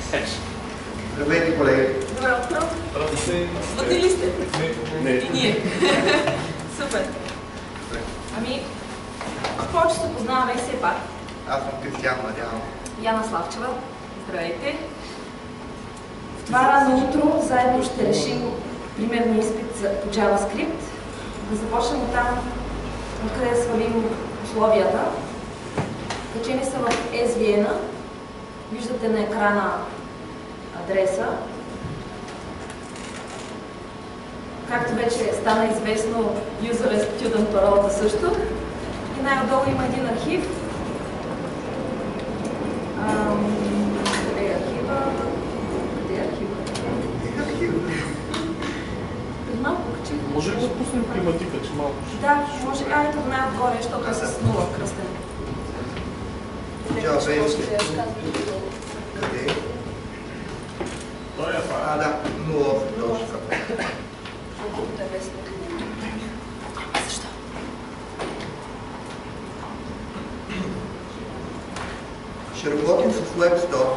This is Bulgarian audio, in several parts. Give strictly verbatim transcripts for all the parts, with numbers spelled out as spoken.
Здравейте, колеги! Добро утро! Платили ли сте? Не. И ние. Супер! Ами, повече се познаваме все пак. Аз съм Кристиян, надявам. Яна Славчева. Здравейте! В това рано утро заедно ще решим примерния изпит по JavaScript. Да започнем от там, откъде да свалим условията. Качени са в ес ви ен-а. Виждате на екрана адреса. Както вече стана известно, user е student, паролата също. И най-отдолу има един архив. Ам, къде е архива? Къде е архива? Преди малко качих. Може ли да пуснем климатика, че малко? Да, може. А, ето най-отгоре, защото е с нула кръстен. Чао, Сейнски. Къде? А, да, нула точка. Колкото е лесно. Защо? Ще работим с WebStore.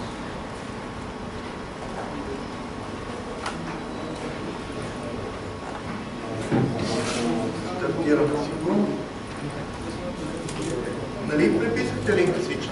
Стартираме си го. Нали преписахте линка всички?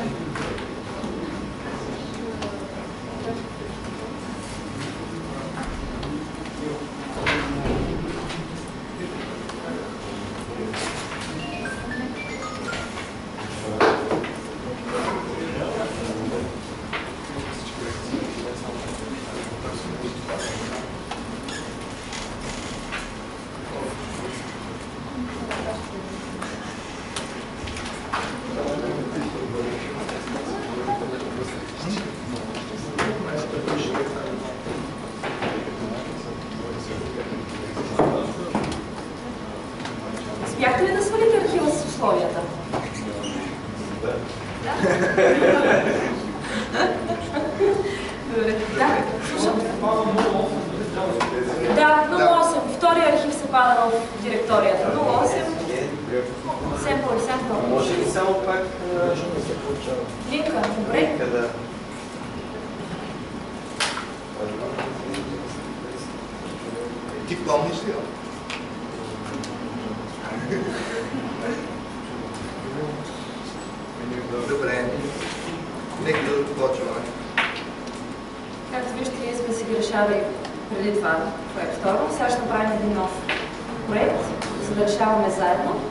Успяхте ли да свалите архива с условията? Да. Добре. Да, слушам. Да, нула осем. Втория архив се пада в директорията. нула осем. Семпъл и семпъл. Може ли само пак линка? Добре. линка, да. Ти помниш ли? Добре. Нека да започваме. Както виждате, ние сме си ги решали преди това в WebStore. Сега ще направим един нов проект, за да решаваме заедно.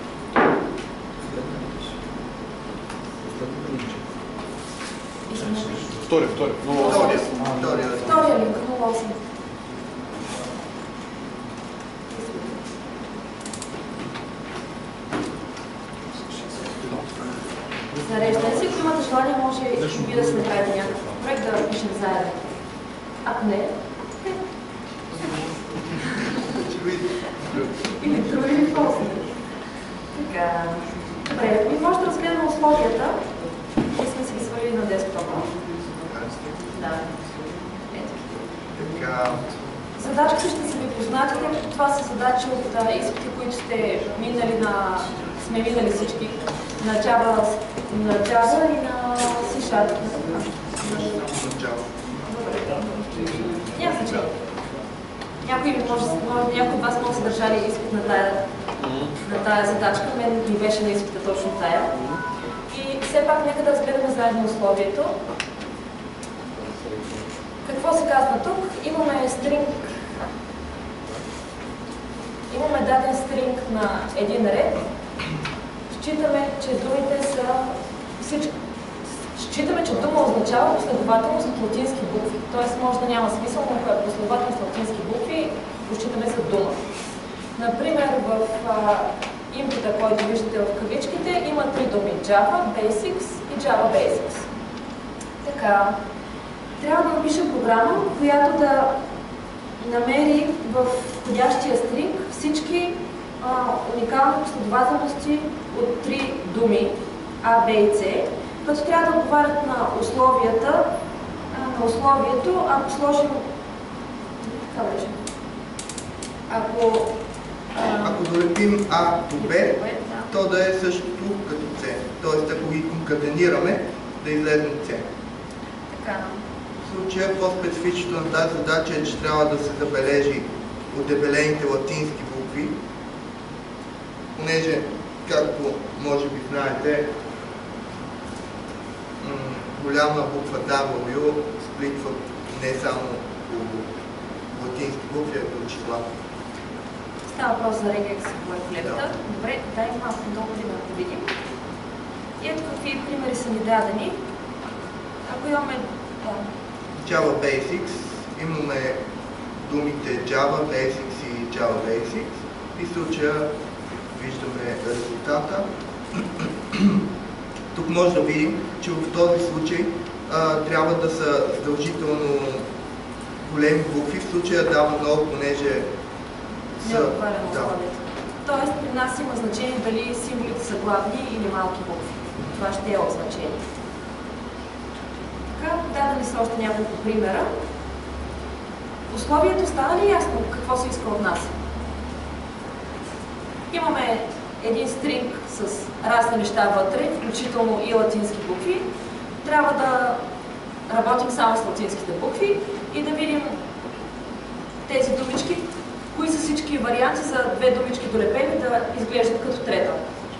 Втори, втори. Втория. Втория. Втория линк, нула осем. Зареждане си, ако имате желание, може и вие да се направите някакъв проект, да пишем заедно. Ако не, или други или после. Така. Добре, ние може да разгледаме условията. Ние сме си ги свалили на десктопа. Да. Ето. Така. Задачите ще са ви познати, тъй като това са задачи от а, изпити, които сте минали на... сме минали всички на Java, на Java и на C Sharp. Начало. Няма значение. Някой, може, може, някой от вас може да са държали изпит на тая, на тая задачка, мен ми беше на изпита точно тая. И все пак нека да разгледаме заедно условието. Какво се казва тук? Имаме стринг. Имаме даден стринг на един ред. Считаме, че думите са всички. Считаме, че дума означава последователност от латински букви. Тоест може да няма смисъл, но ако е последователност от латински букви, го считаме за дума. Например, в инпута, който виждате в кавичките, има три думи Java Basics и Java Basics. Така, трябва да напишем програма, която да намери в входящия стринг всички а, уникални последователности от три думи А, Б и С, като трябва да отговарят на условията, на условието, ако сложим... Така беше. Ако... А, Ако долепим А до Б, да. то да е същото като С. Тоест, ако ги конкатенираме, да излезе С. Канам. В случая по-специфичното на тази задача е, че трябва да се забележи удебелените латински букви, понеже, както може би знаете, голяма буква W сплитва не само по латински букви, а по числа. Става въпрос за регекс в колектата. Да. Добре, дай малко долу да видим. И ето какви примери са ни дадени. Ако имаме... Да. Java Basics, имаме думите Java Basics и Java Basics и в случая виждаме резултата. Тук може да видим, че в този случай а, трябва да са задължително големи букви. В случая дава много, понеже Не са... отговаря на Да. условията. Тоест при нас има значение дали символите са главни или малки букви. Това ще е от значение. Така, дадени са още няколко примера. Условието стана ли ясно какво се иска от нас? Имаме един стринг с разни неща вътре, включително и латински букви. Трябва да работим само с латинските букви и да видим тези думички, кои са всички варианти за две думички долепени да изглеждат като трета.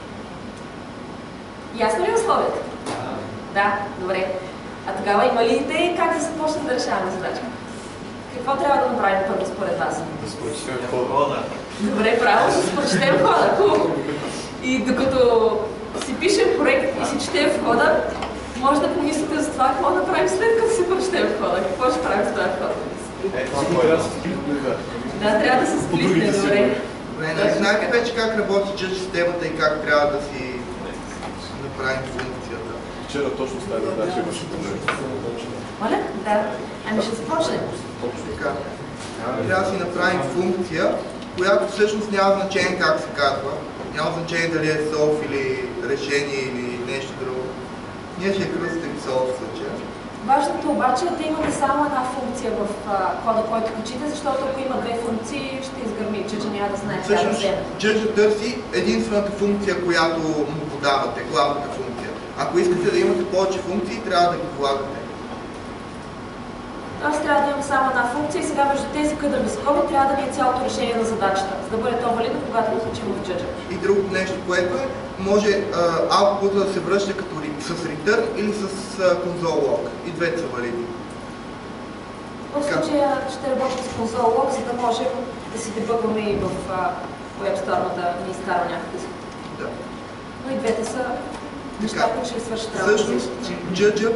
Ясно ли е условието? Да, добре. А тогава има ли идеи как да започнем да решаваме задача? Какво трябва да направим първо според вас? Да се прочетем кода. Добре, право, ще си прочетем кода. Хубаво. И докато си пишем проект и си четем в кода, може да помислите за това, какво да правим след като си прочетем в кода. Какво ще правим с този код? Е, това трябва да се сплитне, да. Да, трябва да се сплитне, добре. Добре, нали знаете вече как работи judge системата и как трябва да си направим функцията? Вчера точно с тази задача имаше проблем. Моля? Да. Ами ще започнем. Така. Трябва да си направим функция, която всъщност няма значение как се казва. Няма значение дали е solve или решение или нещо друго. Ние ще кръстим solve в случая. Важното обаче е да имаме само една функция в а, кода, който качите, защото ако има две функции, ще изгърми, че няма да знае как да Всъщност, вземе. judge търси единствената функция, която му подавате, главната функция. Ако искате да имате повече функции, трябва да ги влагате. Тоест трябва да имам само една функция и сега между тези къдрави скоби трябва да ми е цялото решение на задачата, за да бъде то валидно, когато го случим в judge. И другото нещо, което е, може output да се връща като ри- с return или с console log. И двете са валидни. В случая ще работим с console log, за да можем да си дебъгваме и в Web Store да ни изкара някакъв. Да. Но и двете са неща, Така. които ще свършат работа. Всъщност, judge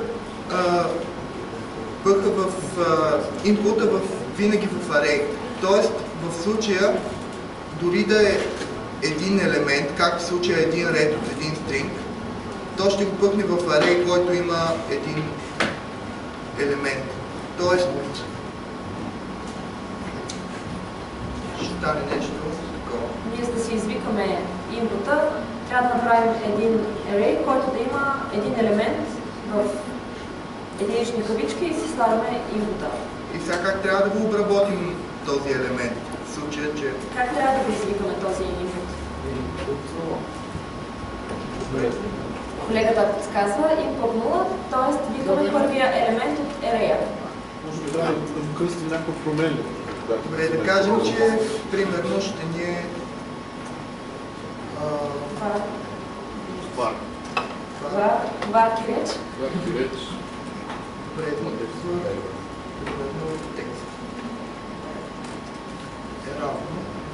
пъха в а, инпута в, винаги в array. Тоест, в случая, дори да е един елемент, както в случая един ред от един стринг, то ще го пъхне в array, който има един елемент. Тоест, ще стане нещо такова. Ние за да си извикаме инпута, трябва да направим един array, който да има един елемент в единични кавички и си слагаме инпута. И сега как трябва да го обработим този елемент? В случая, че... Как трябва да го извикаме този инпут? Колегата подсказва input нула, т.е. викаме първия елемент от array. Може би да, да му кръстим някаква променлива. Да. Добре, да кажем, че примерно ще ни е... а, Това Бар. това варки реч. Да, ти реч. Добре, примерно текст. Е равно.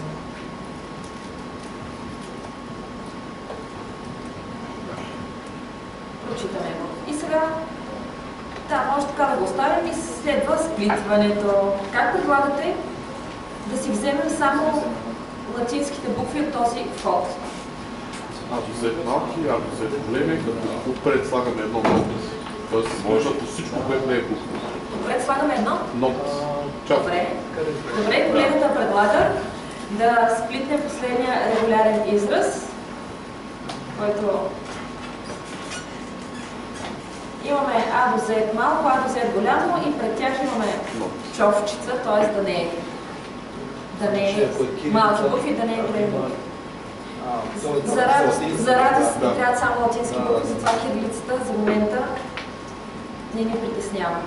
Прочитаме го. И сега, да, може така да го оставим и следва сплитването. Как предлагате да си вземем само латинските букви от този вход? А до Z малки, а до Z големи, като отпред слагаме едно нот. Тоест, защото всичко, което не е буква. Добре, слагаме едно. Нот. Част. Добре. Добре, колегата предлага да сплитнем последния регулярен израз, който имаме А до Z малко, А до Z голямо и пред тях имаме човчица, т.е. да не е да не е малки букви, да не е големи букви. За радост, за радост ни трябват само латински букви, затова кирилицата за момента не ни притеснява.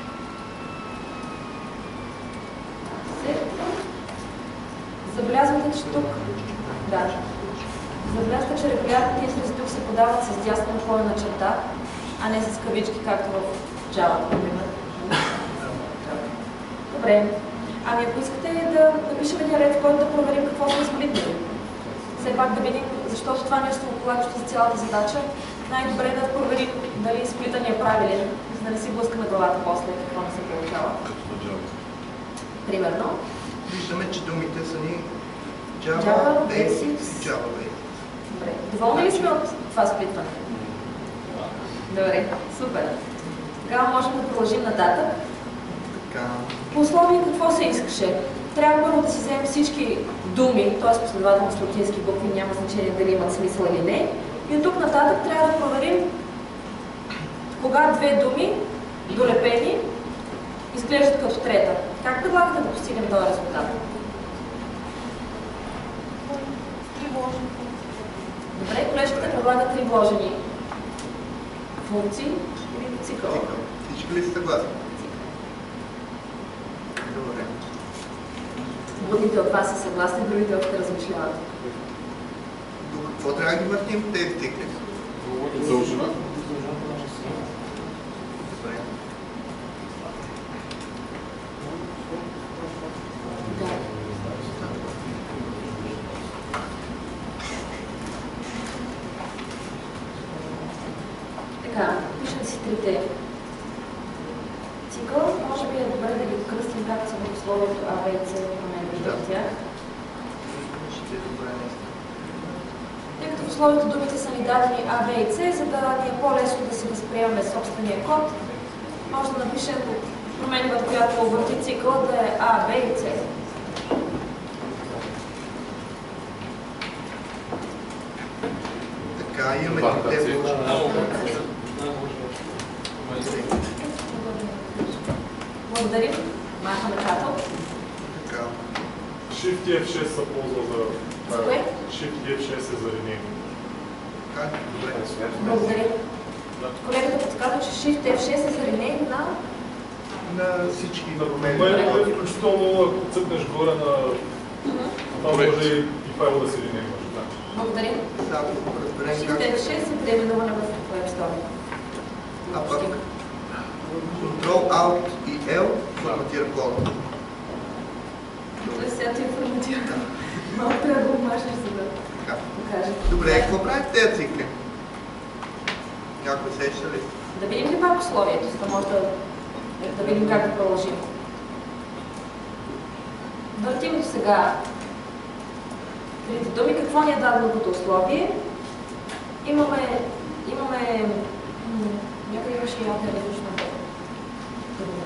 Забелязвате, че тук, да, забелязвате, че регулярните изрази тук се подават с дясно наклонена черта, а не с кавички, както в Java, например. Добре. Ами ако искате да напишем един ред, в който да проверим какво сме сплитнали. Все пак да видим, защото това нещо околачва за цялата задача, най-добре е да проверим дали сплитът е правилен, за да не си блъскаме главата после, какво не се получава. Примерно. Виждаме, че думите са ни Java, Java Basics Basics. и Java Basics. Добре. Доволни ли сме от това сплитване? Добре, супер. Тогава можем да продължим нататък. Така. По условие какво се искаше? Трябва първо да си вземем всички думи, т.е. последователно с латински букви, няма значение дали имат смисъл или не. И от тук нататък трябва да проверим кога две думи, долепени, изглеждат като трета. Как предлагате да постигнем този резултат? Добре, колежката предлага три вложени функции или цикъл. Всички ли са съгласни? Добре. Другите от вас са съгласни, другите още размишляват. До какво трябва да ги въртим тези цикли? Дължина. Добре. Така, пишем си трите цикъл. Може би е добре да ги кръстим както са в условието А, Б и С, променя между тях. Ще е добре наистина. Тъй като в условието думите са ни дадени А, Б и С, за да ни е по-лесно да си възприемаме собствения код, може да напишем променливата, която върти цикъл да е А, Б и С. Така, имаме трите вложени. Благодарим. Махаме катъл. Така. Shift и Еф шест се ползва за... За кое? Shift и Еф шест е за линейно. Как? Добре. Благодарим. Колегата подсказва, че Shift Еф шест е за линейно на... На всички На промени. промените, включително ако цъкнеш горе на... Това може и файла да се линейно. Благодарим. Само разберем Shift как. Еф шест е преименуване в Web Store. А пък Control Alt и L форматира кода. Той сега ти информатира. Малко трябва да го мажеш, за да Така. покаже. Добре, какво правите тези цикли? Някой сеща ли? Да видим ли пак условието, за да може да, да видим как да продължим. Въртим до сега трите думи. Какво ни е дадено като условие? Имаме... имаме... м, някъде имаше и алтернативно дума.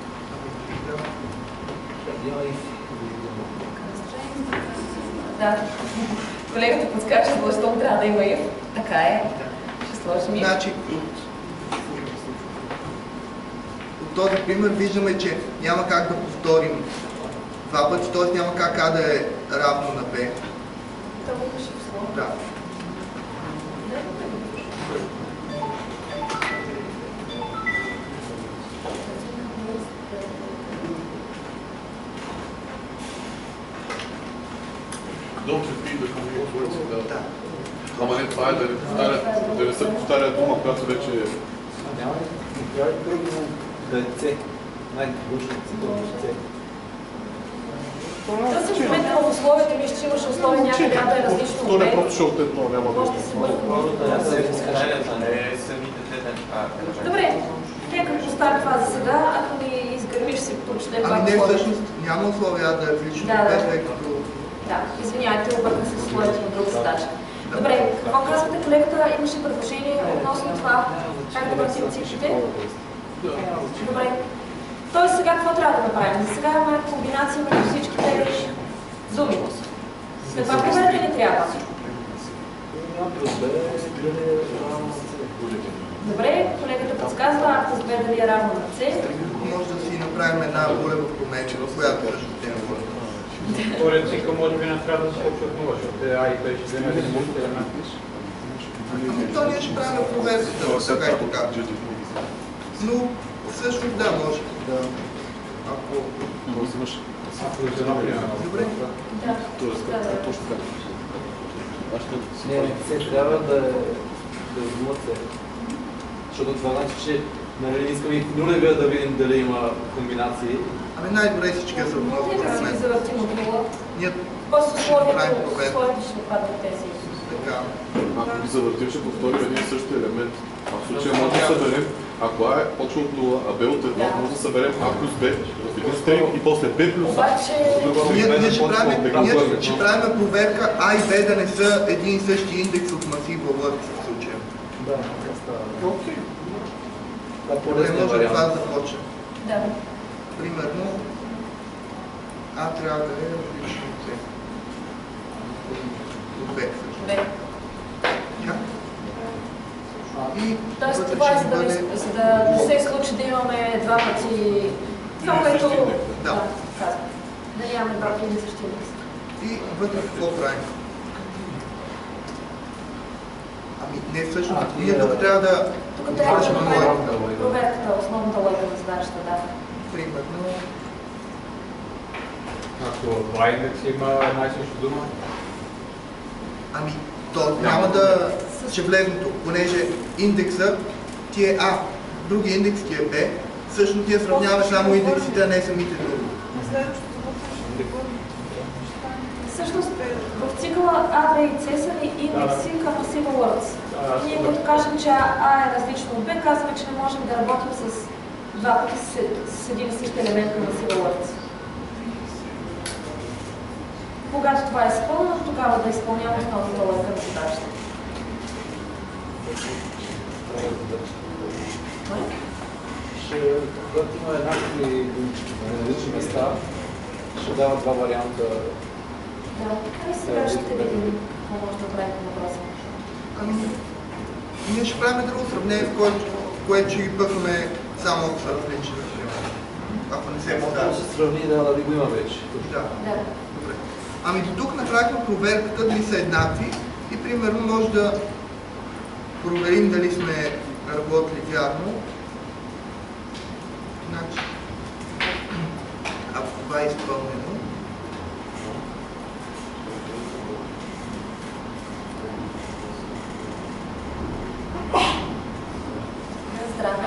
Да. Колегата подскача, защото трябва да има if. Така е. Ще сложим if. Значи, от, от този пример виждаме, че няма как да повторим два пъти, т.е. няма как А да е равно на Б. Това го имаше в слово. Да. Don't repeat the complete words. Да. Да. Ама не, това е да не, повтарят, да не се повтаря дума, която вече е... Няма ли други да е С? Най-гушната цикъл е С. Да се вметна в условията, мисля, че имаше условия някъде, която е различно от То не мен. просто ще от едно, няма да Може да се бъркам. Добре, нека поставим това за сега. Ако ни изгърмиш, си прочетем Ами пак не, условията. всъщност няма условия А да е различно Да, от Б, да. тъй като... Да, извинявайте, обърках се с условията на друга задача. Добре, какво казвате, колегата? Имаше предложение относно това, как да въртим циклите? Добре. Тоест сега какво трябва да направим? За сега имаме комбинация между всичките думи. Каква проверка ни трябва? Добре, колегата подсказва акта с Б дали е равно на С. Може да си направим една булева промена, в която разчетем върху. Вторият цикъл може би не трябва да се почва от нула, защото А и Б ще вземе един мулт елемент. Ами то ние ще правим проверката, така и така. Но всъщност да, може. Да. Ако... Може да имаш... Добре. Да. Тоест, Да, да. точно така. Аз ще си Не, не, се трябва да е да е нула С. Защото това значи, че нали, искаме и в нулевия да видим дали има комбинации. Ами най-добре всички са отново Ние да според си ги мен. завъртим от нула. Ние После правим условието, проверка. условието ще паднат тези. така. Ако ги завъртим, ще повторим един и същи елемент. А в случая може да съберем, ако А е почва от нула, а Б от едно, може да съберем А плюс Б в един стринг и после Б плюс А. Обаче, Ние, ние ще правим, Така, ние първи. ще правим проверка А и Б да не са един и същи индекс от масива лътс в случая. Да, така става. Окей. Това е Добре, по-лесният може това да вариант. започне. да. Примерно, А трябва да е различно от С. От Б също. Бе. Така? И Тоест, вътре това е ще за да, бъде... не, за да не се случи да имаме два пъти това, Един и което... същи индекс, да. казвам. Да нямаме два пъти един и същи индекс. И вътре какво правим? Ами не всъщност, А, ние ти, тук а, трябва да Тук трябва да Точно направим логика. проверката, основната логика на задачата, да. примерно... Ако два индекса има една и съща дума, Ами, то няма да ще влезне тук, понеже индекса ти е А, другия индекс ти е Б, всъщност ти сравняваме само индексите, а не самите думи. Всъщност, в цикъла А, Б и С са ни индекси към масива Words. аз Ние да- като кажем, че А е различно от Б, казваме, че не можем да работим с два пъти с, с един и същи елемент на масива Words. Когато това е изпълнено, тогава да изпълняваме основната логика на задачата. Ще, когато има еднакви думички на различни места, ще дава два варианта. Да, ами сега ще видим какво може да правим по въпроса. Ами, ние ще правим друго сравнение, в което, в което ще ги пъхаме само ако са различни. Ако не се Може да подава. се сравни да, да го има вече. Да. Да. Добре. Ами до тук направихме проверката дали са еднакви и примерно може да проверим дали сме работили вярно. Значи, ако това е изпълнено, Здраве.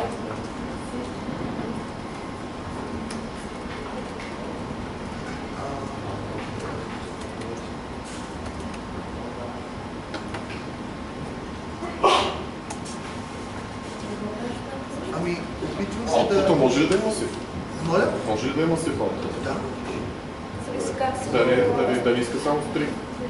ами опитвам се Аутпута да... може ли да има сив? Моля? Може ли да има сив аутпут? Да. Зависи как се... Да не, да, не, да не иска само стринг.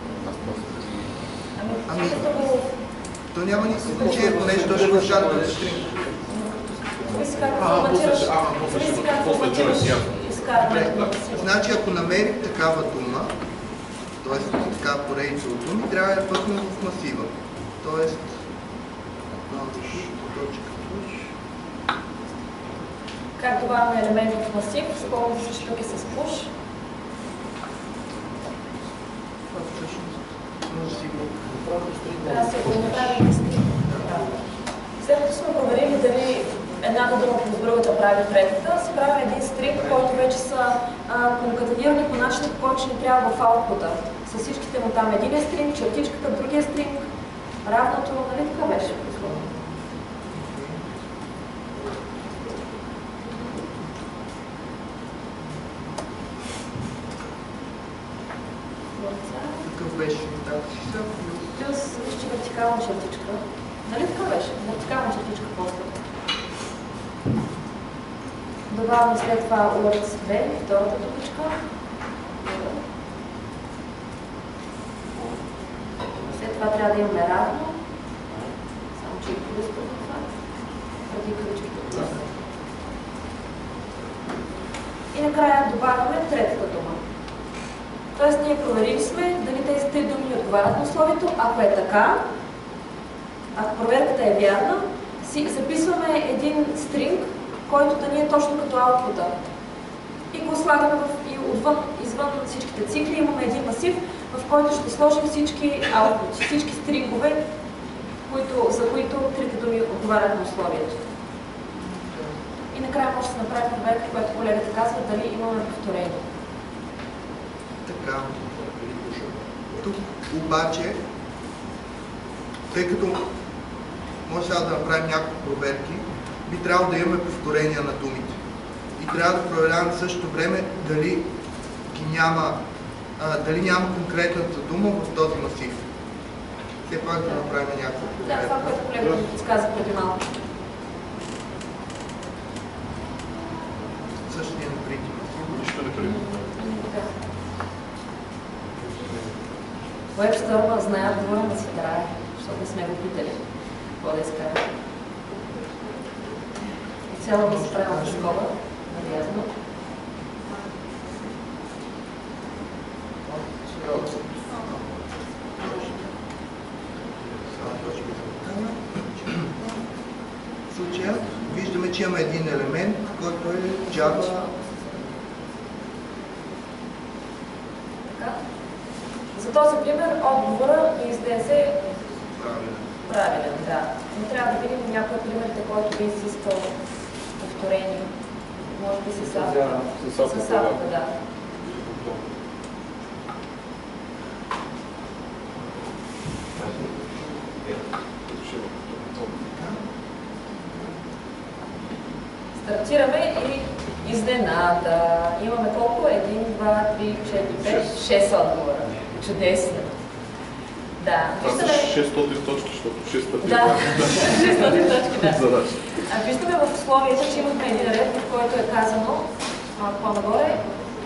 Ами, Ами- като го... То няма никакво значение, понеже то ще го шарпа стрим. Зависи как А, форматираш... после- а, после ще Зависи има- как после форматираш join, ясно. изкарването на Добре, масива. значи ако намерим такава дума, т.е. така поредица от думи, трябва да я пъхнем в масива. Т.е. точка push. Как добавяме елементи в масив, използваме се штуки с push. Това всъщност може да си го... Трябва да се го направим стрим. След като сме проверили дали едната дума плюс другата прави третата, си правим един стринг, който вече са а, конкатенирани по начин, по който ни трябва в аутпута. С всичките му там един е стринг, чертичката, другия стринг, равното, нали така беше? Какъв беше тази са? Плюс вижте вертикална чертичка. Нали така беше? Вертикална чертичка после. Добавяме след това words две, втората думичка. След това трябва да имаме равно. Само че и плюс преди това. Преди ключките плюс. И накрая добавяме третата дума. Тоест ние проверили сме дали тези три думи отговарят на условието. Ако е така, ако проверката е вярна, си записваме един стринг, който да ни е точно като аутпута. И го слагаме в, и отвън, извън всичките цикли. Имаме един масив, в който ще сложим всички аутпути, всички стрингове, които, за които трите думи отговарят на условието. И накрая може да се направи проверка, която колегата казва, дали имаме повторение. Така. Тук обаче, тъй като може сега да направим няколко проверки, би трябвало да имаме повторения на думите. И трябва да проверяваме в същото време дали ги няма, а, дали няма конкретната дума в този масив. Все пак да направим някакво Да, това, което колегата ми подсказа преди малко. Същия неприти масив. Нищо не приема. Уебстърма знае отговора да си трае, защото не сме го питали какво да изкара. И цяло да се правилна школа, навязано. В случая виждаме, че имаме един елемент, който е Java. Така. За този пример отговора ни излезе Правилен. правилен, да. Но трябва да видим някои примерите, който би изискал повторение. Може би с сапка. С сапка, С сапка, да. Стартираме и изненада. Имаме колко? Един, два, три, четири, пет, шест отговора. Чудесно. Да. Това са Виждаме... шестстотин точки, защото шест пъти. Да, шестстотин точки, да. Задача. А виждаме в условията, че имахме един ред, в който е казано малко по-нагоре.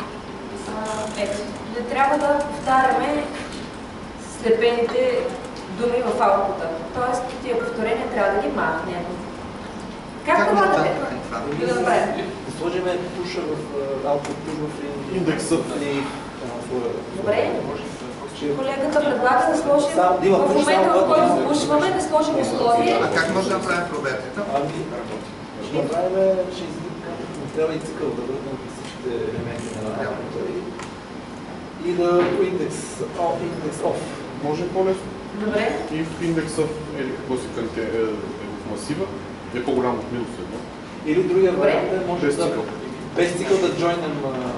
А, ето, не трябва да повтаряме слепените думи в аутпута. Тоест, тия повторения трябва да ги махнем. Как Как това може да да е? направим това? Да го направим. Да сложим пуша в output, пуш в Индекса. и Добре. Че- Колегата предлага да сложим Само- да има в пуш момента, само в който отговор. пушваме, да сложим условие. А как може да направим проверката? Ами, ще направим, ще извикам, трябва и цикъл да върнем всичките елементи на работата и, и да по индекс, о, индекс off. Може по-лесно. Добре. И в индекса, или какво си канте, е, е в масива, е по-голям от минус едно. Или другия Добре. вариант е може Без да... цикъл. Без цикъл да джойнем...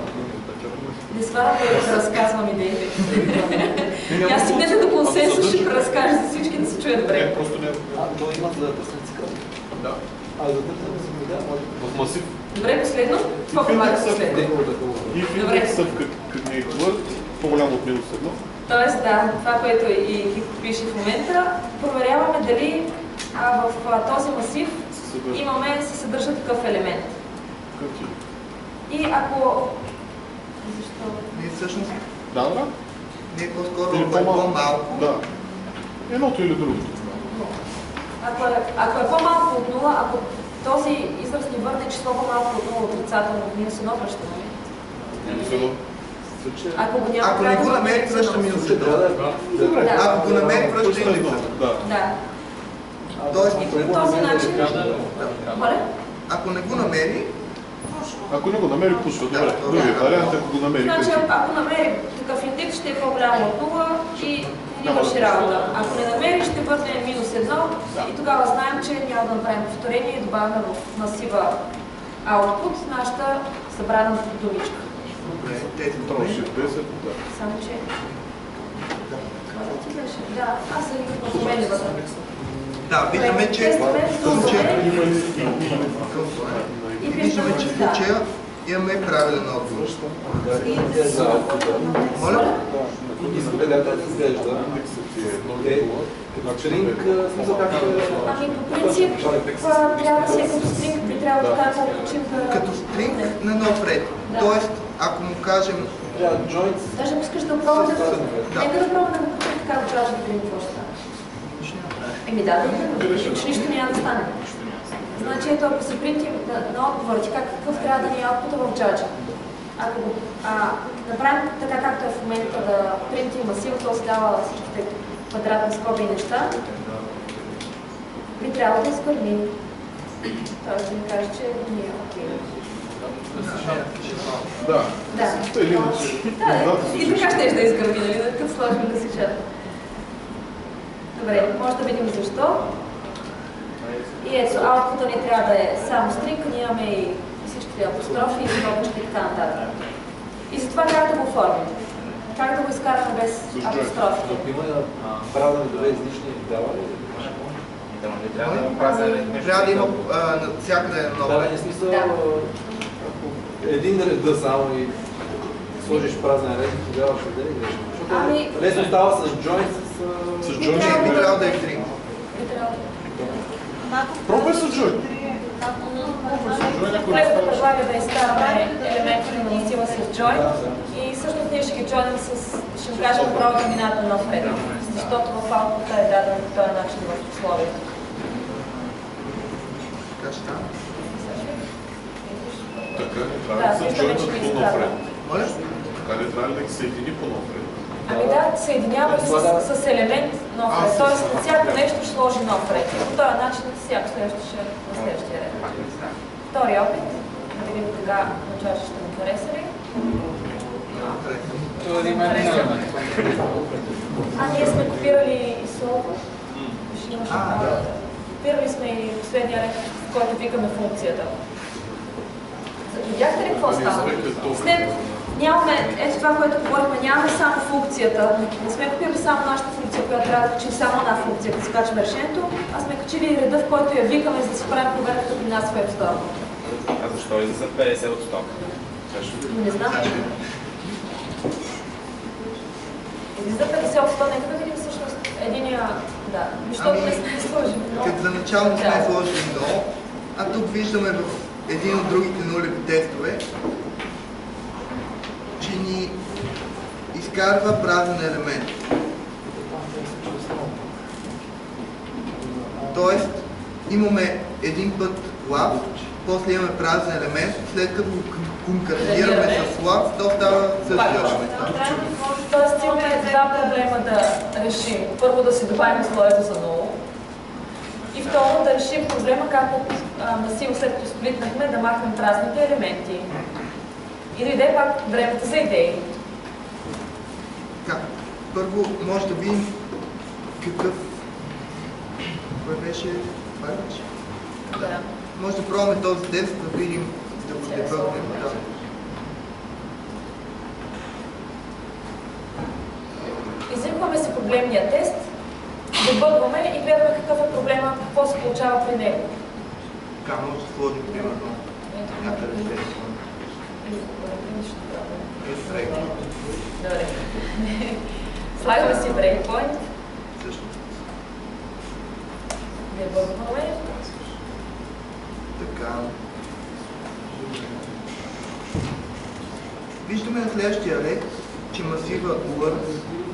Не сварям да разказвам идеите. Не, И няма аз стигнете до консенсус, абсолютно. ще преразкажа за всички да се чуе Не, добре. просто не. А, то има за да търсим цикъл. Да. А за да търсим да може В масив. Добре, последно. Това предлагам последно. да хубаво да хубаво. И в Добре. индекса, като не е твърд, по-голям от минус едно. Тоест, да, това, което и Хико пише в момента, проверяваме дали а, в а, този масив Се съдържа. имаме, се съдържа такъв елемент. Къти. И ако... Защо? Ние всъщност, Да, да. ние по-скоро Или ако е по-малко. по-малко. Да. Едното или другото. Ако е, ако е по-малко от нула, ако този израз ни върне число по-малко от нула отрицателно, минус едно връщаме. Минус едно. Ако го няма, Ако не трябва го да намери, върнем връща едно. минус Ще едно. трябва да... Добре. Да. Ако го намери, връща Просто едно. индекса. Да. Да. Тоест, И по този начин... Моля? ако не го намери, Ако не го намери, пушва. Добре. Другия вариант, ако го намери. Значи, къти. ако намерим такъв индекс, ще е по-голямо от нула и ни Няма върши да работа. Ако не намери, ще върнем минус едно и тогава знаем, че няма да направим повторение и добавяме в масива output нашата събрана думичка. добре, тези Троши думи. десет, да. Само, че... Това ли ти беше? Да, аз съм в промени вътре. Да, виждаме, че Тестваме, в случая, Има ли и- И и виждаме, че в случая имаме правилен отговор. Моля? Изгледа как изглежда. Индексът ти е едно Е, или нула. Като стринг, смисъл как е... Ами по принцип, това трябва да се е като стринг, би трябвало Да. така да получим да... Като стринг на нов ред. Да. Тоест, ако му кажем, Трябва joins. Даже ако искаш да пробваме да... Да. Нека да пробваме да го путим така в джаджа да видим какво ще стане. Еми да, да, да, че нищо няма да стане. Значи ето, ако се принтим на, на отговорите, как, какъв трябва да ни е output в джаджа. Ако го а, направим така, както е в момента да принтим масива, то се дава всичките квадратни скоби и неща, би трябвало да изгърми. Тоест да ми каже, че не е окей. Да. Да. Или иначе. Да, и така ще да изгърми, нали, като сложим да си чата. Добре, може да видим защо. И ето, output-а ни трябва да е само стринг, ние имаме и всичките апострофи, и скобички и така нататък. И затова как да го оформим? Как да го изкараме без апострофи? Ако има право да ми доведе излишни дела ли? Трябва да има навсякъде едно ново. Да, не смисъл, ако един реда само и сложиш празен ред, тогава ще даде грешно. Защото лесно става с join, с... С join би трябвало да е стринг. Би трябвало да е. Пробвай с join. Колегата предлага да изкараме елементите на масива с join и всъщност ние ще ги joinим с, ще им кажем броя да минат на нов ред, защото в output е даден по този начин в условието. Така ще стане. Така не трябва да се join по нов ред. Моля? Така не трябва да ги съедини по нов ред. Ами да, съединява с, с елемент нов ред, т.е. на всяко нещо ще сложи нов ред. По този начин всяко следващо ще е на следващия ред. Втори опит, да видим така начало ще му хареса ли? А ние сме копирали и слово. Копирали сме и последния ред, в който викаме функцията. Видяхте ли какво става? След нямаме, ето това, което говорихме, нямаме само функцията. Не сме копирали само нашата функция, която трябва да качим само една функция, като скачим решението, а сме качили и реда, в който я викаме, за да си правим проверката при нас в App Store. А защо и за петдесет от сто? Не знам. Или за петдесет от сто, нека да видим всъщност единия, да, защото не сме сложили. Като за начало не сме сложили много, а тук виждаме в един от другите нулеви тестове, че ни изкарва празен елемент. Тоест, имаме един път love, после имаме празен елемент, след като го конкатенираме с love, то става същия елемент. Тоест имаме два проблема да решим. Първо да си добавим условието за ново. И второ да решим проблема как насилно след като сплитнахме да махнем празните елементи. И дойде пак времето за идеи. Така, първо може да видим какъв... Кой беше? Пач? Да. Може да пробваме този тест, да видим, да го дебъгнем. Да. Изрикваме си проблемния тест, дебъгваме и гледаме какъв е проблема, какво се получава при него. Така, може да сложим примерно някъде тест. Добре. Слагаме си брейкпойнт. Също. Дебъгваме. Така. Виждаме на следващия ред, че масива words.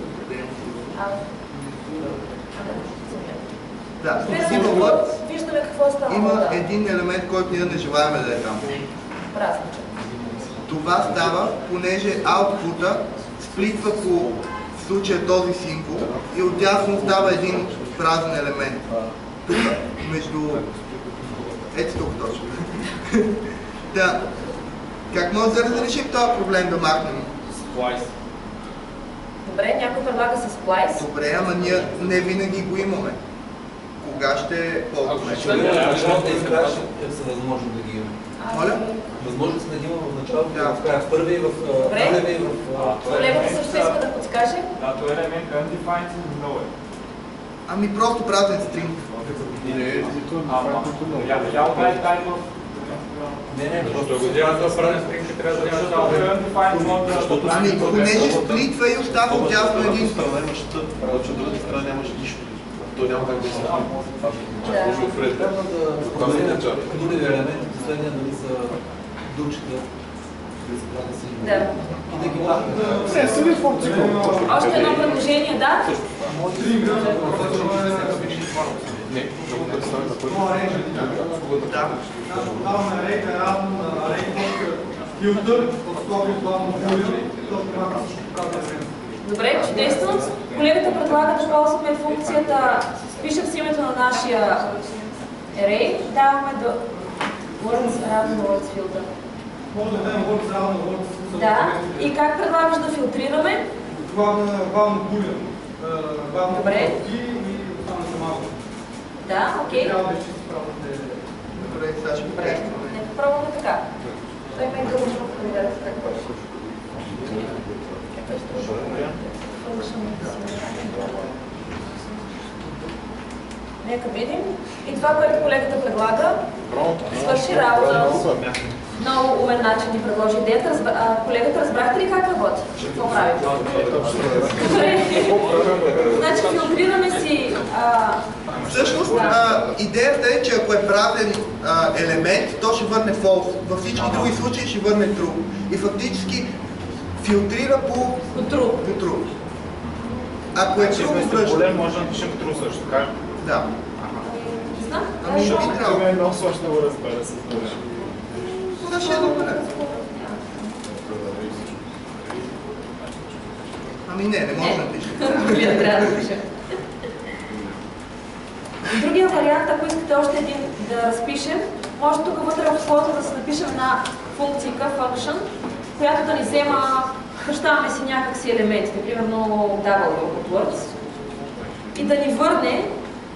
Да, масива words виждаме какво става. има един елемент, който ние не желаем да е там. Празничен. Това става, понеже output-а сплитва по в случая този символ и отдясно става един празен елемент. Тук, между... Ето тук точно. Да. Как може да разрешим този проблем да махнем? Splice. Добре, някой предлага с splice. Добре, ама ние не винаги го имаме. Кога ще ползваме? Ще видим в началото и в края ще са възможно да ги имаме. Моля? Възможно са да ги има в началото, Да. в края, в първи и в първи и в... Колегата също иска да подскаже. Да, това е елемент undefined in nowhere. Ами просто празен стринг. Не, Ама, я отдай тайма. Не, не, Защото го дяват да правим стринг, трябва да няма само undefined мод да... Ами, понеже сплитва и остава отдясно един. страна имаш тъп, от другата страна нямаш нищо. То няма как да се Да. може в ред. трябва да променим нулеви елементи, последния дали са дучите. Да. И да ги махнем. Не, са ли функции? Още едно предложение, да? Не, да го представим на първи. Да. Даваме рейка равно на рейка филтър, от скоби главно филтър, то трябва всичко казва време. Добре, чудесно. Колегата предлага да ползваме функцията, пишем с името на нашия array, даваме до words равно words filter. Може да дадем words равно words. Да, и как предлагаш да филтрираме? Главно булен. Добре. И останалите малко. Да, окей. Трябва да изчисти Добре, сега ще го Добре, тестваме. нека пробваме така. Той има и друго в проверка. Какво е? Нека видим. И това, което колегата предлага, свърши работа. Много умен начин ни предложи идеята. Разбра... А, колегата, разбрахте ли как работи? Какво прави? Добре. Значи филтрираме си... А... Всъщност, а, идеята е, че ако е правен а, елемент, то ще върне false. Във всички други случаи ще върне true. И фактически филтрира по, по true. По true. Ако е true, го връща. Може да напишем true също, така? Да. Не знам. Ами би трябвало. Това е много сложно да го разбера с това. Това ще е добре. Ами не, не може да пише. Вие трябва да пише. Другия вариант, ако искате още един да разпишем, може тук вътре в слота да се напишем една функцийка, function, която да ни взема, хващаваме си някакси елементите, примерно W от Words, и да ни върне,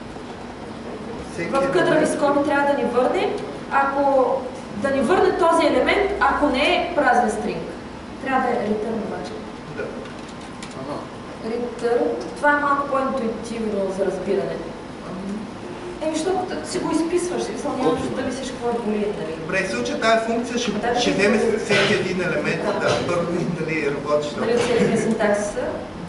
в къдрави скоби трябва да ни върне, ако да ни върне този елемент, ако не е празен стринг. Трябва да е return обаче. Да. Return. Това е малко по-интуитивно за разбиране. Еми, защото си го изписваш, смисъл няма да мислиш какво е болит, нали? Добре, в случая тази функция ще, Да, ще да, вземе да. всеки един елемент, Да. да, първо дали работи. Дали оцелихме синтаксиса?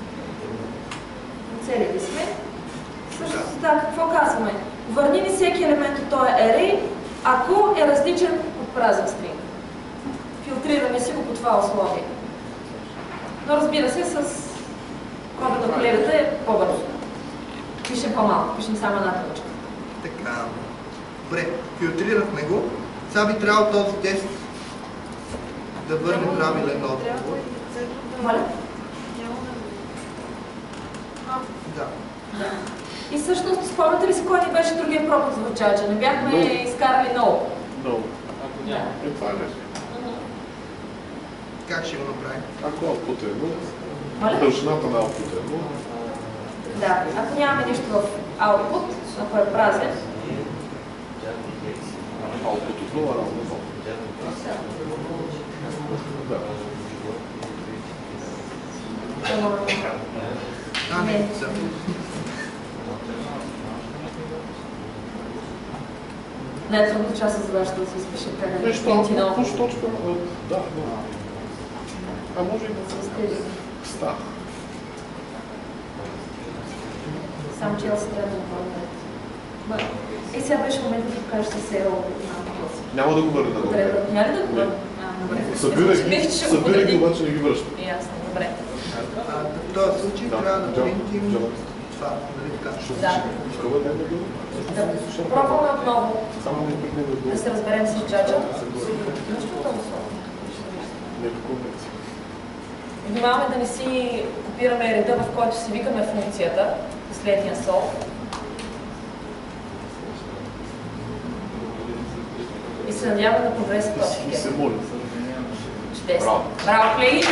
Оцелили сме. Също да, какво казваме? Върни ни всеки елемент от този array, ако е различен от празен стринг. Филтрираме си го по това условие. Но разбира се, с кода на колегата е по-бързо. Пишем по-малко, пишем само една точка. Така. Добре, филтрирахме го. Сега би трябвало този тест да върне правилен отговор. Моля? Да. Да. И всъщност, спомняте ли си кой ни беше другия пробът за чаджа? Не бяхме No. изкарали много. Много. Ако няма. Е, това е нещо. Как ще го направим? Ако output е нула, Моля? дължината на output е нула, Да. Ако нямаме нищо в output, ако е празен, output от нула равно нула. Да. А, не, Не. да. най-трудната част е задачата да се изпише как Нещо, пентино. пуш точка, да, да. А може и да С тези. стах. Само че аз трябва да направя. Е, сега беше момент да покажеш с Еро на въпроса. Няма да го върна на Добре, добре. няма ли да го върна? А, добре. Събирай Мисля, ги, че ще го събирай ги, подреди. обаче не ги връща. Ясно, добре. А, в този случай Да, трябва да Джо, принтим Джо. това, нали така? Да. Искаме да го Да пробваме отново Само не прекне да го... да се разберем с Джаджа. Нещо много слово. Не по конвенция. Внимаваме да не си копираме реда, в който си викаме функцията, последния сол. И се надяваме да прогреса И точките. се моля. Чудесно. Браво. Браво, колеги!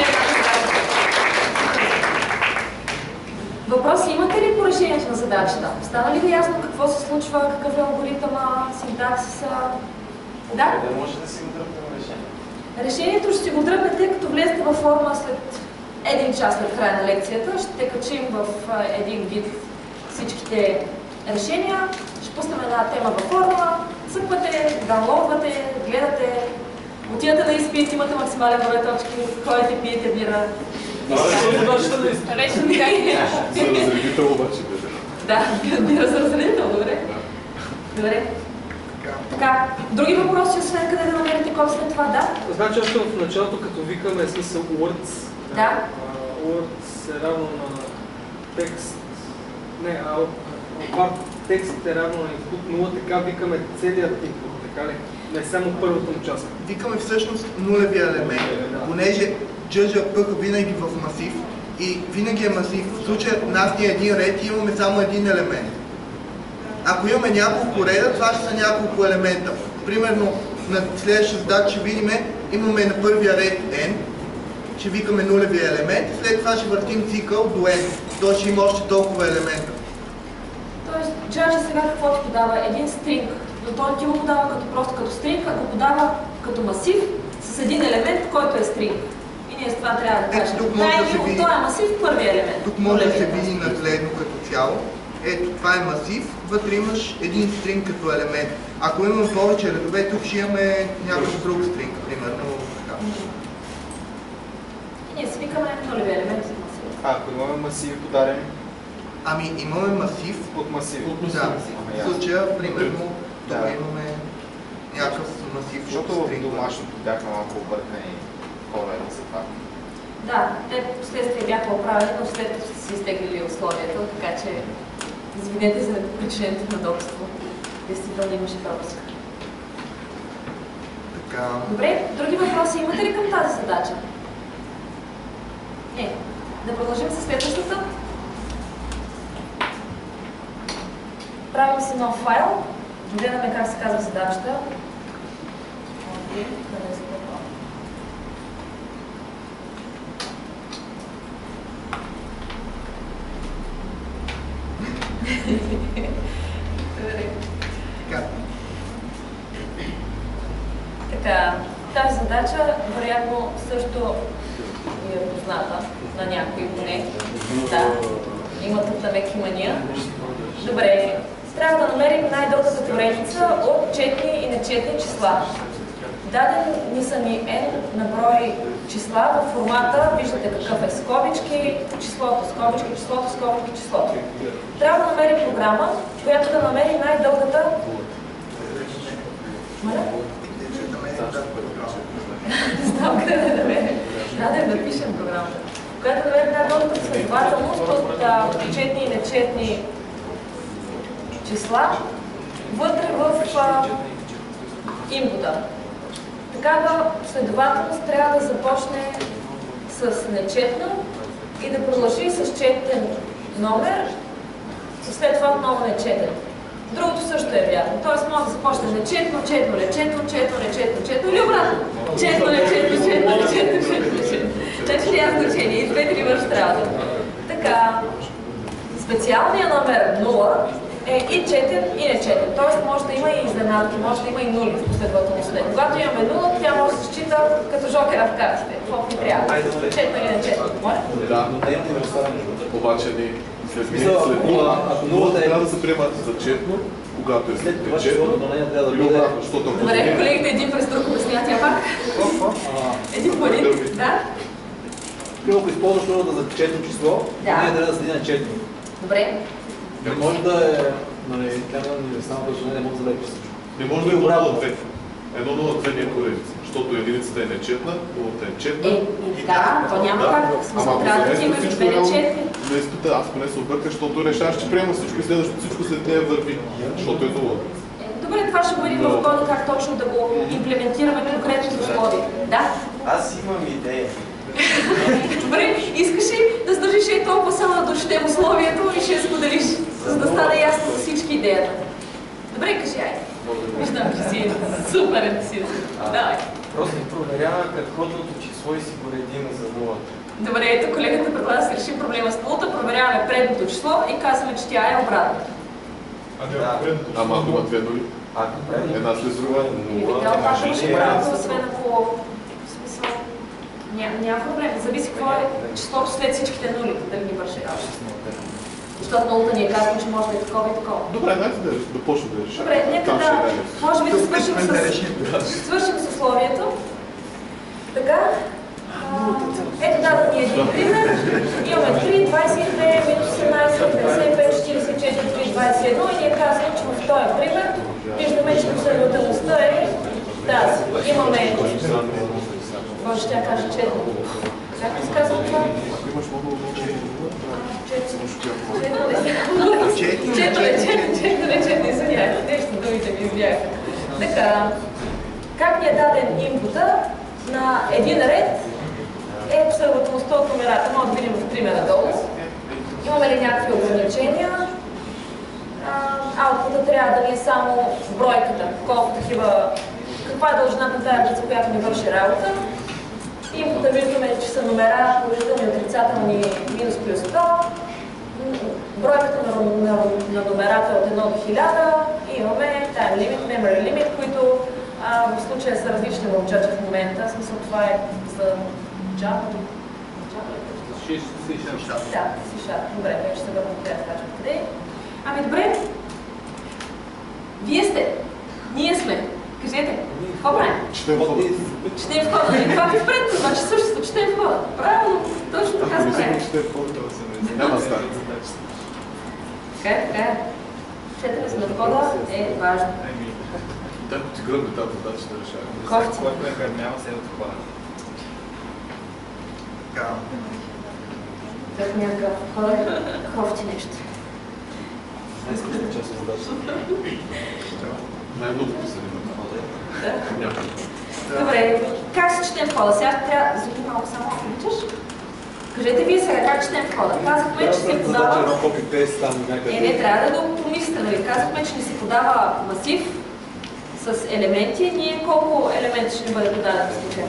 Въпроси имате ли по решението на задачата? Стана ли ви ясно какво се случва, какъв е алгоритъма, синтаксиса? Да? Да може да си го дръпнем решение. Решението ще си го дръпнете, като влезете във форма след един час след края на лекцията. Ще качим в а, един вид всичките решения. Ще пуснем една тема във форма, цъквате, даунлоудвате, гледате, отивате на изпит, имате максимален брой точки, ходите, пиете бира. Речно така и За разредител обаче бе. Да, бира за разредител, добре. Добре. Така, други въпроси, освен къде да намерите код след това, да? Значи още в началото, като викаме смисъл words, Да. а, words е равно на текст, не, а part текст е равно на input нула, така викаме целият input, така ли? Не само първата му част. Викаме всъщност нулевия елемент, понеже джъджа пъка винаги в масив и винаги е масив. В случая нас ни е един ред и имаме само един елемент. Ако имаме няколко реда, това ще са няколко елемента. Примерно на следващата задача ще видим, имаме на първия ред n, ще викаме нулевия елемент, след това ще въртим цикъл до n, т.е. ще има още толкова елемента. Тоест, Judge сега какво ти подава? Един стринг до но той ти го подава като просто като стринг, а го подава като масив с един елемент, който е стринг. И ние с това трябва да кажем. Най-мило, това е масив, първия елемент. Тук може да се види нагледно като цяло. Ето, това е масив, вътре имаш един стринг като елемент. Ако имам повече редове, тук ще имаме някакъв друг стринг, примерно така. И ние свикаме нулеви елементи за масив. А, ако имаме масиви подарени? Ами, имаме масив. От масиви. Да, в случая, примерно, тук Да. имаме някакъв масив. Защото от в стрингове. домашното бяха малко объркани хората за това. Да, те последствие бяха оправени, но след като са си изтеглили условията, така че извинете за причиненото неудобство. Действително имаше пропуск. Така. Добре, други въпроси имате ли към тази задача? Не. Да продължим със следващата. Правим си нов файл. Гледаме как се казва задачата. Окей, къде се това? Така. Така, тази задача вероятно също ви е позната на някои поне. Да, има тук навек имания. Добре, трябва да намерим най-дългата поредица от четни и нечетни числа. Даден ни са ни n на брой числа в формата, виждате какъв е скобички, числото, скобички, числото, скобички, числото. Трябва да намерим програма, която да намери най-дългата... Моля? Не знам къде да намерим. Трябва да напишем програмата. Която да намери най-дългата последователност от а, четни и нечетни числа вътре в а, инпута. Такава последователност трябва да започне с нечетно и да продължи с четен номер, след това отново нечетен. Другото също е вярно. Тоест може да започне нечетно, четно, нечетно, четно, нечетно, четно или обратно. Четно, нечетно, четно, нечетно, четно, нечетно. Значи няма значение. И двете ни вършат работа. Така, специалният номер нула е и четен, и нечетен. Тоест може да има и изненадки, може да има и нули в последователността. Когато имаме нула, тя може да се счита като жокера в картите. Какво ни трябва? Четно или нечетно. Моля? Да, обаче ни след нула, нула трябва да се приемат за четно, когато е след нечетно, или обратно, защото... Добре, колегите един през друг обяснят я пак. Един по един, да? Ако използваш нулата за четно число, ние трябва да следи на четно. Добре. Не може да е, нали, тя на универсалното упражнение не може да лепи всичко. Не може да е нула две. Едно нула две не е поредица, защото единицата е нечетна, нулата е четна. Е, да, то няма как. Смисъл, трябва да ти имаш две нечетни. Лестата, аз поне се обърках, защото решаваш, че приема всичко и следващото всичко след нея върви, защото е нула. Добре, това ще бъде в кода как точно да го имплементираме конкретно в условия. Да? Аз имам идея. Добре, искаш ли да сдържиш и толкова само да дочетем условието и ще я споделиш, за да стане ясно за всички идеята? Добре, кажи, айде. Виждам, че си супер ентусиазъм. Давай. Просто проверяваме предходното число и си го редим за нулата. Добре, ето колегата предлага да си решим проблема с нулата, проверяваме предното число и казваме, че тя е обратно. Ама ако има две нули, една след друга, нула. Трябва пак да имаш обратно, освен ако... Няма, няма проблем. Зависи какво е числото след всичките нули, да ги върши работа. Защото нулата ни е казано, че може да е такова и такова. Добре, дайте да, да почне да решим. Добре, нека да, може би да свършим с, свършим с условието. Така. Ето даден ни един пример. Имаме три, двадесет и две, минус осемнадесет, петдесет и пет, четиридесет и четири, три, двадесет и едно и ние казваме, че в този пример виждаме, че последователността е тази. Имаме... Може ще я кажа четно. Как се казва това? Четно, четно, четно, четно, извиняйте. Нещо думите ми избяха. Така, как ни е даден инпута на един ред е последователността от номерата. Може да видим в примера долу. Имаме ли някакви ограничения? Аутпута трябва да ни е само бройката, колко такива, каква е дължината на тази за която ни върши работа. Инпута виждаме, че са номера положителни, отрицателни, минус плюс сто. бройката на, на, на номерата от едно до хиляда и имаме time limit, memory limit, които а, в случая са различни момчача в момента. В смисъл това е за Java. Да, C-Sharp. Добре, вече се върна да кажа къде. Ами добре, вие сте, ние сме. Кажете, какво правим? Четем хода. Четем в хода. Това е впред, значи същото, четем в хода. Правилно, точно така се прави. Четем хода, няма да стане. Така е, така е. Четене за хода е важно. Дай ти гръбне тази задача да решава. Кофти. Който е хърмява, се от хора. Така. Как някакъв хода, кофти нещо. Най-скучната част от задачата. Най-много писали на това. Добре, как се четем в хода? Сега трябва да звуки малко само, ако обичаш. Кажете вие сега как четем в хода. Казахме, че се подава... Едно копи-пейст там някъде. Е, не, трябва да го помислите, нали? Казахме, че ни се подава масив с елементи. Ние колко елементи ще ни бъде подаден в случая?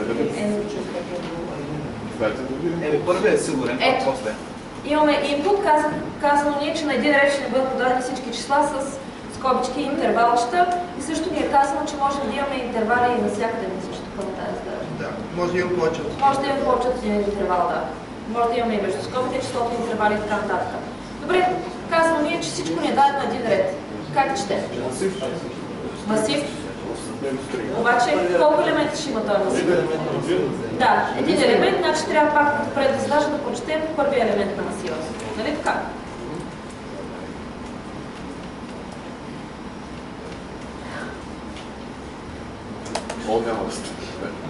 Дайте да видим. Е, първият е сигурен, Ето. после. Имаме input, казано, казано ние, че на един ред ще ни бъдат подадени всички числа с скобички и интервалчета. И също ни е казано, че можем да имаме интервали и навсякъде на също към тази задача. Да, може да имам повече от Може да имаме повече от един интервал, да. Може да имаме и между скобите, числото, интервали и така нататък. Добре, казано ние, че всичко ни е дадено на един ред. Как четем? Масив. Обаче колко елементи ще има този масив? Да, един елемент, значи трябва пак отпред да задача да прочетем първия елемент на масива. Нали така? О, няма да сте.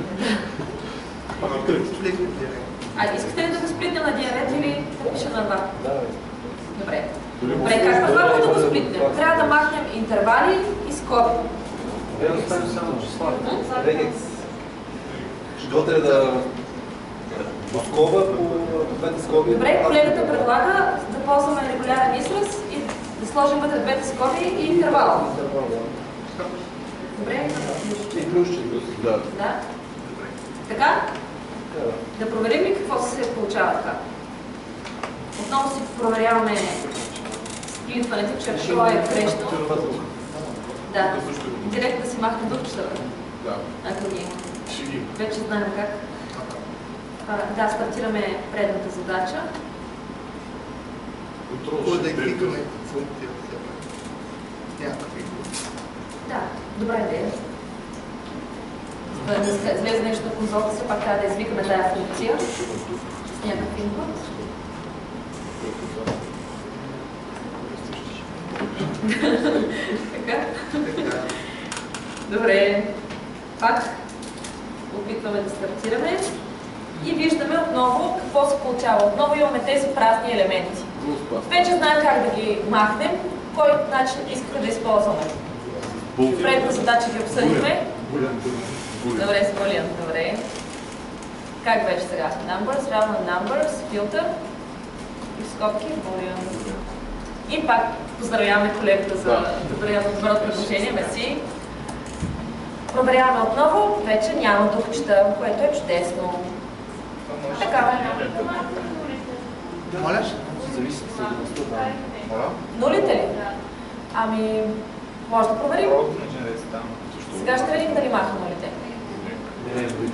А искате ли да го сплитнем на един ред или да пишем на два? Да, Добре. Добре, как първо да го сплитнем? Трябва да махнем интервали и скоби. трябва да оставим само числа. Регекс. Що трябва да... В скоба по двете скоби. Добре, колегата предлага да ползваме регулярен израз и да сложим вътре двете скоби и интервал. Интервал, да. Добре? И плюсче. Да. Да. Така? Да проверим ли какво се получава така? Отново си проверяваме сплитването, че ако е грешно. Да. Директно да си махнем дупчета. Да. Ако ние Ще ги. вече знаем как. А, да, стартираме предната задача. Хубаво да кликаме функция все пак. Някакви. Да, добра идея. За да излезе нещо на конзолата, все пак трябва да извикаме тая функция с някакъв инпут. Така? Добре. Пак опитваме да стартираме. И виждаме отново какво се получава. Отново имаме тези празни елементи. Вече знаем как да ги махнем, кой начин искате да използваме. Предна задача ги обсъдихме. Добре, с Boolean, добре. Как беше сега? Numbers, равно numbers, filter и в скобки Boolean. И пак поздравяваме колегата за доброто предложение, мерси. Проверяваме отново, вече няма дупчета, което е чудесно. Така. Моля? Зависи от съдността. Нулите ли? Ами, може да проверим. Сега ще видим дали маха нулите. Не, не, не,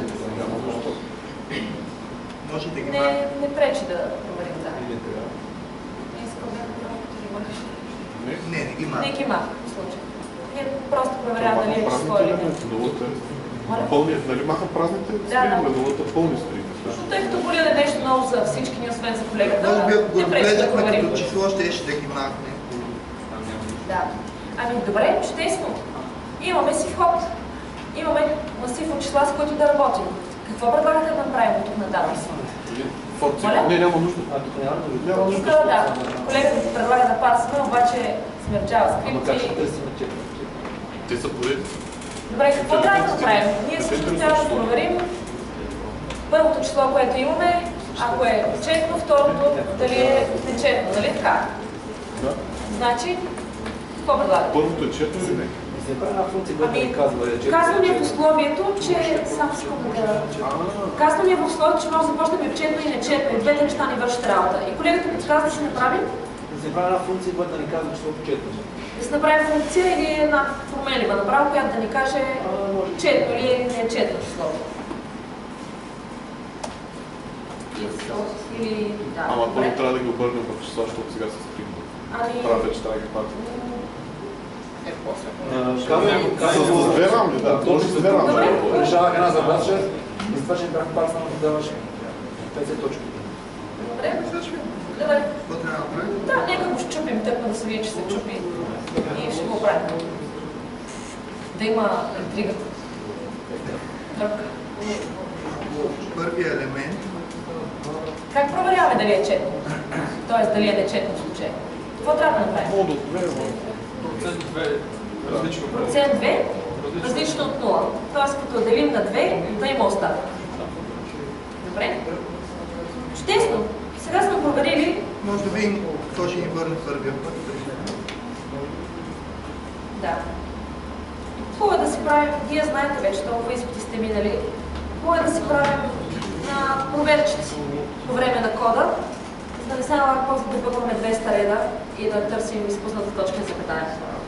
Може да ги Не, махнем. не пречи да проверим, да. Искам да Не, не ги Не махнем. ги маха в случая. Ние просто проверяваме дали е число или не. Пълният, нали маха празните стринове, нулата пълни стринове. Но тъй като Boolean е нещо ново за всички ни, освен за колегата, Може би ако го не пречи да разглеждахме проверим. като число, ще ще да ги махнем. Да. Ами добре, чудесно. Имаме си вход. Имаме масив от числа, с които да работим. Какво предлагате да направим от тук нататък? Моля? Не, няма нужда. А, тук няма нужда. Няма Тук, нужда. да. Колегата ти предлага да парсаме, обаче сме в Ама JavaScript как ще и... търсим чек? Те са поредни. Добре, какво трябва да направим? Ние също трябва да проверим първото число, което имаме, ако е четно, второто дали е нечетно, нали така? Да. Значи, какво предлагате? Първото е четно или не? И се прави една функция, която Ами, ни казва, е, че... казано ни е в условието, че... Само секунда да... Казано ни е в условието, че може да започнем и в четно и нечетно, и двете неща ни вършат работа. И колегата подсказва да се направим си направи една функция, която да ни казва числото четно. Да се направи функция или една променлива направо, която да ни каже четно или не е четно числото. Или да. Ама добре. първо трябва да ги обърнем в числа, защото сега са стринг. Ами... Трябва вече трябва да ги пазим. Е, после. С две рамки, да. Може с две рамки. Добре. Решавах една задача и с това, че бях пак само да даваш петдесет точки. Добре, добре. Какво трябва да направим? Да, нека го щупим, тъкна да се види, че се чупи и ще го правим. Да има интригата. Тръпка. Първият елемент. Как проверяваме дали е четно? Тоест дали е нечетно в случая? Какво трябва да направим? Мога да отговорим. Процент две, различно правило. Процент две, различно от нула. Тоест като делим на две, да има остатък. Добре? Чудесно! Сега сме проверили. Може да видим какво ще ни върне първия път. Да. Хубаво е да си правим, вие знаете вече, толкова изпити сте минали. Хубаво е да си правим на проверчици по време на кода, за да не се налага после да бъдваме двеста реда и да търсим изпусната точка за запетая.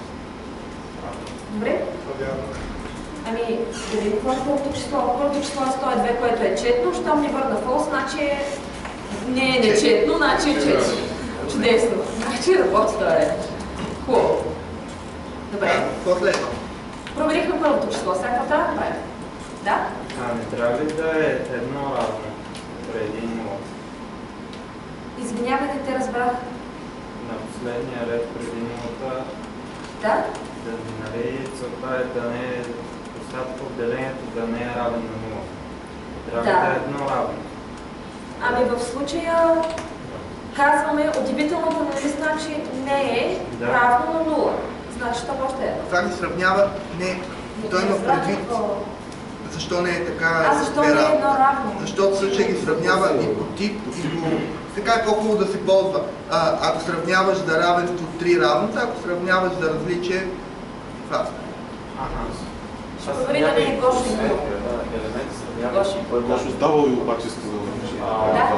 Добре? Ами, да видим какво е първото число. Първото число е сто и две, което е четно. Щом ни върна фолс, значи е... не е нечетно, значи е четно. Чудесно. Значи работи това ред. Хубаво. Добре. Какво след това? Проверихме първото число. Сега какво трябва да направим? Да? А не трябва ли да е едно равно преди нула? Извинявайте, те разбрах. На последния ред преди нулата, Да? да, нали, целта е да не е остатък от делението да не е равен на нула. Трябва Да. да е едно равно. Ами в случая казваме, удивителното нали значи не е Да. равно на нула. Значи там още е едно. Това ни сравнява не. Той има предвид защо не е така. А защо не е едно равно? Защото в случая ги сравнява и по тип, и по... Така е по-хубаво да се ползва. А, ако сравняваш за равенство три равната, ако сравняваш за различие, това. Ще провери да не е Гошо и Нула. Елементи сравняваш и първо. Гошо сдавал и обаче иска да напише. Да.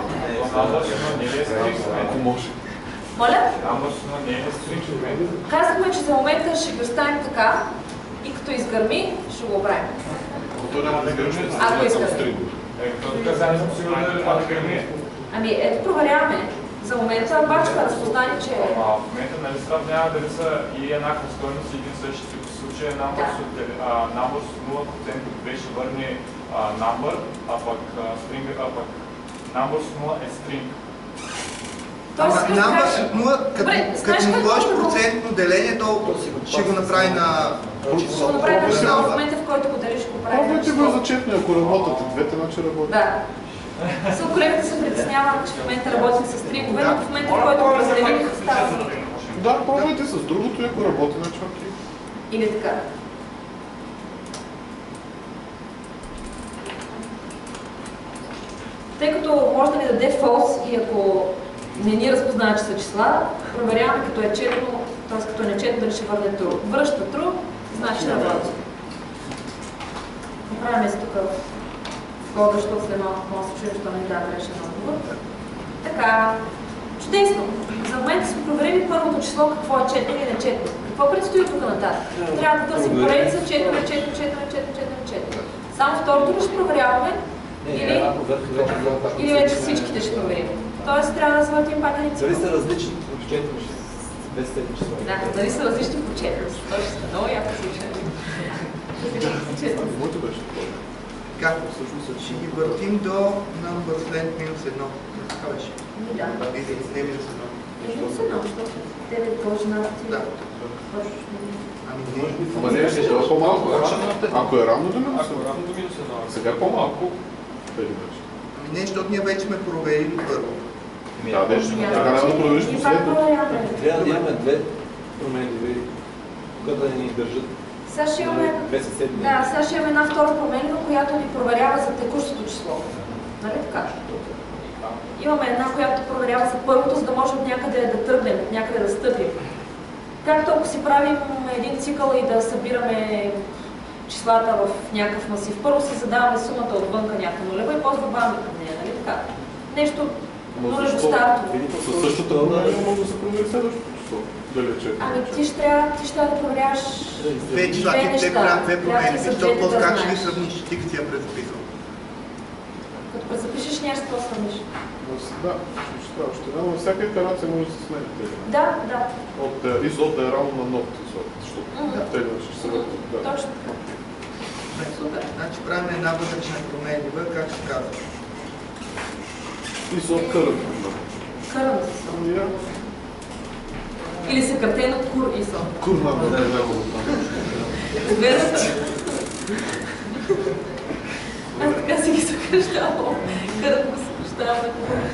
Ако може. Моля? не е стринг елемент. Казахме, че за момента ще го оставим така и като изгърми, ще го оправим. То няма да изгърмиш, ще Ако се искате. само стринг. Казани съм сигурен да това да гърми. Ами ето проверяваме. За момента бачка разпознани, че е. А в момента нали сравнява дали са и еднаква стойност и един същи. В случая numbers от а, numbers от нула процента беше върне а, number, а пък а, string, а пък numbers от нула е string. Тоест, Ама как нamba кажеш? от нула, като, Добре, като знаеш му как сложиш може да го- процентно деление, то ще го направи на число. Ще го направим на на число, в number. момента в който го делиш, го правим на Пробвайте го число. за четно, ако работите двете, значи работи. Да. Со колегата се притеснява, че в момента работим с стригове, но в момента, в който го разделим, става. Да, пробвайте с другото и ако работи, значи окей. Или така. Тъй като може да ни даде false и ако не ни разпознава, че са числа, проверяваме като е четно, т.е. като е нечетно дали ще върне true. Връща true, значи ще работи. Поправяме се тук в кода, защото след малко може да се чуем, що не дава грешен отговор. Така, чудесно. За момента сме проверили първото число, какво е четно или нечетно. Какво предстои тук нататък? Трябва да търсим поредица, четно, нечетно, четно, нечетно, четно, нечетно. Само второто ли ще проверяваме? Или, или вече всичките ще проверим. Тоест трябва да завъртим пак единица. Дали са различни от четно, без тези числа? Да, дали са различни по четност. Точно, много яко случай. Моето беше такова. Така, всъщност ще ги въртим до number length минус едно. Така беше. Да. Или не минус едно. Минус едно, защото девет дължина ти. Да. Ами не. Ама не, ще е по-малко. Ако е равно до минус Ако едно. равно до минус едно. Сега е по-малко. Преди вече. Ами не, защото ние вече сме проверили първо. Да, вече. Така няма да провериш И пак последното. проверяваме. Трябва да имаме две променливи, когато да ни държат Сега ще имаме... две съседни. Да, сега ще имаме една втора променлива, която ни проверява за текущото число. Нали така? Имаме една, която проверява за първото, за да може от някъде да тръгнем, от някъде да стъпим. Както ако си правим един цикъл и да събираме числата в някакъв масив, първо си задаваме сумата отвънка някаква нулева и после добавяме към нея, нали така? Нещо Но Но защо? стартово. Със същата промяна може да се промени следващото число. Дали е четири? Ами ти ще трябва, ти ще трябва да проверяваш Две числа, две ти те неща. правят две Трябва промени. ти Защо съвзете после да как ще ги знаеш. сравниш? Ти си я презаписал. Като презапишеш нещо, какво сравниш. Но с- Да, ще трябва още една, но всяка итерация може да се сменя. Да, да, От е, изот да е равно на нот изот, защото Мгм. те ще се върнат. Да. точно. Супер. Значи правим една вътрешна променлива, как се казва? Изот къръв. Кърна се съм. Я Или съкратено кур и сон. курна да не е много там. Разбираш? Аз така си ги съкръщавам. Кърна го съкръщавам.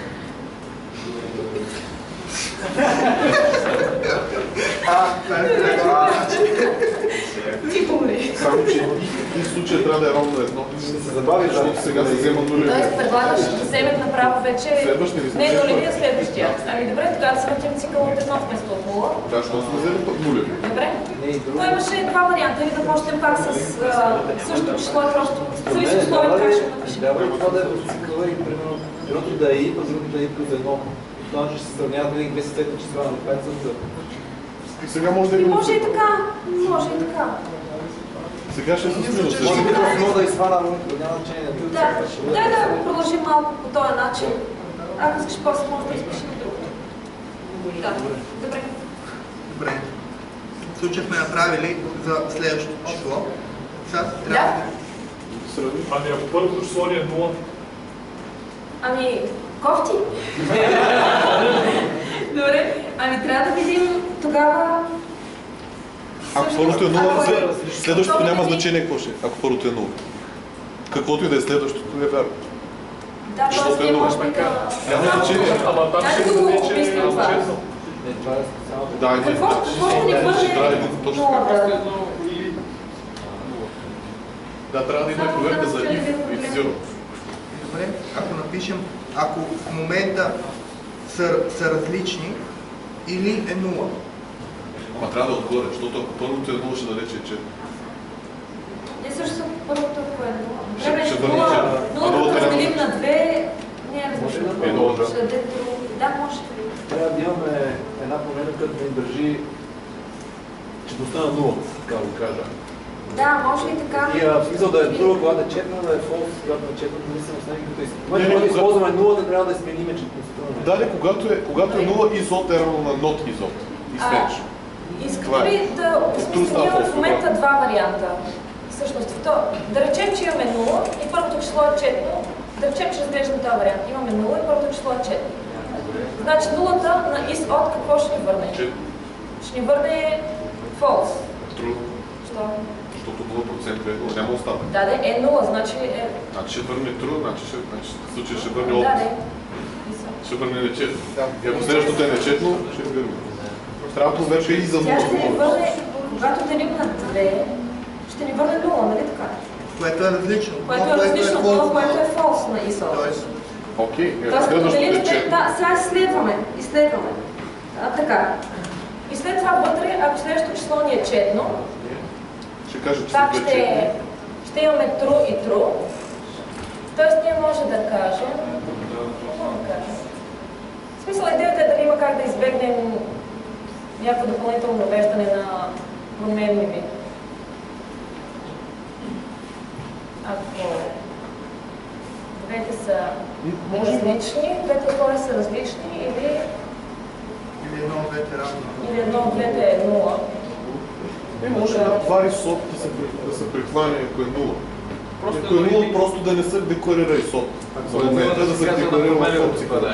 А, това е това. Ти помри. Само, че и в случая трябва да е равно едно. Ще се забави, Защото сега се взема нулеви. Тоест предлагаш да вземем направо вече... Следващия ли Не, сме? нулевия следващия. Ами добре, тогава се въртим цикъл от едно вместо от нула. Да, що сме взели пък нулеви. Добре? Не, и друго. Той имаше два варианта. Или да почнем пак с а, същото число и просто зависи от условията как ще го напишем. Трябва ли това да е в цикъла и примерно едното да е и, пък другото да е и плюс едно. Това ще се сравняват винаги две съседни числа на пет за И сега може да И има... може и така, може и така. Сега ще се смира Може също. би просто мога да изхвана, но няма значение. Да, дай да продължим малко по този начин. Ако искаш после, може да изпишем другото. Да, добре. Добре. В случай сме направили за следващото число. Сега Да. трябва Сравни. Ами ако първото число ни е нула, Ами, кофти. Добре, ами трябва да видим тогава... Ако Всъщност, първото е нула, ако след- следващото няма Тоест, значение какво ще е, ако първото е нула. Каквото и да е следващото е вярно. Да, Защото т.е. е ние много. може би да... Няма значение. ама там Дай ще да го бъде, че е обмислим това. честно. Не, това е специално. Да, един. Какво, какво ще ни Ще трябва върне един точно. нулата? Да, трябва да има Само проверка да за разкажем if един и проблем. zero. Добре, ако напишем, ако в момента са, са различни или е нула. Ама трябва да е отгоре, защото ако първото е нула, ще даде, че е четири. Ние също първото е нула. Ще- Добре, ще нула, върнем, че- нула а нулата като няма разделим значение. на две, не е различно. Е, нула, да. Ще даде друго. Да, може. Трябва да имаме една промена, която да ни държи четността на нула, така да го кажа. Да, може и така. И а, в смисъл да е друга, когато е четна, да е false, когато е четна, независимо с него, като Не, използваме. не, Когато кога- използваме нулата, трябва да смениме четността. Дали, когато е, когато е нула, изот е равно на not изот. И А, смениш. Искате Това е. ли да осмислим имаме в момента два варианта? Всъщност, то, да речем, че имаме нула и първото число е четно. Да речем, че разглеждаме този вариант. Имаме нула и първото число е четно. Значи нулата на is от какво ще ни върне? Че Ще ни върне false. true, Що? защото нула процента е нула, няма остава. Да, да, е нула, значи е... Значи ще върне true, значи ще, значи, в случая ще върне Да, от, да. ще върне нечетно. И ако следващото е нечетно, ще е върне. Трябва проверка и за Тя нула. ще ни върне, когато делим на две, ще ни върне нула, нали така? Което е различно. Което но е различно от това, false. което е false на is от. Тоест, Окей, е, Тоест, като следващото делим е на четно. да, сега изследваме, изследваме. А, така. И след това вътре, ако следващото число ни е четно, Ще кажа, че пак са две ще, четно. ще имаме true и true. Тоест ние може да кажем, какво да кажем? В смисъл идеята е дали има как да избегнем някакво допълнително навеждане на променливи. Ако двете са Може би. различни, двете условия са различни или, или едно от двете равно. или едно от двете е нула. Не, може да вари сот да се, при- да се прихване, ако е нула. Ако е нула, просто да не се декларира и сот. За момента да се декларира в опцията.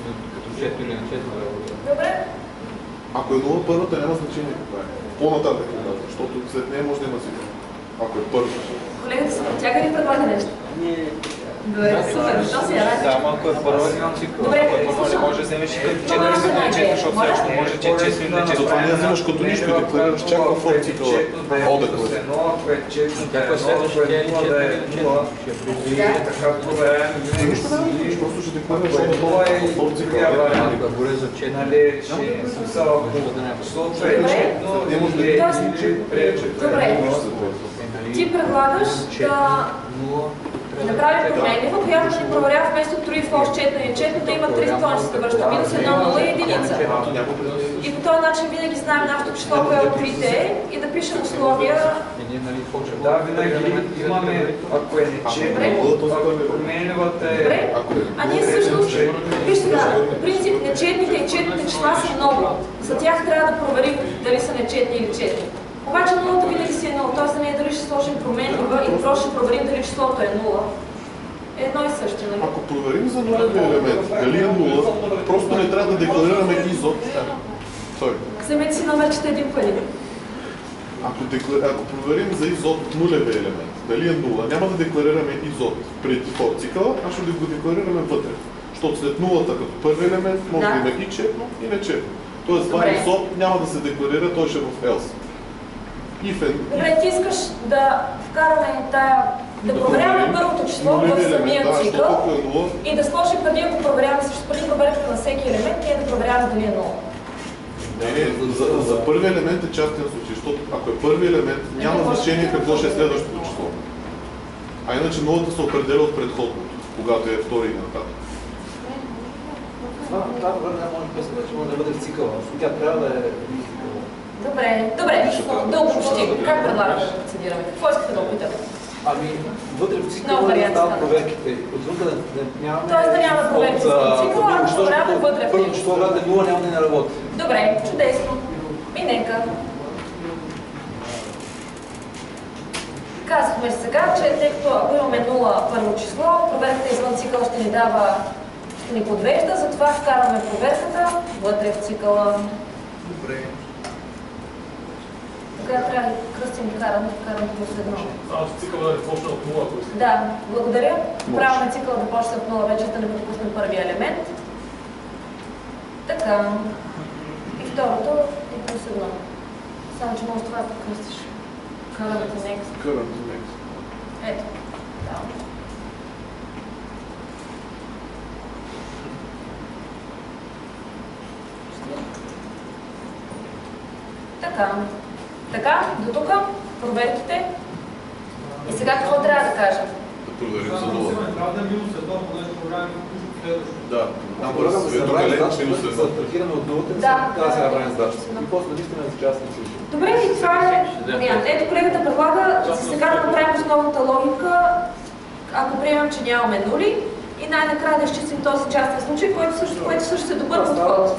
Добре? Ако е нула, първата няма значение каква е. По-нататък е дата, защото след нея може да има цифра. Ако е първа. Колегата се протяга ли предлага нещо? Добре, супер, защо си я ради? Само ако е първа имам цикъл. Добре, Ако е първа, не слушам. може да вземеш и като Това четири може да или е. четири, защото Моля? също може, че е четири или четири. Затова не я вземаш като нищо и декларираш чак в форт цикъла. О, декларира. Едно, ако е четири, ако е следващото е нула, да е нула. И така проверяем Нищо да не вземаш, просто ще декларираш Ако е отново нула и в форт цикъла. другия вариант. Нали, ще смисъл, ако числото е Добре. четно или или прече. Добре. Ти предлагаш да... Да направи променлива, която да ни проверява вместо три false четно и четно да има три стойности, да връща минус едно, нула и единица. И по този начин винаги знаем нашето число, кое от трите и да пишем условия. Да, винаги имаме, ако е нечетно, ако променливата е... Добре. А ние всъщност, вижте сега, по принцип нечетните и четните числа са много. За тях трябва да проверим дали са нечетни или четни. Обаче нулата винаги си е нула, т.е. да не е дали ще сложим променлива или просто ще проверим дали числото е нула. Едно и също, нали? Ако проверим за нулевия елемент, дали е нула, просто не трябва да декларираме изот. Sorry. Вземете си номерчета един пъти. Ако, декла... Ако проверим за изот нулевия елемент, дали е нула, няма да декларираме изот преди for цикъла, а ще го декларираме вътре. Защото след нулата като първи елемент може да, да има и четно, и нечетно. Тоест това изот няма да се декларира, той ще е в else. Добре, ти искаш да вкараме тая, да, да проверяваме първото число в самия да, цикъл и да сложим преди да го проверяваме, също преди проверката на всеки елемент, ние да проверяваме дали е нула. Не, не, за, за първи елемент е частен случай, защото ако е първи елемент, няма значение какво ще е следващото число. А иначе нулата се определя от предходното, когато е втори и нататък. Това може да бъде в цикъла, тя трябва да е... Добре, добре, да обобщим. Как предлагаш да процедираме? Какво искате да опитаме? Ами, вътре в цикъла да стават проверките. Отвън да нямаме... Тоест да няма проверки в цикъла, ако проверяваме вътре в първо число, когато е нула, няма да не работи. Добре, чудесно. И нека. Казахме сега, че тъй като ако имаме нула първо число, проверката извън цикъл ще ни дава, ще ни подвежда, затова вкарваме проверката вътре в цикъла. Добре. Сега трябва да кръстим карам, карам плюс едно. А, цикъл да не почне от нула, ако искате. Да, благодаря. Правилно цикъл да почне от нула, вече да не пропуснем първия елемент. Така. И второто е плюс едно. Само, че може това да кръстиш. Current next. Current next. Ето. Да. Така. Така, до тук проверките. И сега какво трябва да кажем? Да проверим за нула. Трябва да е минус едно, понеже програми следващото. Да, набора с елемент минус едно. За тракираме от нулата, да, така се направим задачата. И после да виждаме за частни случаи. Добре, и това е вариант. Ето колегата предлага за сега да направим основната логика, ако приемем, че нямаме нули, и най-накрая да изчистим този частен случай, който също, което също е добър подход.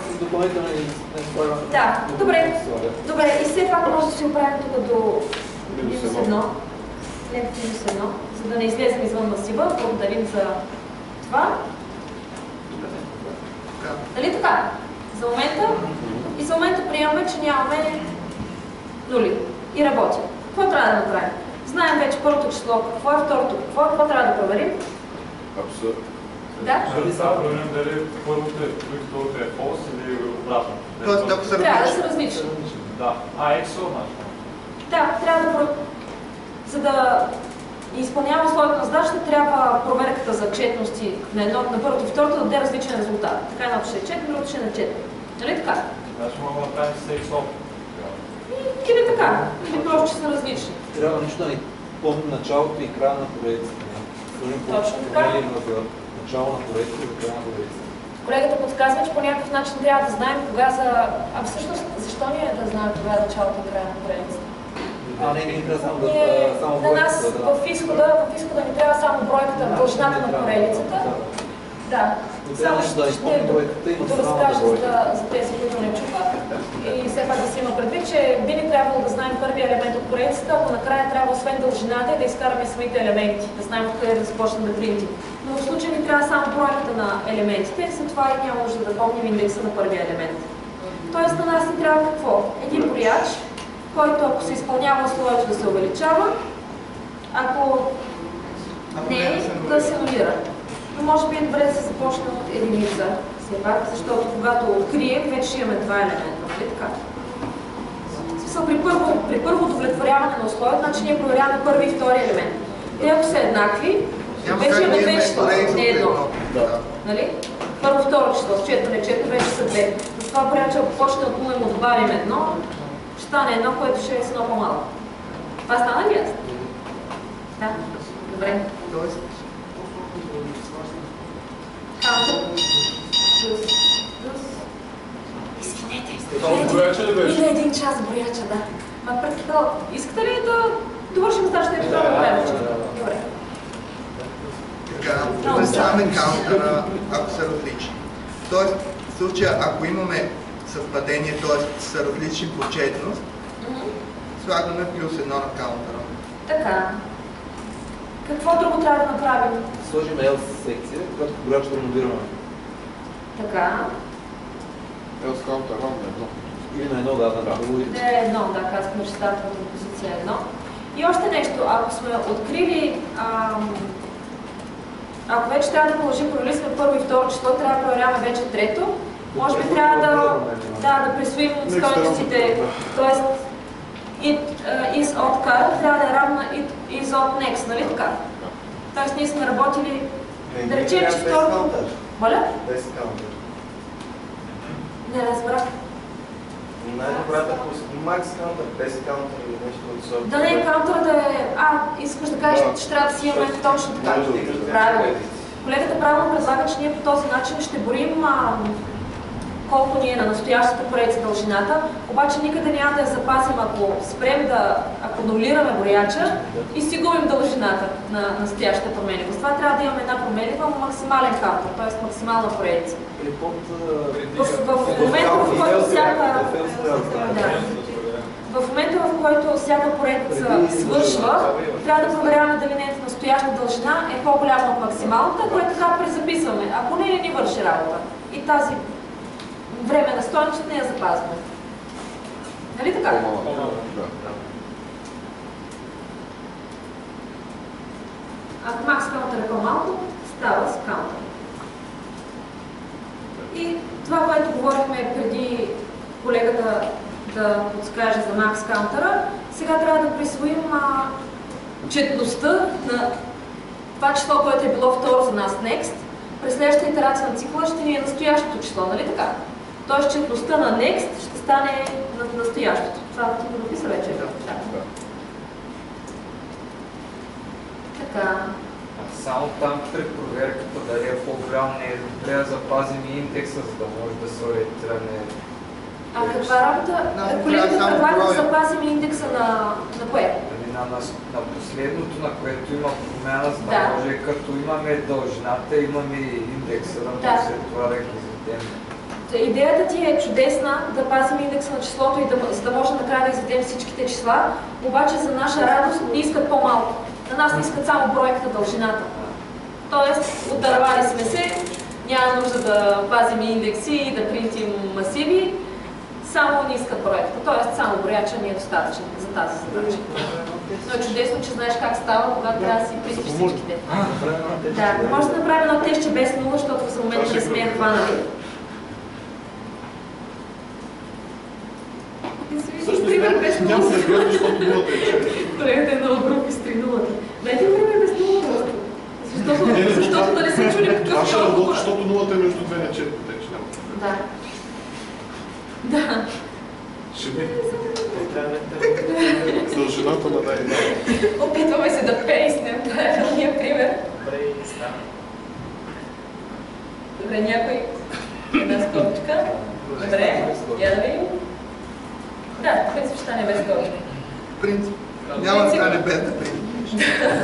Да, добре. Добре, и все пак може да си оправим тук до минус едно. Не до минус едно, за да не излезем извън масива. Благодарим за това. Нали така? За момента. И за момента приемаме, че нямаме нули. И работим. Какво трябва да направим? Знаем вече първото число, какво е второто, какво, какво трябва да проверим? Абсолютно. Да? Дали трябва да проверим дали първото е true и второто е false или обратно? Тоест, ако са трябва да различни. са различни. Да. А, ексо, значи. Да, трябва да... За да изпълнява условието на задачата, трябва проверката за четности на, едно, на първото и второто да даде различен резултат. Така едното ще е четно, другото ще е нечетно. Нали така? Значи мога да направим с ексо. Или така, или просто, че са различни. Трябва нещо да ни помни началото и края на поредицата. Точно така. Начало на поредицата и края на поредицата. Колегата подсказва, че по някакъв начин трябва да знаем кога за... А всъщност, защо ни е да знаем кога е началото и края на поредицата? А, не, не ни трябва само да... Ние, само на нас в изхода, в изхода ни трябва само бройката, дължината на поредицата. Да. Само ще доразкажа за, за тези, които не чуха. И все пак да се има предвид, че би ни трябвало да знаем първия елемент от поредицата, ако накрая трябва освен дължината да изкараме самите елементи, да знаем откъде да започнем да принтим. Но в случая ни трябва само бройката на елементите, затова и няма нужда да помним индекса на първия елемент. Тоест на нас ни трябва какво? Един брояч, който ако се изпълнява условието да се увеличава, ако не, да се нулира. Но може би е добре да се започне от единица, все пак, защото когато открием, вече имаме два елемента, нали така? В смисъл, при първо, при първо удовлетворяване на условието, значи ние проверяваме първи и втори елемент. Те ако са еднакви, вече имаме две числа, не едно. Нали? Първо, второ число, с четно, не четно, вече са две. Затова правя, че ако почне от нула и му добавим едно, ще стане едно, което ще е много по-малко. Това стана ли ясно? Да, добре. Тоест, Counter. Плюс. Плюс. Извинете. Само брояча ли беше? И на един час брояча, да. Ма предпитал, искате ли да довършим задачата и това да правим? Добре. Така, представяме каунтъра, ако са различни. Тоест, в случая, ако имаме съвпадение, т.е. са различни по четност, слагаме плюс едно на каунтъра. Така. Какво друго трябва да направим? Сложим else секция, която брояч да ремодираме. Така. Else counter равно едно. Или на едно, да, да, да. Да е едно, да, казахме, че стартовата позиция е едно. И още нещо, ако сме открили, ам, ако вече трябва да продължим, провели сме първо и второ число, трябва да проверяваме вече трето, може би трябва да, да, да присвоим стойностите, т.е. it uh, is от current трябва да е равна it is от next, нали така? Тоест ние сме работили, да речем, че второто... Моля? Без каунтър. Не разбрах. Най-добрата позиция. Макс каунтър, без каунтър или нещо от сорта. Да не, каунтъра да е... А, искаш да кажеш, че трябва да си имаме точно така. Правилно. Колегата правилно предлага, че ние по този начин ще борим а, колко ни е на настоящата поредица дължината, обаче никъде няма да я запазим, ако спрем да акумулираме брояча и си губим дължината на настоящата променливост. Това трябва да имаме една променлива максимален каунтър, т.е. максимална поредица. В момента, в който всяка... В момента, в който всяка поредица свършва, трябва да проверяваме дали нейната настояща дължина е по-голяма от максималната, което така презаписваме. Ако не, не ни върши работа. И тази време на стойност не я запазваме. Нали така? Ако макс каунтър е по-малко, става с каунтър. И това, което говорихме преди колегата да подскаже за макс каунтъра, сега трябва да присвоим а, четността на това число, което е било второ за нас next. През следващата итерация на цикла ще ни е настоящото число, нали така? Тоест четността на next ще стане на настоящото. Това да ти го написа вече. Да. Така. Само там при проверката дали е по-голям, не е добре да запазим и индекса, за да може да се ориентираме. А каква работа? Колегата предлага да запазим индекса на, на кое? На, на, на последното, на което има промяна, за да, да може като имаме дължината, имаме индекса, да, да. след това да ги изведем. Идеята ти е чудесна да пазим индекса на числото и да, за да може накрая да изведем всичките числа, обаче за наша радост ни искат по-малко. На нас не искат само бройката, дължината. Тоест, отдървали сме се, няма нужда да пазим индекси и да принтим масиви, само не искат бройката. Тоест, само брояча ни е достатъчен за тази задача. Но е чудесно, че знаеш как става, когато трябва да си принтиш всичките. Да, може да направим едно тестче без нула, защото за момента не сме я хванали. Пример без нула. Няма да гледам, защото нулата е четири. Колегата е много групи с три нулата. Дайте пример без нула просто. Защото, защото да не се чули какъв Аз ще работя, защото нулата е между две на четири, тъй че няма. Да. Да. Ще ми. Дължината на дай. Опитваме се да пейснем правилния пример. Добре, стана. Добре, някой една скобичка. Добре, я да видим. Да, в принцип ще стане без скобичка. В принцип. Няма да стане без да принцип.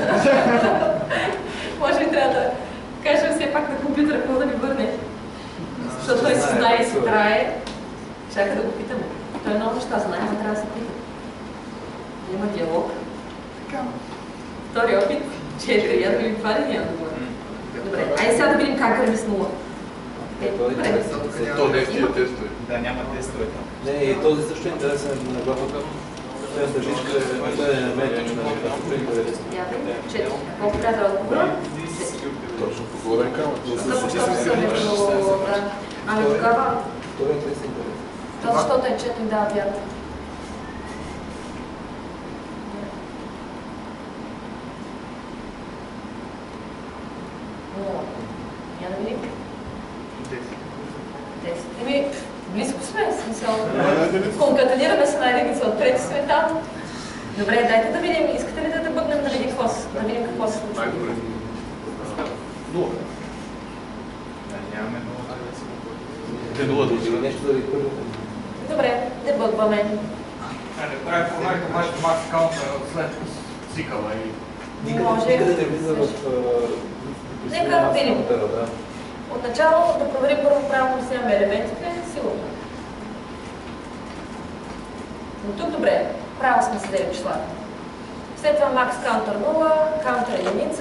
Може би трябва да кажем все пак на компютъра какво да ни върне. Защото той си знае и си трае. Чака да го питаме. Той много неща знае, но трябва да се пита. Има диалог. Така. Втори опит. Четири. Я да видим това ли няма да говорим. Добре, айде сега да видим как гърми с нула. Добре. То не е в тия тестове. Да, няма тестове там. Не, и този също е интересен на главата. Тази дъжичка е метрична. Я да четири. Колко трябва да отговоря? Точно по главен камък. Защото съм е било... Ами тогава... Това е интересен интерес. Това защото е четири, да, вярно. Я да видим. десет. Еми, близко сме, смисъл. Конкатенираме се на единица от трети сме там. Добре, дайте да видим. Искате ли да бъгнем да видим какво, да видим какво се случва? Нула. Нямаме нула. Те нула да отива. Нещо да ви първо. Добре, дебъгваме. Не прави проверка, може макс каунтър след цикъла и... Може. Никъде не влиза в... Нека видим. Отначало да проверим първо правилно си имаме елементите, сигурно. Но тук добре, право сме си дали числата. След това макс каунтър нула, каунтър единица.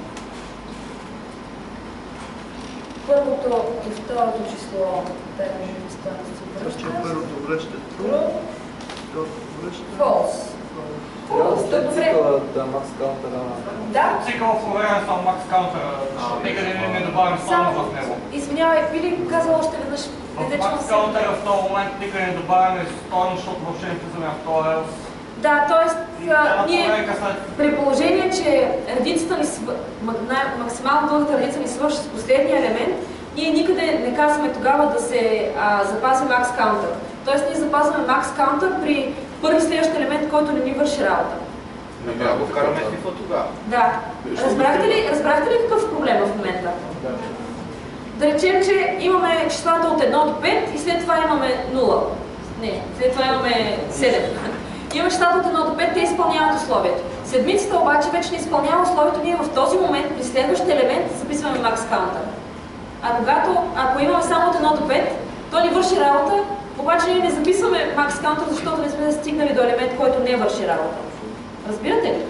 Първото и второто число, да не стойности връща. Първото връща true, второто връща False. False, тук добре. Да, макс каунтъра. Да. Цикъл проверяме само макс каунтъра, никъде не добавим стойност в него. Извинявай, би ли казал още веднъж? В макс каунтъра в този момент никъде не добавяме стойност, защото въобще не влизаме в този else. Да, т.е. ние при положение, че редицата ни, максимално дългата редица ни свърши с последния елемент, ние никъде не казваме тогава да се а, запази макс каунтър. Тоест ние запазваме макс каунтър при първи следващ елемент, който не ни върши работа. Не трябва да го вкараме фифа тогава. Да. Разбрахте ли, разбрахте ли какъв е проблема в момента? Да. Да речем, че имаме числата от едно до пет и след това имаме нула. Не, след това имаме седем. Имаме числата от едно до пет, те изпълняват условието. Седмицата обаче вече не изпълнява условието, ние в този момент при следващия елемент записваме макс каунтър. А когато, ако имаме само от едно до пет, то ни върши работа, обаче ние не записваме макс каунтър, защото не сме стигнали до елемент, който не върши работа. Разбирате ли?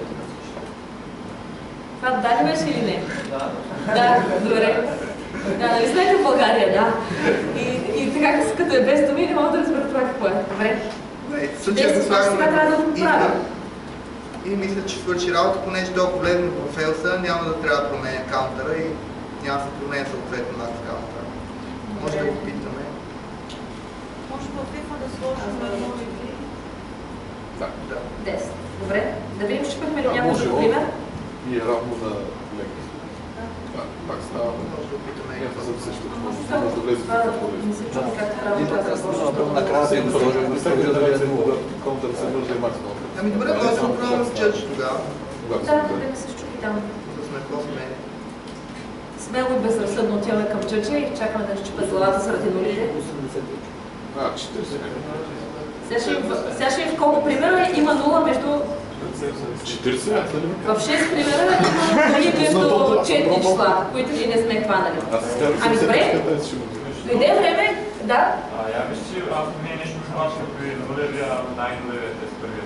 Това да ли беше или не? Да. Да, добре. Да, нали знаете в България, да. И, и така, като е без думи, не мога да разбера това какво е. Добре. В случая да слагаме да и мисля, че свърши работа, понеже толкова влезем в фейлса, няма да трябва да променя каунтъра и няма да се променя съответно макс каунтъра. Може да го питаме. Може по фифа да сложим едно и три? Да. десет. Добре. Да видим, че чупахме ли някой друг пример. И е равно на леки. Да, пак става. Може да опитаме. Някаква съм също. Може да влезе в това. Не се чуди как трябва да Накрая да им сложим да се вижда да е нула. Каунтър се върже и макс каунтър. Ами добре, може да го пробваме в чърч тогава. Да, да ми се щупи там. За сме по-смели. Смело и безразсъдно отиваме към чърча и чакаме да щупят главата заради нулите. А, четиридесет. Сега ще ви вколко примера има нула между... четиридесет? В шест примера има нули между четири числа, които ние не сме хванали. Ами добре, дойде време, да. А, я мисля, че аз не е нещо смачно при нулевия, най-нулевия тест първия.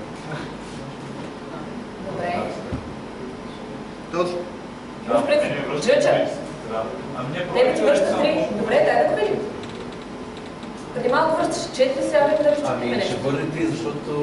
Добре. Този. Имаш пред Джъча. Тебе ти връщат три. Добре, дай да го видим. Преди малко връщаш четири, сега видим да разчупиме нещо. Ами ще върне три, защото...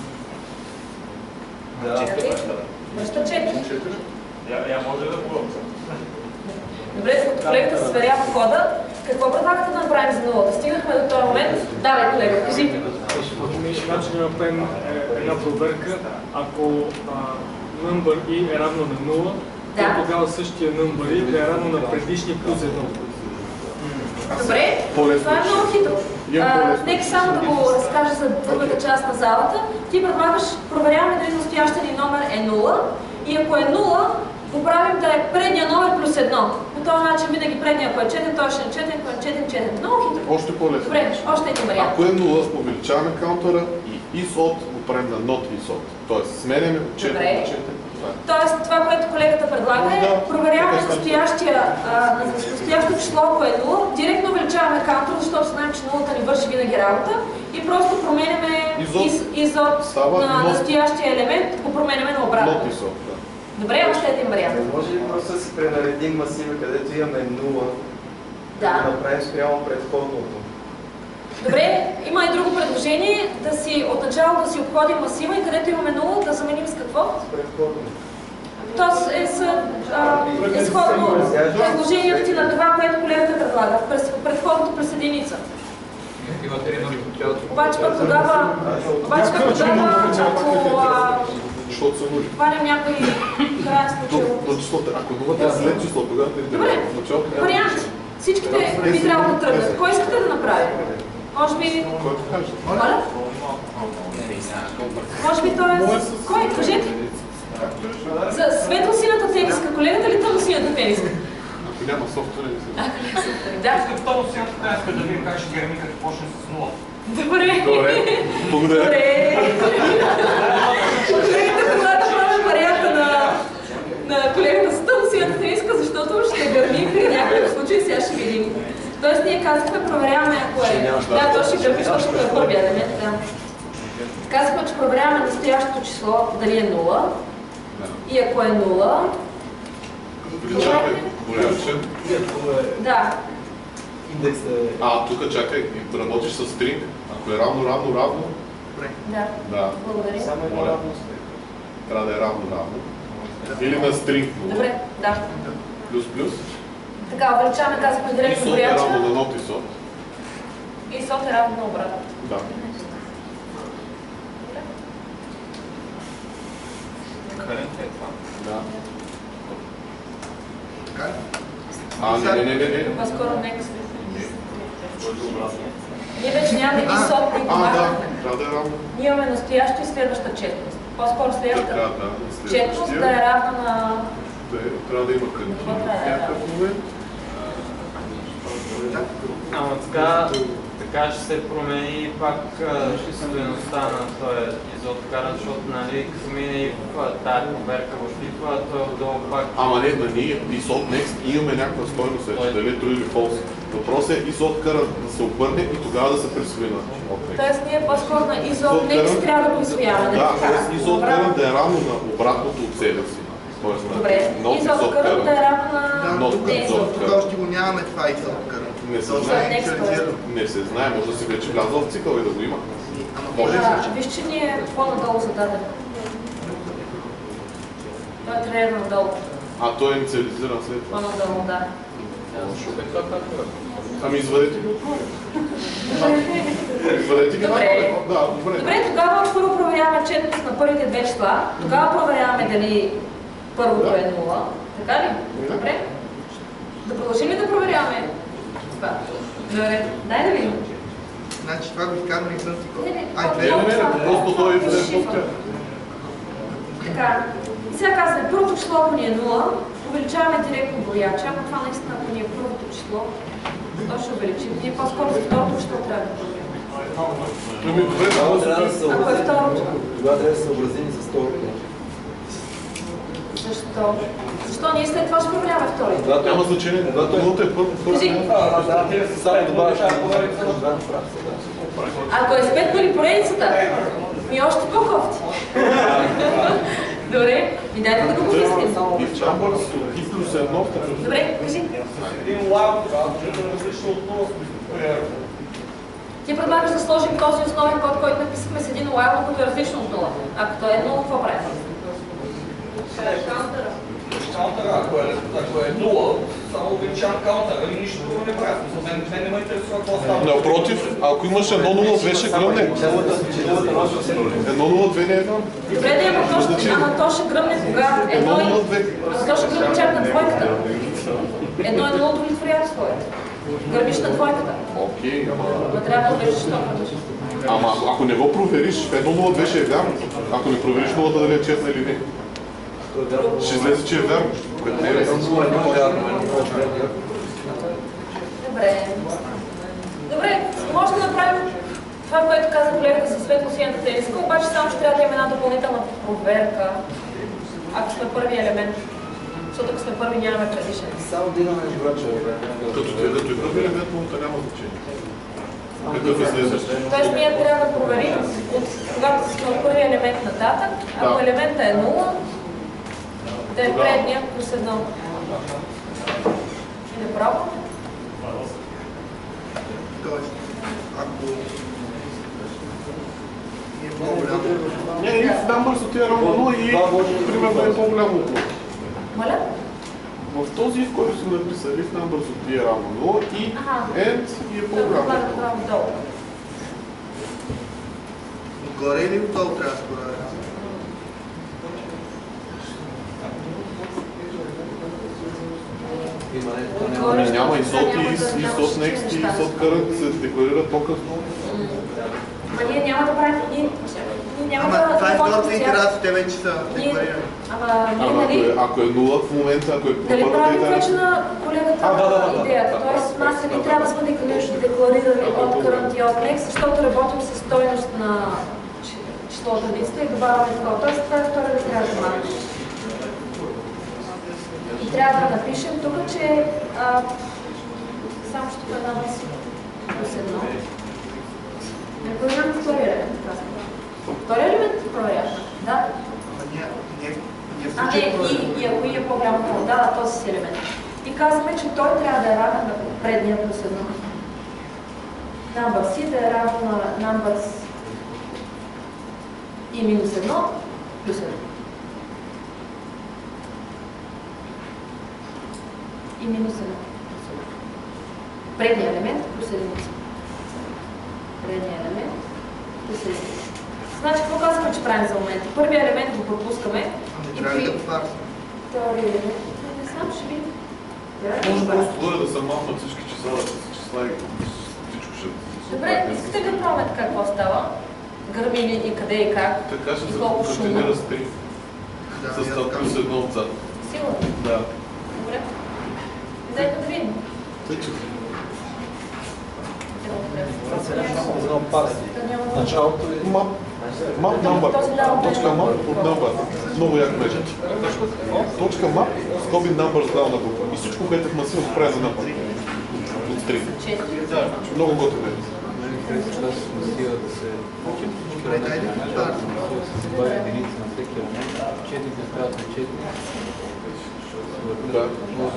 Връща четири. Я може да го опца. Добре, докато колегата се сверява кода, какво предлагате да направим за нулата? Стигнахме до този момент. Давай, колега, кажи. Ще начин да направим една проверка. Ако number i е равно на нула, то тогава същия number i да е равно на предишния плюс едно. Добре, това е много хитро. Нека само да го разкажа за другата част на залата. Ти предлагаш, проверяваме дали настоящия ни номер е нула и ако е нула, го правим да е предния номер плюс едно. По този начин винаги предния, ако е четен, той ще е четен, ако е четен, четен. Много хитро. Още по-лесно. Добре, още един вариант. Ако е нула, увеличаваме каунтъра и isOt го правим на not isOt. Тоест, сменяме четири на четири. Тоест, това, което колегата предлага е, проверяваме настоящото число, ако е нула, директно увеличаваме каунтъра, защото знаем, че нулата ни върши винаги работа и просто променяме isOt на настоящия елемент, го променяме на обратно. Добре, още един вариант. Може ли просто да си пренаредим масива, където имаме нула, да да направим спрямо предходното? Добре, има и друго предложение, да си отначало да си обходим масива и където имаме нула, да заменим с какво? С предходното. Тоест е, с, а, е сходно предложението ти на това, което колегата предлага, през предходното през единица. Обаче пък тогава, обаче пък тогава, ако хванем някой крайен случай. Ако нулата е след число, тогава те добре, вариант. Всичките би трябвало да тръгнат. Кой искате да направим? Може би... Който каже. Моля? Може би той е... Кой? Кажете. За светло-сината тениска, колегата ли тъмно-сината тениска? иска. Ако няма софтуер, не се. Ако няма софтуер, да. След второ сега така иска да видим как ще гърми, като почне с нула. Добре. Добре. Благодаря. Добре. Колегата, когато правим варианта на, на колегата с тъмно сивата тениска, защото ще гърми при някакъв случай, сега ще видим. Тоест ние казахме, проверяваме ако е. Да, то ще гърми, защото е първия елемент. Да. Казахме, че проверяваме настоящото число, дали е нула. И ако е нула... Чакай, голямче. Да. Индекс е... А, тук чакай, и работиш с стринг. Ако е равно, равно, равно. Да. Да. Благодаря. Само едно равно трябва да е равно, равно. Или на стринг. Добре, да. Плюс, плюс. Така, увеличаваме, казахме директно И сот е равно на брояча. нот и сот. И сот е равно на обратно. Да. Current е това. Да. Така ли? А, не, не, не, не, не. По-скоро next. Ние вече нямаме и сот, и А, да, махнахме. трябва да е равно. Ние имаме настояща и следваща четност. По-скоро Така, следващата да. четност да е равна на... Да, трябва да има кънки в някакъв момент. Ама така, така ще се промени пак стоеността на този изот карат, защото нали, като мине и в тази проверка в липа, то е отдолу пак. Ама не, на ние изот next имаме някаква стойност вече, дали е true или false. Въпросът е изот карат да се обърне и тогава да се присвои на от next. Тоест ние по-скоро на изот next трябва да присвояваме. Да, т.е. изот карат да е равно на обратното от себе си. Тоест на Добре, not изот изот карат да е карат. равна Да, на тук, Not тук, изот тук карат. още го нямаме това изот карат. Не се То знае. е инициализирано. Не се знае, може да си вече влязъл в цикъл и да го има. Ама Може може да да се. Да, виж, че ни е по-надолу зададен. Той е тренер надолу. А той е инициализиран след това. По-надолу, да. Ами извадете ги отгоре. Извадете ги Добре. нагоре. Да, добре. Добре, тогава първо проверяваме четност на първите две числа. Тогава проверяваме дали първото е нула. Така ли? Добре. Да продължим ли да проверяваме това? Добре. Дай да видим. Значи това го изкарваме извън цикъл. Не, не, Ай, Не, две. не, не, просто той е влезе в тях. Така. И сега казваме, първото число, ако ни е нула, увеличаваме директно брояча. Ако това наистина, ако ни е първото число, то ще увеличим. Ние по-скоро за второто число трябва да проверим. Ами добре, Тогава трябва да се Ако е съобразим. второто. Тогава трябва да се съобразим и с второто. Защо? Защо ние след това ще проверяваме второто? Когато няма значение. Когато е- Нулата е първо. Кажи. А, да, само добавяш на да, прав се, да. Ако е сметнали поредицата, ми е още по-кофти. Добре, ми дайте да го помислим. И в Чамбърс и плюс едно. Добре, кажи. Един лайв, който е различно от нула. Ти предлагаш да сложим този основен код, който написахме с един лайв, който е различно от нула. Ако той е нула, какво правим? Каунтъра. Каунтъра, ако е, ако е нула, само увеличавам каунтъра и нищо друго не правя. За мен, мен не ме интересува какво става. Напротив, ако имаш едно нула две ще гръмне. Едно нула две не е едно. Добре, да има точно, ама то ще гръмне кога? Едно и... Ама то ще гръмне чак на двойката. Едно е нула удовлетворява своята. Гърмиш на двойката. Окей, ама... Но трябва да отвеждаш топката. Ама ако не го провериш, едно нула две ще е вярно. Ако не провериш нулата дали е четна или не. Ще излезе, че е вярно. Което не е вярно. Добре. Добре, може да направим това, което каза колегата със светло-синята тениска, обаче само ще трябва да има една допълнителна проверка, ако сме първи елемент. Защото ако сме първи, нямаме предишен. Само да имаме брояча. Като ти е като и първи елемент, нулата няма значение. Какъв е следващия? Тоест ние трябва да проверим, от когато сме от първи елемент нататък, ако Да. елемента е нула, да е предния плюс едно. И да пробваме. Тоест, ако е по-голямо. Не, и в Numbers от тия равно нула и примерно е по-голямо от нула. Моля? В този, в който сме написали в Numbers от тия равно нула и Аха. end и е Да по-голямо. предлагам право долу. Отгоре или отдолу трябва да се проверя? Ами няма изот и изот next и изот current се декларират по-късно. Ма ние няма да правим... Ние, ние няма Ама да... това е да втората можем итерация, те вече са Ние, декларирани. Ама, Ама ако нали... е, ако е нула в момента, ако е Дали първата правим идея... вече на колегата А, да, да, да, идеята? да. Тоест, маса ни трябва да сме декларирали от current и от next, защото работим с стойност на число от единицата и добавяме такова. Тоест, това е втора да трябва да малко. И трябва да напишем тук, че а, само ще тук една маса плюс едно. Не проверявам втори елемент, казвам. Втори елемент проверявам, да. А, не, и, и ако и е по-голямо по да, да, този си елемент. И казваме, че той трябва да е равен на предния плюс едно. Number C да е равен на numbers и минус едно плюс едно. И минус едно. Предния елемент плюс единица. Предния елемент плюс единица. Значи, какво казваме, че правим за момента? Първият елемент го пропускаме. Не трябва ли да парсим? Втори елемент. Не знам, ще видим. Може просто бъде да се махнат всички числа, да се числа и всичко ще... Добре, искате ли да пробваме така какво става? Гърми и къде и как? Така ще и се колко шумно? континира с три. С това плюс едно отзад. Сигурно? Да. Добре. Дайте да видим. Тъй, че... Едно парси. Началото е... Map. Map number. Точка map от number. Много як межа. Точка map, скоби number с главна буква. И всичко, което е в масива, го прави на number. От три. Много готово е. Да.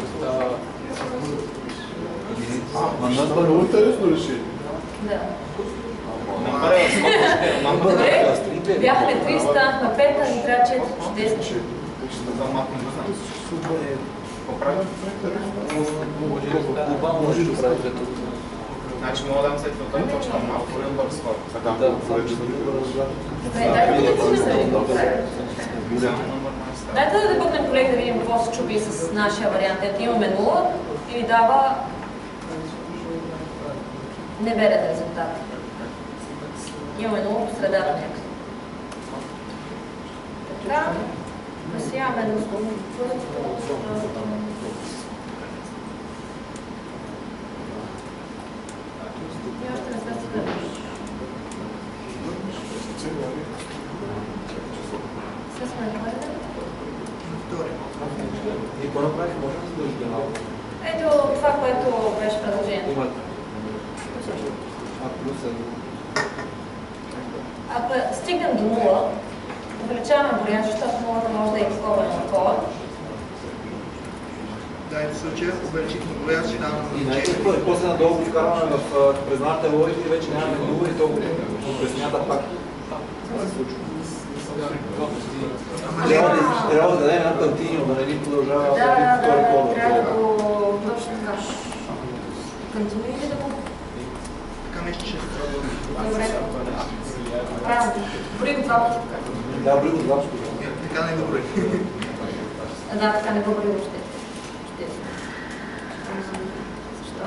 А, много интересно реши. Да. Добре, бяхме три, станахме пет, а ни трябва четири. Чудесно. Може да правиш ето. Значи мога да дам след това точка малко и бърз ход. Така, вече да ви разбира. Дайте да дебъгнем. Дайте да дебъгнем, колеги, да видим какво се чуби с нашия вариант. Ето имаме нула и ни дава неверен резултат. Имаме нула по средата някъде. Така, насяваме да и още не сме се дадали. Все сме направили. И какво направих? Може да се дължи малко? Ето това, което беше предложението. А плюс едно. Ако стигнем до нула, увеличаваме вариант, защото нулата може да е такова на такова. Да, в случая увеличихме вариант, ще даваме И най-тъпо е после надолу го вкарваме в признатите логики и вече нямаме нула и толкова обяснята пак. Това се случва. Трябва да дадем една тантиниум, да не ни продължава втори код. Да, трябва да го точно така. Континуираме да го... Така нещо ще Добре. Правилно. Брои го два пъти. Да, брои го два пъти. Така не го брои. Да, така не го брои въобще. Защо?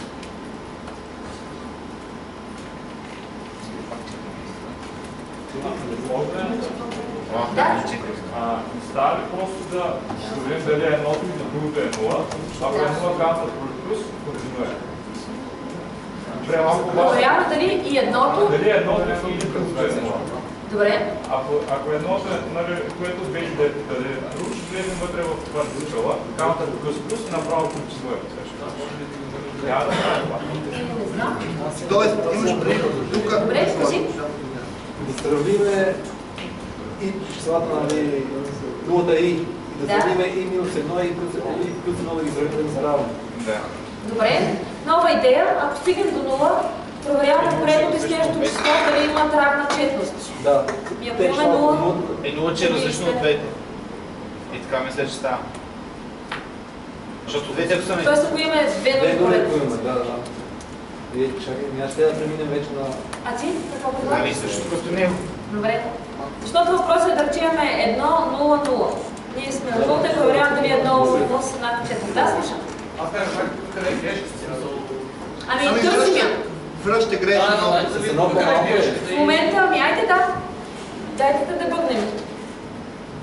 Да. Става ли просто да проверим дали е едното или другото е нула? Ако е нула, казваме плюс, континуира. Добре, малко важно. Проверяваме дали и едното... Дали е едното или другото е нула. Добре. Ако, ако едното е, нали, което беше да даде друг, ще влезем вътре в квартичала, камата плюс плюс и направо континуира. Трябва да правим това. Не знам. Тоест, имаш преди тук... Добре, скажи. Да сравниме и числата на нулата и, и да сравниме и минус едно и плюс едно да ги сравним да се равни. Добре, нова идея. Ако стигнем до нула, проверяваме предното и следващото число, дали имат равна четност. Да. И ако имаме нула... Е, нула, че е различно от двете. И така мисля, че става. Защото двете са не... Тоест, ако имаме две нули поред. поред. Да, да. Е, чакай, аз ще да преминем вече на... А ти? Какво предлагаш? Ами същото като него. Добре. Защото въпросът е да речем едно нула нула. Ние сме на нулата и проверяваме дали едно нула нула с еднаква четност. Да, слушам. Аз не разбрах къде е грешка. Ами, търсим я. Връща грешка много. В момента, ами айде да. Дайте да дебъгнем. В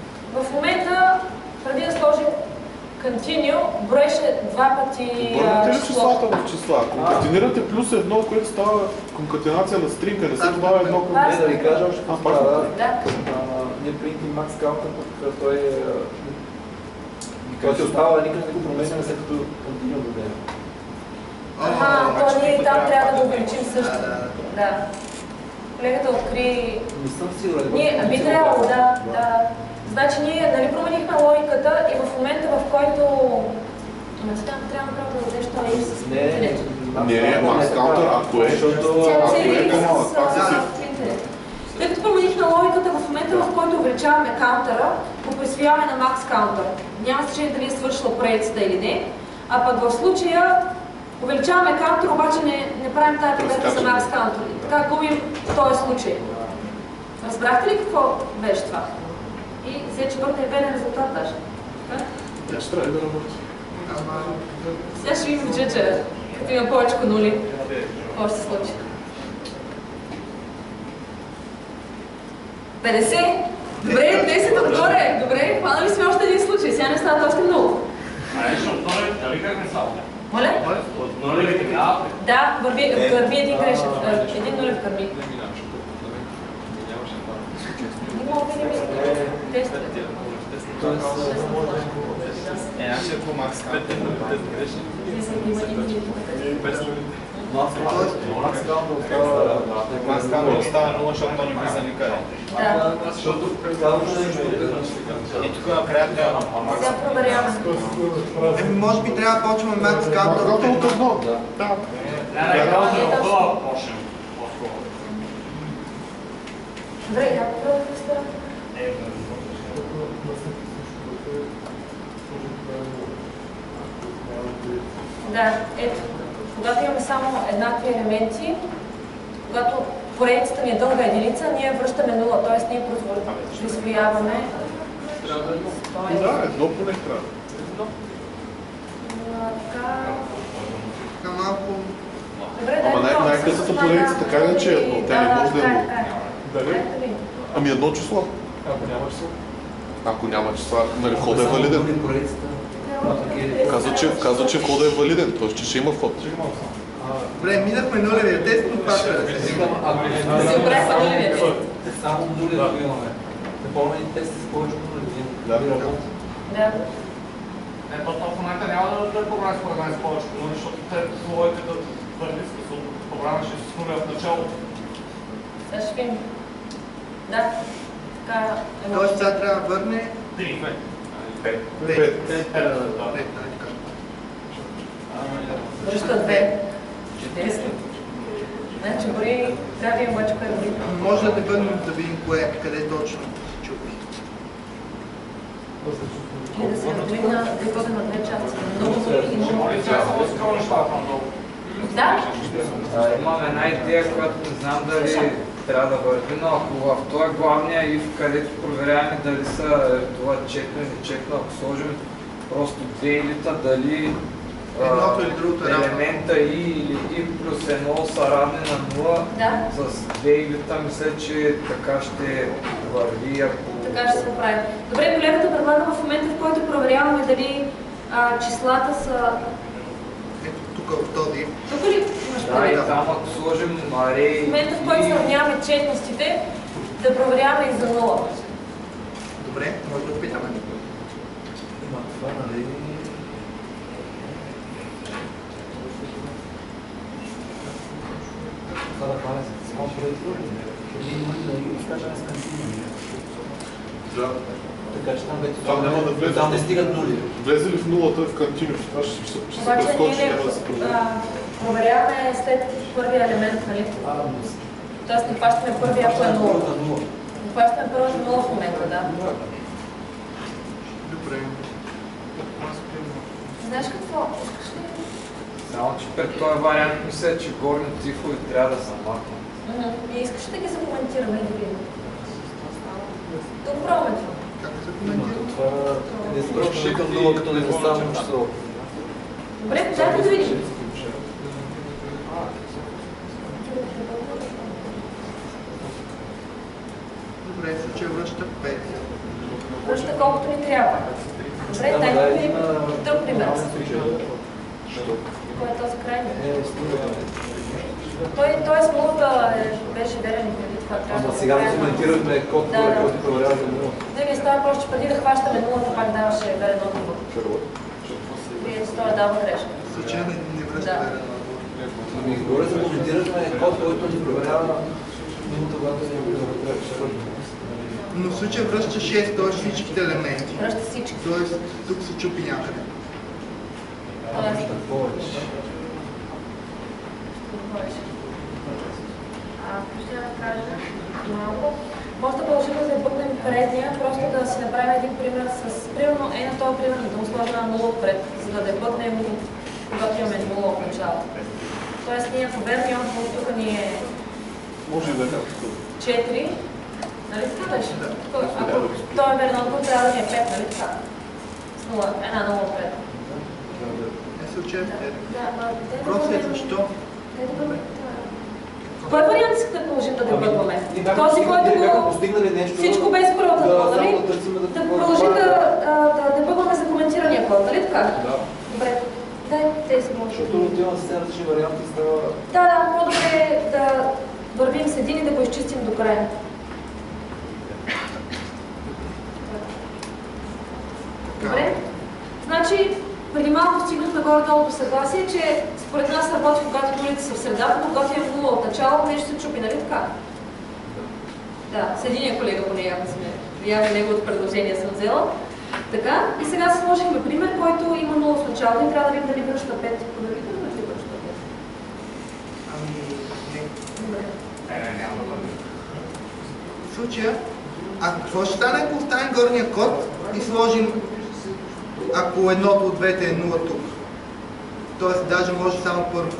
в момента, преди да сложим continue, броеше два пъти Обърнете ли число. числата в числа? Конкатинирате плюс едно, което става конкатинация на стринка, не се добавя едно към... Не, да ви кажа още какво става. Да. Ние принтим max count, пък той е... Той се остава, никъде не го променяме, след като continue до деня. Аха, то ние там трябва да го увеличим също. Да. Колегата откри... Не съм сигурен. Ние, ами трябвало, да, да. Значи ние, нали, променихме логиката и в момента, в който... Ама ти там трябва направо да дадеш това и с интернет. Не, не, max counter, ако е... Ако е канала, това си... Тъй като променихме логиката, в момента, в който увеличаваме каунтера, го присвояваме на max counter. Няма значение дали е свършила проекцията или не, а пък в случая увеличаваме каунтер, обаче не, не правим тази проверка за max counter. Така губим в този случай. Разбрахте ли какво беше това? И взе четвъртия верен резултат даже. Тя ще трябва да работи. Сега ще ви вижда, че като има повече нули, какво ще се случи? петдесет! Добре, десет отгоре! Добре, хванали сме още един случай, сега не стават още много. А не ще отнори, дали как не става? Моля? Отнори ли така? Да, върви, върви един грешен, един нулев кърми. Не мога да видим тестовете. Е, нашия по макс каунтер е грешен. Макс каунтер остава нула, защото то не влиза никъде. Да. И тук накрая трябва... Сега проверяваме. Може би трябва да почваме макс каунтер от едно. Да. Не, не, каунтер от това почнем. Добре, я попробвам да стара. Да, ето. Когато имаме само еднакви елементи, когато поредицата ни е дълга единица, ние връщаме нула, т.е. ние присвояваме. Да, едно поне трябва. Така... Така малко... Добре, Ама най- най-късата поредица така ли, че е едно? Тя не може да е едно. Дали? Ами едно число. Ако няма число? Ако няма числа, нали входа е валиден. Казва, че, казва, че входа е валиден, т.е. че ще има вход. Добре, минахме нулевия тест, но пак да се има. Да се оправя нулевия тест. Само нули да имаме. Непълнени тести с повече от нули. Да. Да. Ето, то в момента няма да е програма според мен с повече нули, защото те логиката твърди смисъл. Програма ще се нули в началото. Сега ще видим. Да. Така... Тоест сега трябва да върне... Три, две. Пет. Пет. Връща две. Чудесно. Значи гори, трябва да видим обаче кое гори. Може да не върнем да видим кое, къде точно се чупи. И да се раздели на да бъде на две части. Много нули и много. Да? Имам една идея, която не знам дали трябва да върви, но ако в този главния if, където проверяваме дали са това чекно или чекно, ако сложим просто две илита, дали едното или другото е равно. елемента и или и плюс едно са равни на нула, да. С две илита мисля, че така ще върви, ако... Така ще се прави. Добре, колегата предлага в момента, в който проверяваме дали а, числата са... Ето тук в този. Тук ли имаш Да, предвид? и там ако сложим арей... В момента, в който сравняваме четностите, да проверяваме и за нула. Добре, може да опитаме. Има това, нали? Това да правя с малко изкачане с кантина. Да. Така че там вече Там няма да влезе. Там не стигат нули. Влезе ли в нулата в кантинус? Това ще се Обаче прескочи, ние няма да се провери. проверяваме след първия елемент, нали? Тоест не хващаме първия, ако е нула. Не хващаме първата нула в момента, да. Добре. Знаеш какво? Искаш ли? Само, че пред този вариант мисля, че горни цифрови трябва да са махнат. И искаш ли да ги закоментираме и да видим? Да го пробваме това. Как да се коментира? Това не свърши към нула, като не заставам число. Добре, дайте да видим. Добре, в случая връща пет. връща колкото ни трябва. Добре, дай ми друг пример. Кой е този крайни? Той, той с нулата беше верен и преди това. Ама сега да коментирахме код, който проверява за нула. Не, ми става просто, че преди да хващаме нулата, пак даваше верен отговор. Вие с това дава грешка. Случайно не връща верен отговор. Ами, горе за коментирахме код, който ни проверява нулата, когато ни проверява. Но в случая връща шест, т.е. всичките елементи. Връща всички. Тоест тук се чупи някъде. Тоест. Повече. Ако ще да кажа малко, може да продължим да забъкнем предния, просто да си направим един пример с... Примерно е на този пример да му сложим на нула отпред, за да дебъкнем, когато имаме нула от началото. Тоест ние по верния отговор тук ни е... Може да е четири. Нали така беше? Ако той е верен отговор, трябва да ни е пет, нали така? С нула, една нула отпред. Не случайно. Да, ама... Въпросът е защо? Кой вариант искате да положим да дебъгваме? Този, който го... Всичко без първата нула, нали? Да продължим да дебъгваме за коментирания код, нали така? Да. Добре. Дай тези може. Защото отивам с различни варианти и става... Да, да, по-добре е да вървим с един и да го изчистим до края. Добре? Значи, преди малко стигнахме горе-долу до съгласие, че според нас работи, когато нулите са в средата, когато имаме нула от начало, нещо се чупи, нали така? Да, с единия колега поне явно сме, явно неговото предложение съм взела. Така, и сега сложихме пример, който има нула в началото и трябва да видим дали връща пет. Дали да връща пет? Ами, не. Добре. В случая, а какво ще стане, ако оставим горния код и сложим, ако едното от двете е нула тук? Тоест, даже може само първо.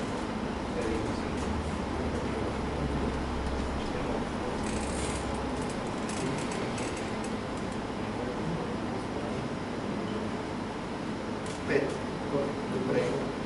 Пет. Добре.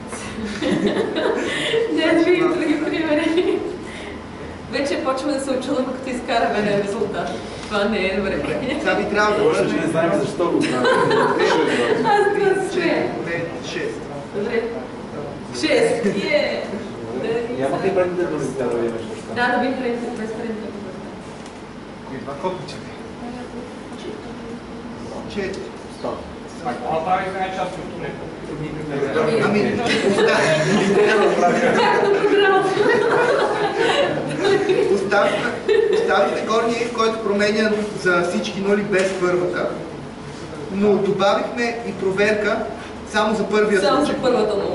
Не, да видим други примери. Вече почваме да се очудваме, като изкараме на резултат. Това не е добре. Сега ви трябва да върши, не знаем защо го правим. Аз това се смея. шест. Добре. шест. Е! Нямате и предните да си трябва да имаш неща. Да, да видим предните, без предните. Кои два копича? четири. А това е най-част от тунето. Ами, оставихте горния, който променя за всички нули без първата, но добавихме и проверка само за първия случай. Само за първата нула.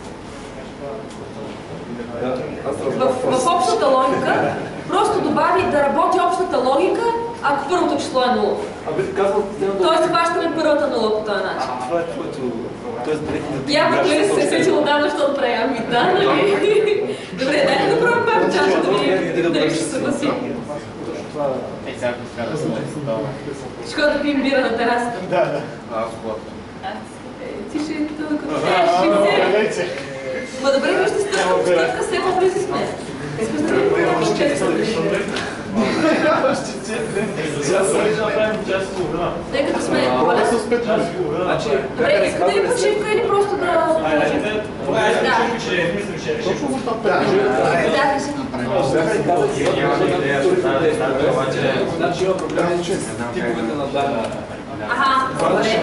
В, в общата логика просто добави да работи общата логика, ако първото число е нула. Тоест хващаме първата нула по този начин. Това е твоето... Явно ли се сече отдавна, защото правя ми да, нали? Добре, дай да пробвам пак чаша да видим дали ще се съгласи. Ей, сега го скара се. Ще ходя да пием бира на терасата. Да, да. Аз хубаво. Ти ще е това като се. Ма добре, вижте стъпка, стъпка, все по-близо сме. Искаш да ви пробваш често. Тъй като сме... Добре, искате ли почивка или просто да продължим? Точно за това пет. Значи има проблеми с типовете на данни. Аха, добре.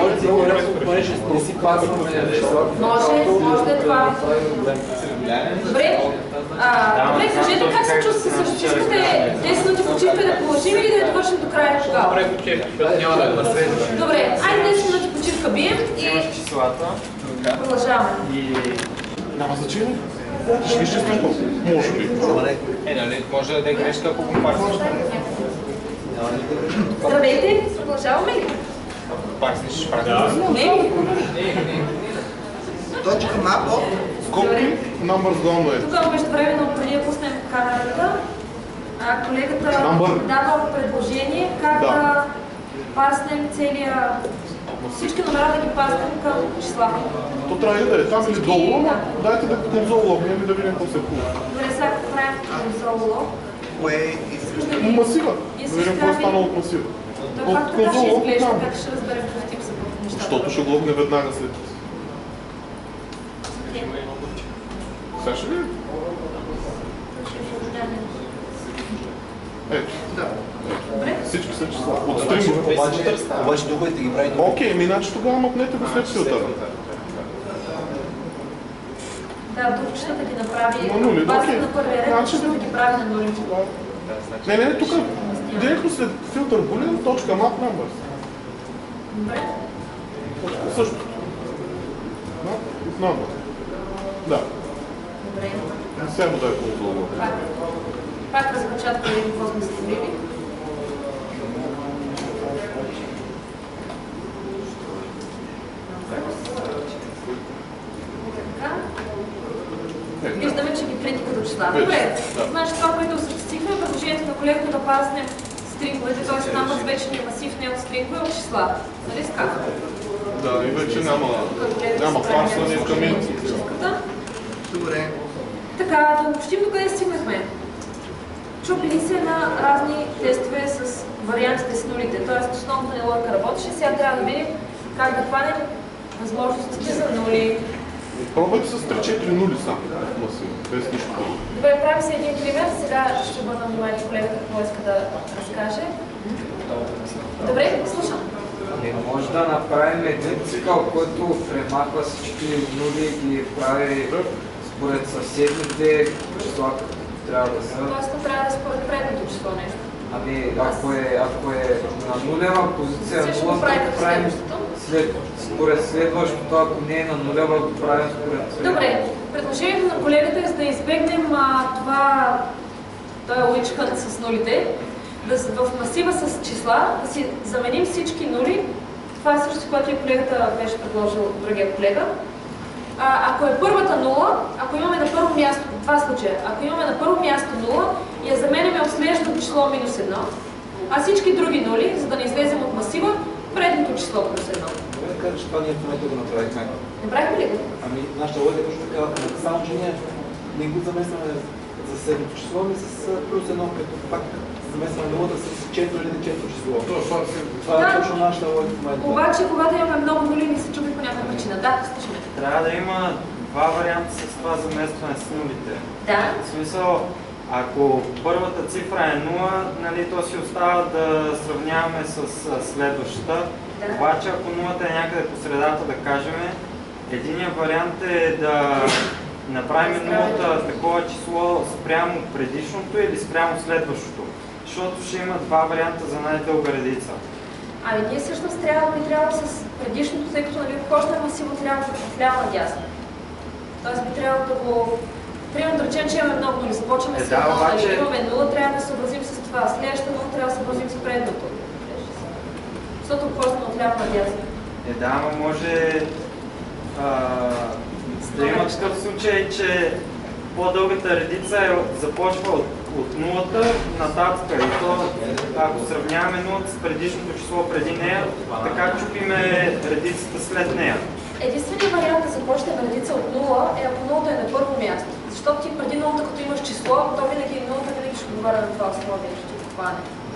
Може, може да е това. Добре. Добре, кажете как се чувствате също. Искате десет минути почивка да положим или да я довършим до края тогава? Добре, почивка, защото няма да е насред. Добре, айде десет минути почивка бием и продължаваме. Няма значение. Ще изчистим колко. Може би. Е, нали, може да даде грешка, ако го парснеш. Здравейте, продължаваме ли? Парснеш, парснеш. Не, не. Точка мапо. Скобки, number с главно е. Тук между времено, преди да пуснем камерата, колегата дава предложение как да парснем целия... Всички номера да ги парснем към числа. То трябва да е там или долу, дайте да конзол-логнем и да видим какво се получи. Добре, сега правим конзол-лог. Кое искаш да Масива. Да видим какво стана от масива. Той факт така ще изглежда, как ще разберем какъв тип са нещата. Защото ще логне веднага след. Сега ще видим. Ето. Да. Всички са числа. От стримове. Обаче духовете ги прави. Окей, ми иначе тогава мъкнете го след филтъра. Да, духчетата ги направи. На нули, Базата окей. на първия ред, Значи да ги прави на нули. Не, не, тук директно след филтър булен, точка map numbers. Добре. Също. Map number. Да. Добре. Сега му дай по-долу. Пак, пак разпечатка и какво сме створили. Така. Виждаме, че ги трети като числа. Добре, да. Значи това, което осъществихме, е предложението на колегата да пазнем стринговете, т.е. numbers вече не е масив, не е от стрингове, от числа. Нали скака? Да, и вече няма, няма парсване към инти. Добре. Така, да обобщим докъде стигнахме. Чупили се на разни тестове с вариантите с нулите, т.е. основната ни логика работеше. Сега трябва да видим как да хванем възможностите за нули. Пробвайте с три-четири нули само в масив, без нищо друго. Добре, правим се един пример. Сега ще обърна внимание колегата какво иска да разкаже. Добре, слушам. Не може да направим един цикъл, който премахва всички нули и ги прави според съседните числа, които трябва да са. Тоест, трябва да е според предното число нещо. Ами, ако е, ако е на нулева позиция, Също нула, го правим да правим след, според следващото, ако не е на нулева, го правим според следващото. Добре, предложението на колегата е за да избегнем а, това, той е witch hunt с нулите, да, в масива с числа, да си заменим всички нули. Това е също, което и колегата беше предложил, другия колега. А, ако е първата нула, ако имаме на първо място, два случая, ако имаме на първо място нула, я заменяме от следващото число минус едно, а всички други нули, за да не излезем от масива, предното число плюс едно. Да кажа, че това ние в момента го направихме. Направихме ли го? Ами, нашата логика е точно така, само че ние не го замесваме за седмото число, ами с плюс едно, като пак замесваме нулата с четири или четири число. Това е точно нашата логика в момента. Обаче, когато имаме много нули, ни се чуби по някаква причина. Да, слушаме. Трябва да има два варианта с това заместване с нулите. Да. В смисъл, ако първата цифра е нула, нали, то си остава да сравняваме с следващата. Да. Обаче, ако нулата е някъде по средата, да кажем, единият вариант е да направим нулата такова число спрямо предишното или спрямо следващото. Защото ще има два варианта за най-дълга редица. Ами ние всъщност трябва, би трябвало с предишното, тъй като нали обхождаме масиво, трябва да вляво надясно. Тоест би трябвало да го... Примерно да речем, че имаме много нули, започваме Е, с да, едно, обаче... нали, имаме нула, трябва да се съобразим с това. Следващата нула трябва да се съобразим с предното. Защото обхождаме от ляво надясно. Е, да, но може а, да има такъв случай, че по-дългата редица е, започва от, от нулата нататък. И то, ако сравняваме нулата с предишното число преди нея, така чупиме редицата след нея. Единственият вариант да започне на редица от нула е ако нулата е на първо място. Защото ти преди нулата, като имаш число, то винаги нулата винаги ще отговаря на това условие, ще ти хване.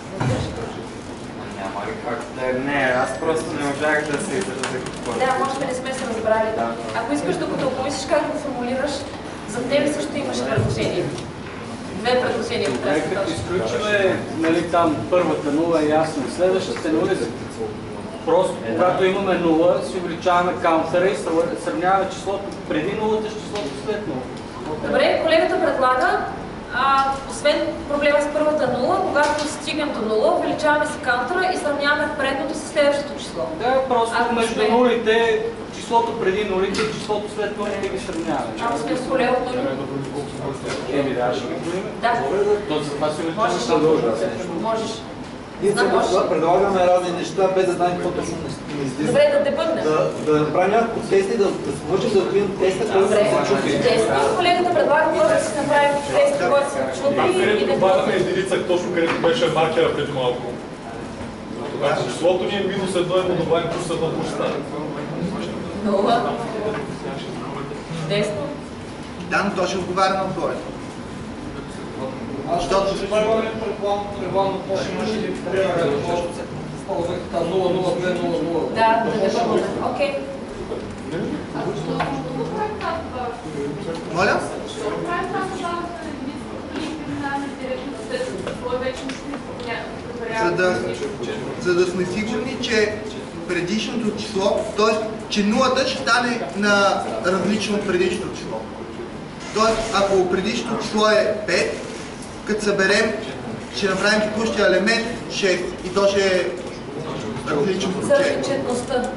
Няма ли как да е? Не, аз просто не можах да се изразя какво. Да, може би не сме се разбрали. Да. Ако искаш докато помислиш как го формулираш, за тебе също имаш предложение. Две предложения. Добре, като изключиме нали, там първата нула е ясно, следващите нули, просто когато имаме нула, си увеличаваме каунтера и сравняваме числото преди нулата с числото след нула. Добре, колегата предлага, а, освен проблема с първата нула, когато стигнем до нула, увеличаваме си каунтера и сравняваме предното с следващото число. Да, просто Ако между сме... нулите, числото преди нулите и числото след нулите ги сравняваме. Ако сме с поле от нули. Еми да, ще ги броим. Да. То за това си Можеш увеличаваме. Можеш. Ние сега предлагаме разни неща, без да знаем какво точно не излиза. Добре, да дебъгнем. Да, да направим някакво тести, да, да се вършим да открием теста, който се чупи. Тести. Колегата предлага може да си направим тест, който се чупи и да добавяме единица точно където беше маркера преди малко. Ако числото ни е минус едно, е да добавим плюс едно плюс нула. Десно. Да, но то ще отговаря на отгоре. Защото ще правим предпланно по-шимаш или използвах тази нула нула две нула нула. Да, да дебъгваме. Окей. Моля? За да, за да сме сигурни, че предишното число, т.е. че нулата ще стане на различно от предишното число. Тоест, ако предишното число е пет, като съберем, ще направим текущия елемент шест и то ще е различно от За четири. различността.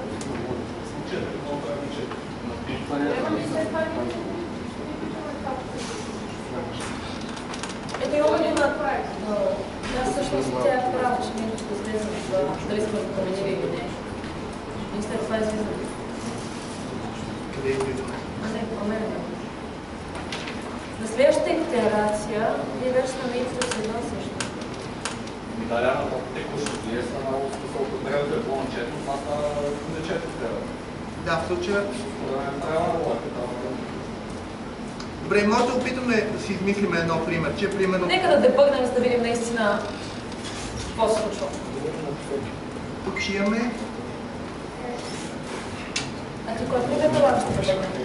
Ето имаме ли на... Да, всъщност тя е права, че ние ще излезем дали сме го променили или не. И след това излизаме. Къде излизаме? А не, променяме. На следващата итерация ние вече сме мислили с едно също. Да, реално текущото ние са много смисъл, ако трябва да е по-начетно, това става начетно трябва. Да, в случая... Трябва логика. Добре, може да опитаме да си измислим едно пример, че примерно... Нека да дебъгнем, за да видим наистина какво се случва. Тук ще имаме... А ти кой пример това ще дебъгнем?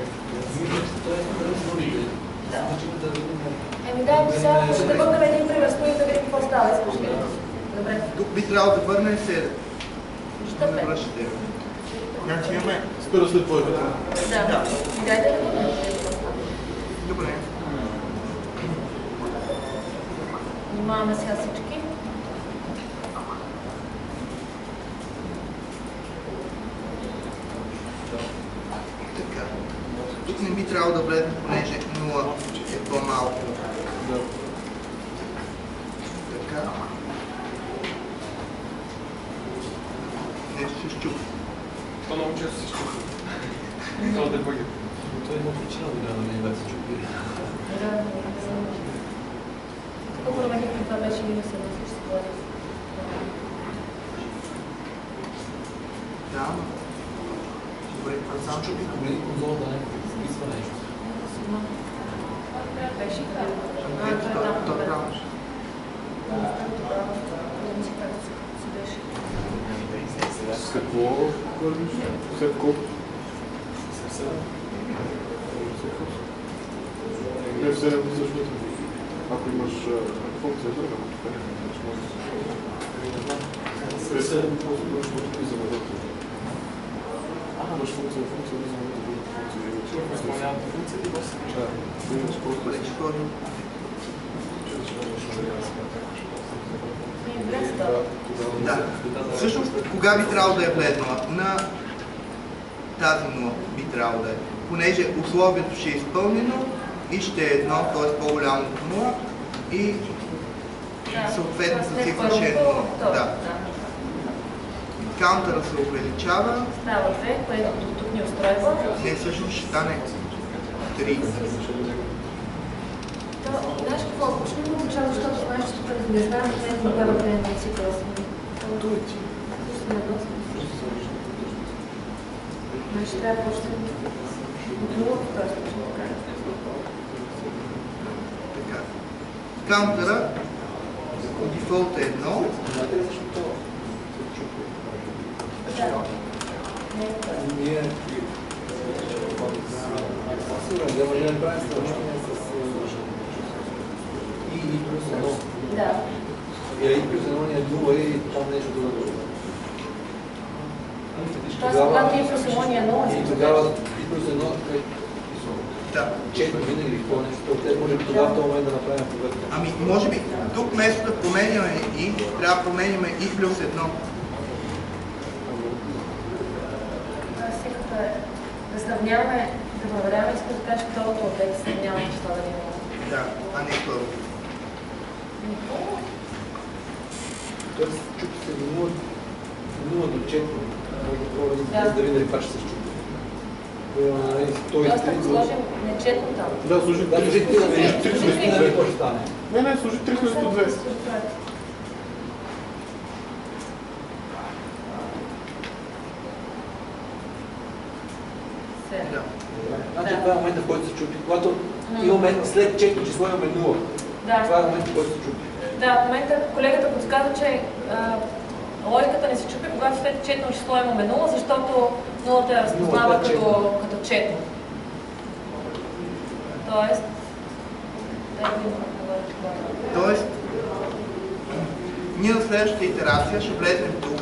Еми да, сега ще дебъгнем един пример, стои да видим какво става, искаш ли? Добре. Тук би трябвало да върнем седем. Ще пет. Връщате. Значи имаме... Спира след твоето. Да. И дайте да дебъгнем. Добре. Внимаваме сега всички. Така. Тук не би трябвало да влезе, понеже нула е по-малко. Така. Нещо се щупи. Това много често се щупи. Това да бъде. Той има причина да гледа на мен да се чупи. Да, да. Тук променихме, това беше минус едно същество. Да. Добре, а само чупи. Промени конзолата, не изписва нещо. Беше и това. А, Ето, това е там. то право. С какво вървиш? След колко? Не в седем всъщност. Ако имаш функция друга, тук не можеш. седем просто имаш функция за вътре. А, имаш функция, функция, за вътре, функция. Изпълнявате функция и после да. Имаш просто Вече ходим. Да. Всъщност, кога би трябвало да е влезнала? На тази нула би трябвало да е. Понеже условието ще е изпълнено и ще е едно, т.е. по-голямо от нула и съответно с цифра ще е нула. Да. Каунтъра се увеличава. Става две, което до тук ни устройва. Не, всъщност ще стане три. Знаеш какво, ако ще ми получава, защото знаеш, че тук не знаем къде тогава време на цикъла си. Значи трябва да почнем от нула, т.е. почнем да кажем. Така. Каунтъра по дефолт е едно. Ние... Сигурно, да може да направим съобщение с... И, и плюс едно. Да. Или и плюс едно ни е нула и там нещо друго. Тоест, когато и плюс едно ни е нула, и тогава и плюс едно е... Да. Четно винаги какво нещо. Може би тогава в този момент да направим проверка. Ами, може би, тук вместо да променяме и, трябва да променяме и плюс едно. Да сравняваме, да проверяваме, искам да кажа второто обект, сравняваме числа да няма. Да, а не първо. Тоест, чупи се до нула до четири. Може да пробваме да видим дали пак ще се щупи. Тоест, ако сложим нечетно там. Да, служи Да, служи три вместо две, какво ще стане? Не, не, служи три вместо две. Да. Значи това е момента, в който се чупи. Когато имаме след четири число имаме нула. Да. Това е момента, в който се чупи. Да, в момента колегата подсказа, че а, Логиката не се чупи, когато след четно число имаме нула, защото нулата я разпознава като, като четно. Тоест, Тоест, ние на следващата итерация ще влезем тук.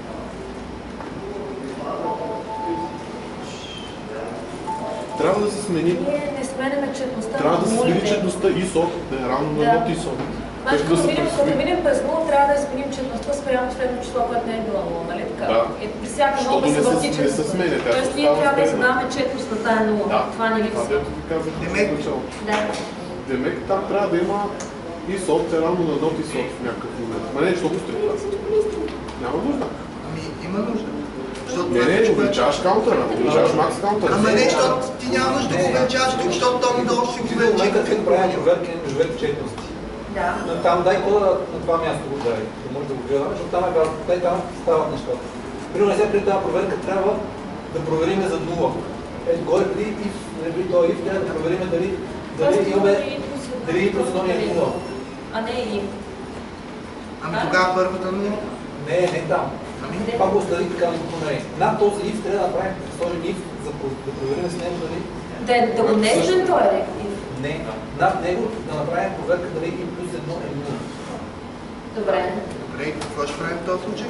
Трябва да се смени. Ние не сменяме четността. Трябва да се смени четността исот, да е равно на едното исот. Значи, като видим, като видим през нула, трябва да изменим четността спрямо последно число, което не е било нула, нали така? Да. И при всяка нула да се върти четността. Тоест, ние трябва да изменяме четност на тая нула. Да. Това не липсва. Това дето ви казах в началото. Да. Демек там трябва да има исот, е равно на едното исот в някакъв момент. Ма не, защото сте това. Няма нужда. Ами, има нужда. Не, не, че увеличаваш каунтера, увеличаваш макс каунтера. Ама не, защото ти няма нужда да го увеличаваш тук, защото то ми долу ще го увеличи. Майка, като правя проверки, проверки четности. Да. Но там дай кода на това място го дай, да може да го гледаме, защото там е важно, дай там стават нещата. Примерно сега преди тази проверка трябва да проверим за нула. Ето горе преди if, преди това if, трябва да проверим дали дали имаме дали и плюс едно е нула. А не и. Ами тогава първата нула? Не, не там. Пак го остави така на комери. Над този if трябва да направим, да сложим if, за да проверим с него дали... Да, да го нежнем той е if. Не, над него да направим проверка дали и плюс едно е нула. Добре. Добре, какво ще правим в този случай?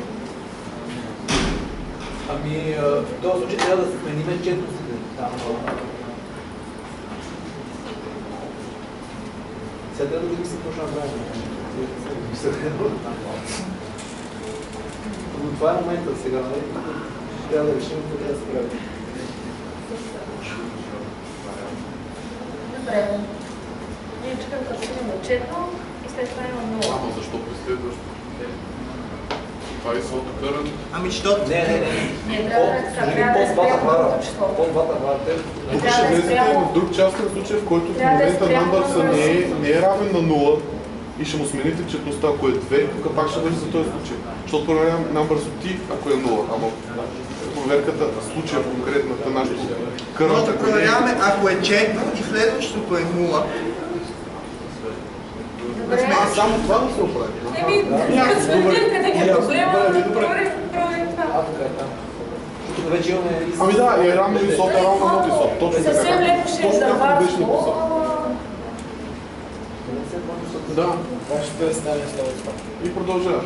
Ами, в този случай трябва да сменим четностите. Там. Сега трябва да видим се какво ще направим. Но това е момента сега, нали? Трябва да решим какво трябва да се прави. Добре. Ние чекам като си имаме четно и след това има нула. Ама защо преследващо? Това е сото кърън. Ами защото... Не, не, не. Ние трябва да така, трябва да е спрямо другото число. По-двата вара. Тук ще влезете в друг частен случай, в който в момента number не е, не е равен на нула и ще му смените четността, ако е две, тук пак ще бъде за този случай. Защото проверявам number ти, ако е нула, ама проверката, случая конкретната, нашата кърната. Може да проверяваме, ако е четно и следващото е нула. А само това да се оправи. Еми, като сме къде е проблема, да проверим това. А, така е там. Тук вече имаме... Ами да, е равно и сот, е равно на исот. Точно така. Съвсем леко ще е зарварство. Да. Това ще е стане с това. И продължаваш.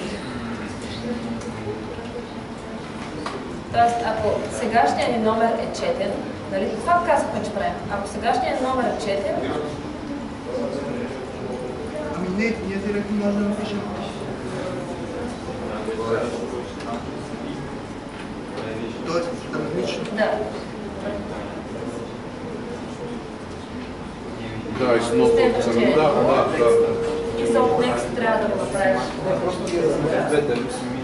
Тоест, ако сегашният ни номер е четен, нали, това казахме, че правим. Ако сегашният номер е четен, ами не, ние директно може да напишем. Тоест, различно. Да. Да, и с много. Да, да, да. И so next трябва да го направиш. Просто ги размерят двете.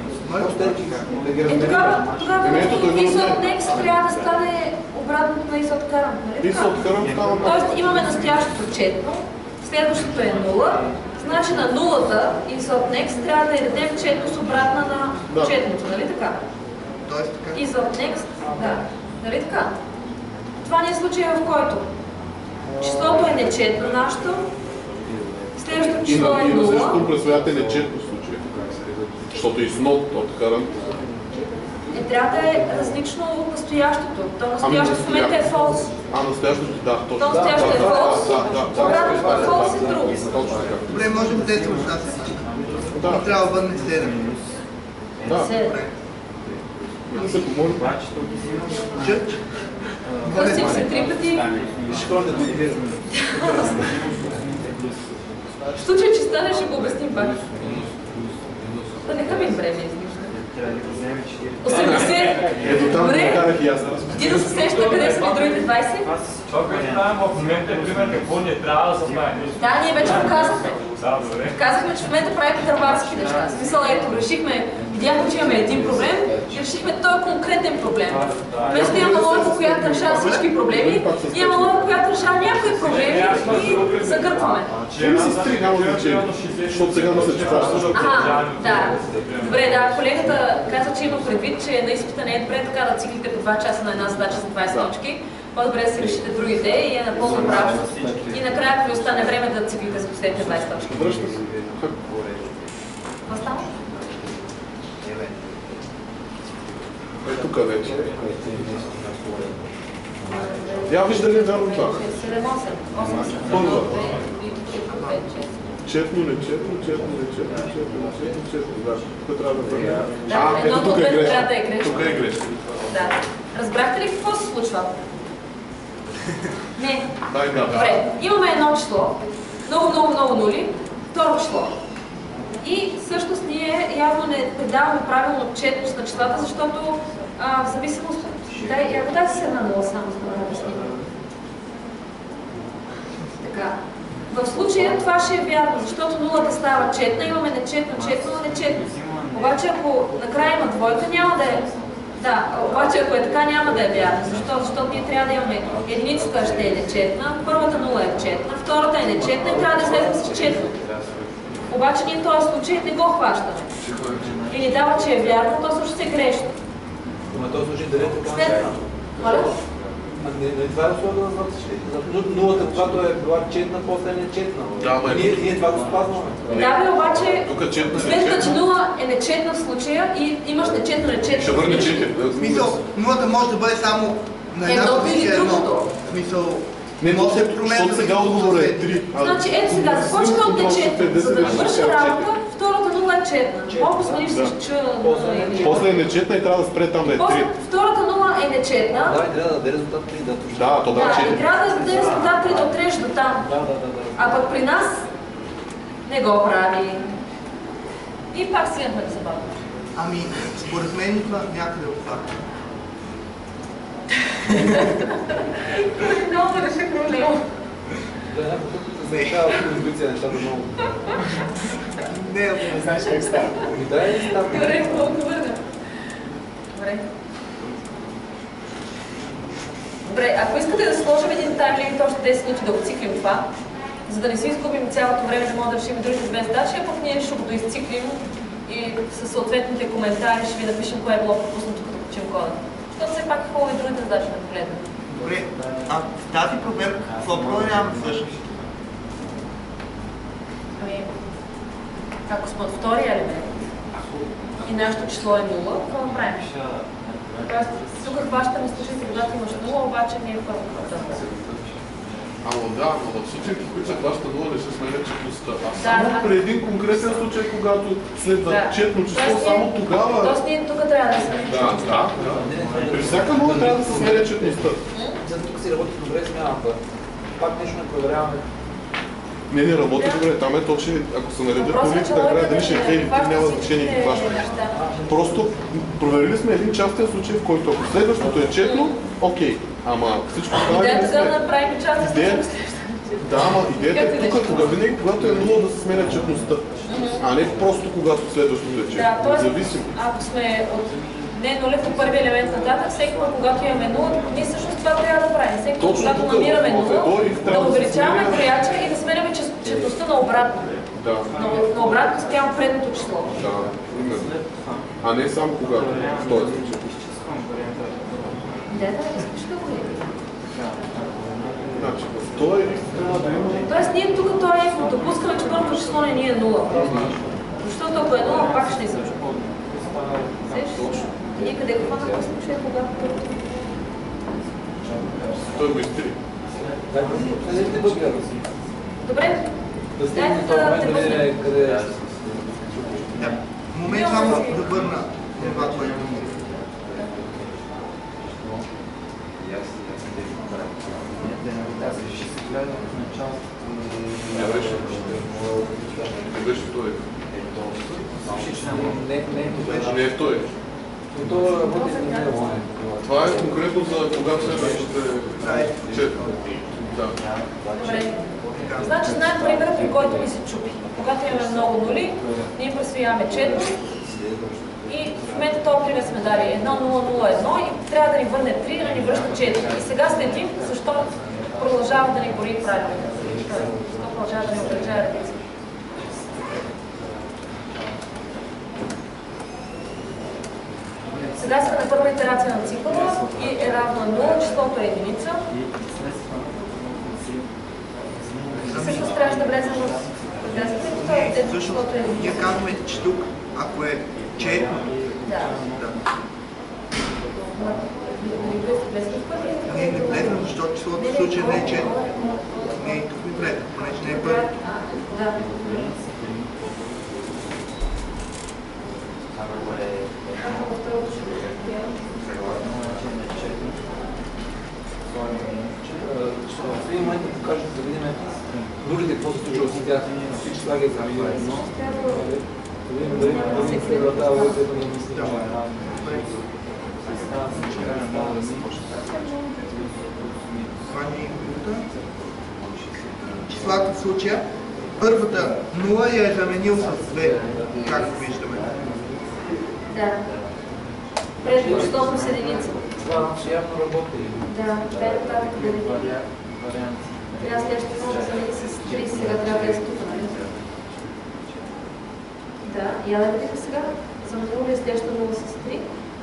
И тогава, тогава ISOT next трябва да стане обратното на ISOT current, нали така? ISOT current става на... Тоест имаме настоящото четно, следващото е нула, значи на нулата ISOT next трябва да я дадем четност обратна на четното, нали така? Тоест така? ISOT next, да, нали така? Това не е случая, в който числото е нечетно нашето, следващото число е нула. И на същото нула. присвоявате нечетно случай. Защото и с not от current. Е, трябва да е различно от настоящото. То настоящото в момента е false. А, настоящото, да, точно. То настоящото е false. Обратното на false е друго. Точно така. Добре, можем да десем от тази. Да. Трябва да бъдне седем. Да. Добре. Да се помоли. Чърч. Кръстим се три пъти. В случай, че стане, ще го обясним пак. Да не хабим време излишно. осемдесет. Ето там Добре. карах и аз. Ти да се сеща къде са ни другите двайсет? Това, което правим в момента е пример какво ни трябва да се прави. Да, ние вече го казахме. Да, добре. Казахме, че в момента правим търварски неща. В смисъл, ето, решихме, видяхме, че имаме един проблем и решихме този конкретен проблем. Вместо имаме логика, която решава всички проблеми, имаме логика, която решава някои проблеми и загъртваме. Еми с три няма значение, защото сега мисля, че това ще... Ага, да. Добре, да, колегата каза, че има предвид, че на изпита не е добре така да циклите по два часа на една задача за двайсет точки. По-добре да си решите другите и е напълно прав. И накрая, ако ви остане време да циклите за последните двайсет точки. Връща се. Какво става? Ето къде че. Я виж дали е вярно това. Първа. Четно, не четно, четно, не четно, четно, не четно, четно. Да, тук трябва да бъде. А, ето тук е грешно. Тук е грешно. Да. Разбрахте ли какво се случва? Не. Дай да. Добре, имаме едно число, много, много, много нули, второ число. И всъщност ние явно не предаваме правилно отчетност на числата, защото а, в зависимост от... Дай, я го дай с една нула само, за да обясним. Така. В случая това ще е вярно, защото нулата става четна, имаме нечетно, четно, нечетно. Обаче ако накрая има двойка, няма да е... Да, обаче ако е така, няма да е вярно. Защо? Защото ние трябва да имаме единицата ще е нечетна, първата нула е четна, втората е нечетна и трябва да излезем с четно. Обаче ние в този случай не го хващаме. И ни дава, че е вярно, то също се грешно. Но в този случай дали е така? След... Моля? Не това е условие на нулата, когато е била четна, после не е четна. Да, ние, ние това го спазваме. Да, бе, обаче, след като нула е нечетна в случая и имаш нечетно, нечетно. Ще върне четири. В смисъл, нулата може да бъде само на една позиция едно. В смисъл, не може да се променя. Защото сега отговор е три. Значи, ето сега, започваме от нечетно. За да върши работа, втората нула е четна. Мога да смениш с ч. После е нечетна и трябва да спре там да е три. Втората нула е нечетна. Да, и трябва да даде резултат три. Да, то да е четири. И трябва да даде резултат три, да отрежеш до там. А пък при нас не го прави. И пак стигнахме да се бавим. Ами, според мен идва някъде от факта. Много да реши проблема. Да, някакво да се казва в интуиция нещата много. Не, не знаеш как става. Да, е става. Добре, много върна. Добре. Добре, ако искате да сложим един таймлимит още десет минути да отциклим това, за да не си изгубим цялото време, да можем да решим другите две задачи, а пък ние ще го доизциклим и със съответните коментари ще ви напишем кое е било пропуснато, като учим кода. Защото все пак е хубаво и другите задачи да погледнем. Добре, а в тази проверка какво проверяваме всъщност? Ами, ако сме от втория елемент и нашето число е нула, какво направим? Тоест, тук хващаме случаите, когато имаш нула, обаче не е първо квадратна. Ама да, но в случаите, в които се хваща нула, не се сменя четността. А Да, само да. при един конкретен случай, когато следва Да. четно число, Тоест, само ние- тогава... Тоест ние тук трябва да сменим Да, да, да. При всяка нула трябва да се сменя четността. Зато тук си работи добре смяната. Пак нещо не проверяваме. Не, не работи добре. Там е то, че ако се наредят нулите, накрая дали ще е две или три, няма значение какви хващаш. Просто проверили сме един частен случай, в който ако следващото е четно, окей. Ама всичко това Идеята е... за да направим част Идея... Да, ама идеята е тук, кога винаги, когато е нула, да се сменя четността. А не просто когато следващото е четно. Да, т.е. Зависимо. ако сме от не нулев от първи елемент нататък, всеки път, когато имаме нула, ние всъщност това трябва да правим. Всеки път, Точно когато тук, намираме в нула, едно и да трябва да се увеличаваме сменя- брояча и да сменяме чет- четността на обратно. Да. На, на обратно спрямо предното число. Да, именно. А не само когато в този случай. Да, да, искаш да го видим. Значи, в този лист трябва да има... Тоест ние тук това е допускаме, че първото число не ни е нула. Защото ако е нула, пак ще излъчва. Точно. И ние къде какво да случай, когато първото? Той го изтри. Добре. Да стигнем в този момент, дали е къде е. Момент само да върна това, което ми. Не беше. Не беше той. Не, не е това. Не е той. Но то работи с него. Това е конкретно за когато следващите четири. Да. Добре. Значи знаем примера, при който ми се чупи. Когато имаме много нули, ние присвояваме четири и в момента този пример сме дали едно нула нула едно и трябва да ни върне три, да ни връща четири. И сега следим защо продължава да ни гори правилно. Защо продължава да ни отрежава редица. Сега сме на първа итерация на цикъла и е равно на нула, числото е единица. Всъщност трябваше да влезем в разгледането, Всъщност, ние казваме, че тук, ако е четно, да. да. влезем в първи? Не, не влезем, защото числото в случая не е четири. Не, и тук не влезем, понеже не е първи. Да. В един момент да покажете да видим другите какво се случва с тях. Всички слаги за видео едно. Да видим дали се предава логика, да не мисли, че е равно. Числата в случая, първата нула я е заменил с две, както виждаме. Да. Предно числото с единица. Това явно работи. Да, две нататък да видим. Трябва следващото може да замени с три, сега трябва да е тук, нали? Да, я да видим сега. Заменила ли следващата нула с три?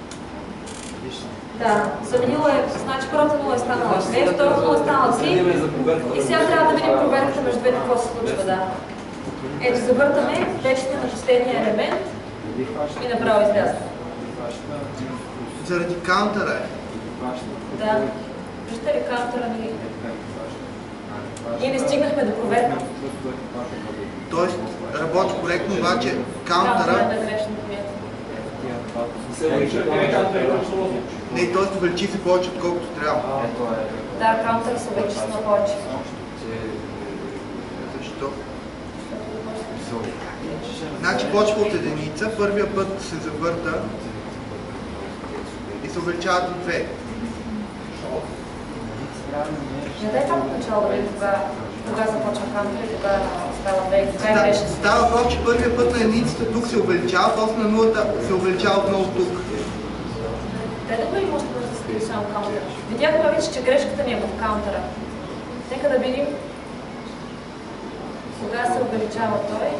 Да, заменила е, значи първата нула е станала две, втората нула е станала три и сега трябва да видим проверката между двете, какво се случва, да. Ето, завъртаме, вече сме на последния елемент и направо излязва. Заради каунтера е. Да, вижте ли каунтера ни? Ние не стигнахме до проверка. Тоест, работи коректно, обаче каунтера... Каунтера е на грешното място. Не, т.е. увеличи се повече, отколкото трябва. Да, каунтера се увеличи с на повече. Защо? Значи почва от единица, първия път се завърта и се увеличава до две. Не дай пак от начало да видим кога, кога започва каунтера и кога става две. Кога е грешно? Става въпрос, че първия път на единицата тук се увеличава, после на нулата се увеличава отново тук. Те да го и може да се скрие само каунтера. Видяхме вече, че грешката ни е в каунтера. Нека да видим кога се увеличава той.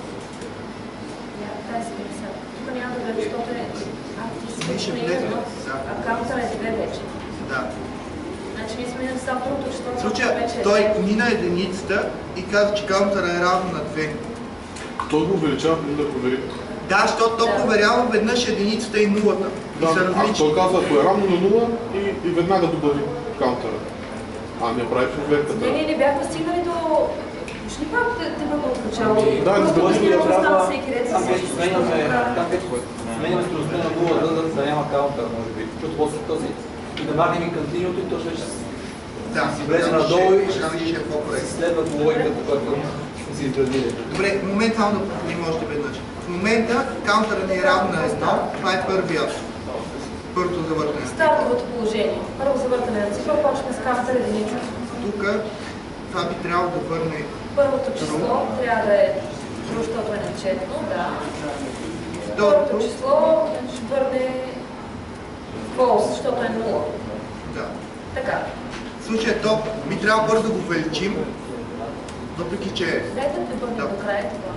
Дай се видим сега. Тук няма да гледа, защото е активно не е едно, а каунтера е две вече. Да. Значи ние сме минали само първото, защото В случая вече е той две. мина единицата и каза, че каунтера е равно на две. Той го увеличава преди да провери. Да, защото то проверява веднъж единицата и нулата. Да, а той казва, ако е равно на нула и, и веднага добави каунтера. А не прави проверката. Не, ние не бяхме стигнали до... Ще ли пак те бъде от начало? Да, не Може да трябва... всеки ред Там с където сменяме, там където сменяме стойността на нула, да, да няма каунтер, може би. Защото после този и да махнем и континуто и то ще Да, си влезе надолу и ще ще е по-коректно. си следва по логиката, която си изградили. Добре, моментално да повторим още веднъж. В момента каунтера ни е равно на едно, това е първия, първото завъртане. стартовото положение. Първо завъртане на цифра, почваме с каунтер единица. Тук това би трябвало да върне Първото число трябва да е true, защото е начетно, да. второто. Второто число ще върне false, защото е нула. Да. Така. В случая то би трябвало първо да го увеличим, въпреки че... Дайте да върнем до края това.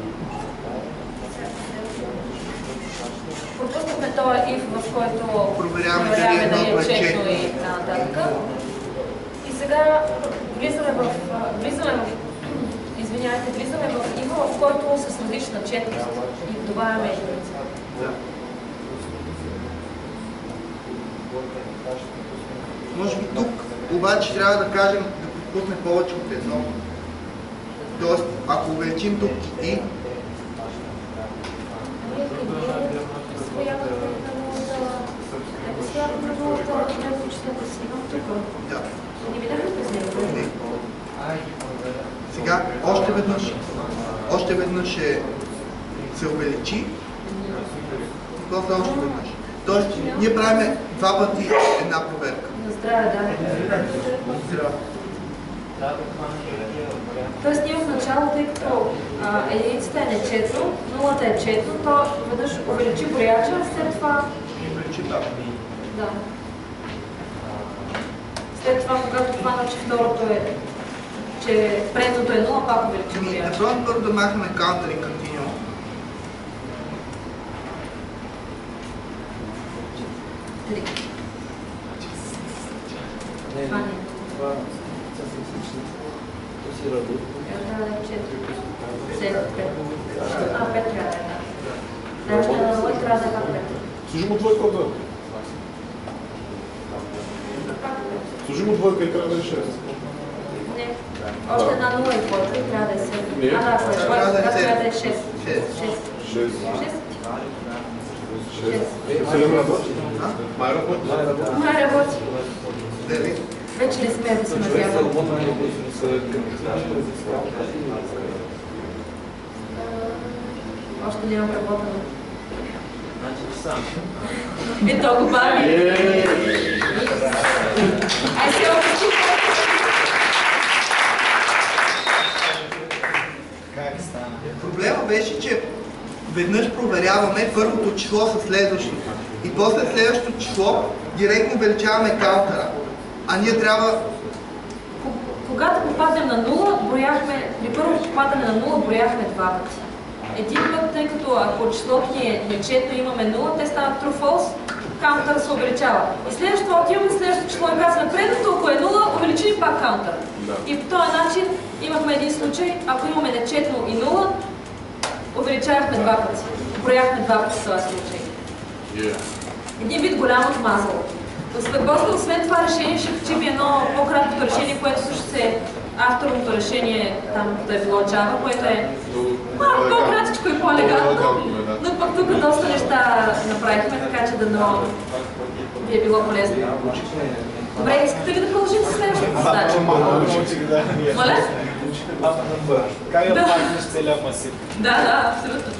Пропуснахме този if, в който Проверяваме дали е дали едното е е четно четно. и така нататък. И сега влизаме в, влизаме в, извинявайте, влизаме в if, в който с различна четност и добавяме единица. Да. Може би тук обаче трябва да кажем да пропусне повече от едно. Тоест, ако увеличим тук и да. Не. Сега още веднъж, още веднъж ще се увеличи и после още веднъж. Тоест, ние правим два пъти една проверка. На здраве, да. Здраве. Тоест ние в начало, тъй като а, единицата е нечетно, нулата е четно, то веднъж увеличи брояча, а след това... Увеличи това. Да. След това, когато хвана, че второто е, че предното е нула, пак увеличи брояча. Направо първо да махнем counter и continue. Три. Не, Това не. това то си работи. Трябва да е четири. Седем, пет. А, пет трябва да е, да. Да, ще трябва да е пак пет. Служим от твой код, да. Пак Сложим от двойка и трябва да е шест. Не. Още една нула и двойка и трябва да е седем. Не. А, да, ако е двойка, трябва да е шест. шест. шест. Седем работи? Май работи? Май работи. Вече не сме да се надяваме. Още нямам работено. И то го бави. Ай се опочи. Проблема беше, че веднъж проверяваме първото число със следващото. И после следващото число директно увеличаваме каунтера. А ние трябва... Когато попаднем на нула, брояхме, при първо попадане на нула, брояхме два пъти. Един път, тъй като ако числото ни е нечетно, имаме нула, те стават true false, каунтър се увеличава. И следващото отиваме следващото число и казваме предното, ако е нула, увеличим пак каунтър. Да. И по този начин имахме един случай, ако имаме нечетно и нула, увеличавахме два пъти. Брояхме два пъти в този случай. Yeah. Един вид голямото мазало. После, освен това решение, ще вчим едно по-краткото решение, което също се авторното решение, там да е било Java, което е малко по-кратичко и по-елегантно, но пък тук доста неща направихме, така че да но ви е било полезно. Добре, искате ли да продължим с следващата задача? Моля? Как да махнеш целия масив? Да, да, абсолютно.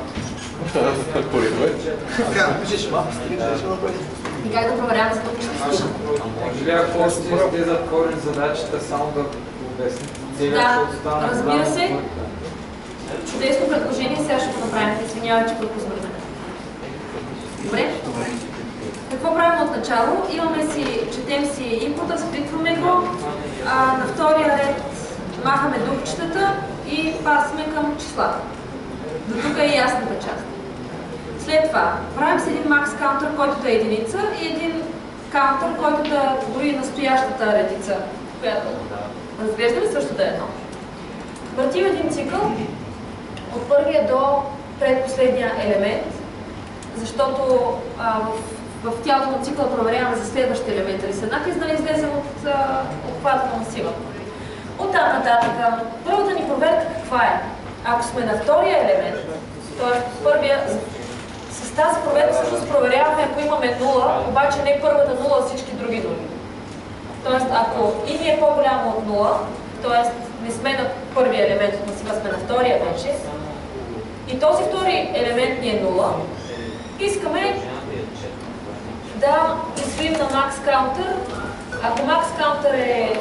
И как да проверяваме за тук ще слушам? Може ли ако сте излизат корен задачата, само да обясните? Да, разбира се. Чудесно предложение, сега ще го направим. Извинявай, че пропуснахме. Добре? Какво правим от начало? Имаме си, четем си инпута, сплитваме го, а на втория ред махаме дупчетата и парсме към числата. До тук е ясната част. След това правим си един макс каунтър, който да е единица и един каунтър, който да брои настоящата редица, която разглеждаме също да е едно. Въртим един цикъл от първия до предпоследния елемент, защото а, в, в тялото на цикъла проверяваме за следващите елементи ли са еднакви, за да не излезем от обхвата на масива. От там нататък, първата ни проверка каква е? Ако сме на втория елемент, т.е. първия, с тази проверка всъщност проверяваме, ако имаме нула, обаче не първата нула, а всички други нули. Тоест, ако и ни е по-голямо от нула, т.е. не сме на първия елемент от масива, сме на втория вече, и този втори елемент ни е нула, искаме да присвоим на max counter. Ако max counter е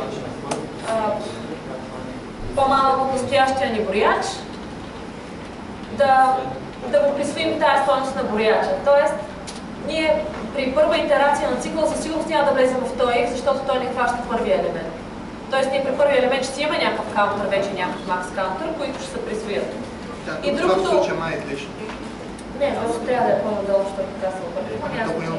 по-малък от настоящия ни брояч, да, да го присвоим тази стойност на брояча. Тоест, ние при първа итерация на цикъла със сигурност няма да влезем в този, защото той не хваща първия елемент. Тоест, ние при първия елемент ще си има някакъв каунтър, вече някакъв max counter, които ще се присвоят. Да, и другото... това случай май е излишно. Не, просто трябва да е по-надолу, защото така се обърне.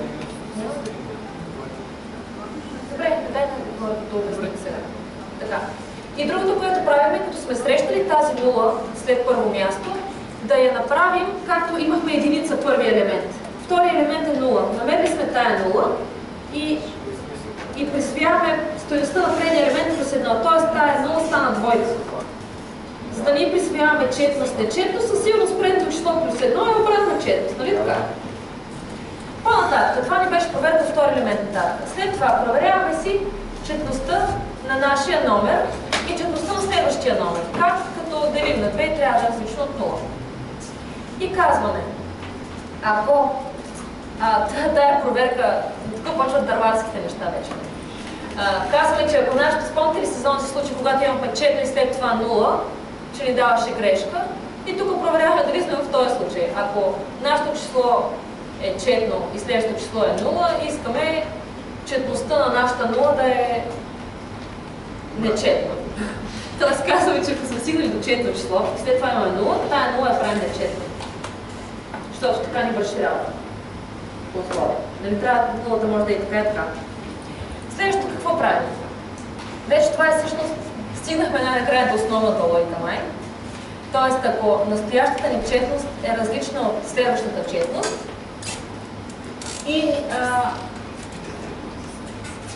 Добре, дай да го обясним сега. Така. И другото, което правим, като сме срещали тази нула след първо място, да я направим, както имахме единица първи елемент. Втори елемент е нула. Намерили сме тая нула и, и присвояваме стойността на предния елемент плюс едно. Т.е. тая нула стана двойка. За да ние присвояваме четност, нечетност, със сигурност предното число плюс едно е обратна четност, нали така? По-нататък, това ни беше проверка втори елемент нататък. След това проверяваме си четността на нашия номер и четността на следващия номер. Как? Като делим на две, трябва да е различно от нула. И казваме, ако а, тая проверка, тук почват дърварските неща вече. А, казваме, че ако нашето спомните сезон се случи, когато имахме четири и след това нула, че ни даваше грешка, и тук проверяваме дали сме в този случай. Ако нашето число е четно и следващото число е нула, искаме четността на нашата нула да е нечетна. Тоест казваме, че ако сме стигнали до четно число, и след това имаме нула, тая нула я правим нечетна. Защото така ни върши работа. Условие. Нали трябва нулата може да е така и така. Следващото какво правим? Вече това е всъщност, стигнахме най-накрая до основната логика май. Тоест, ако настоящата ни четност е различна от следващата четност, и а,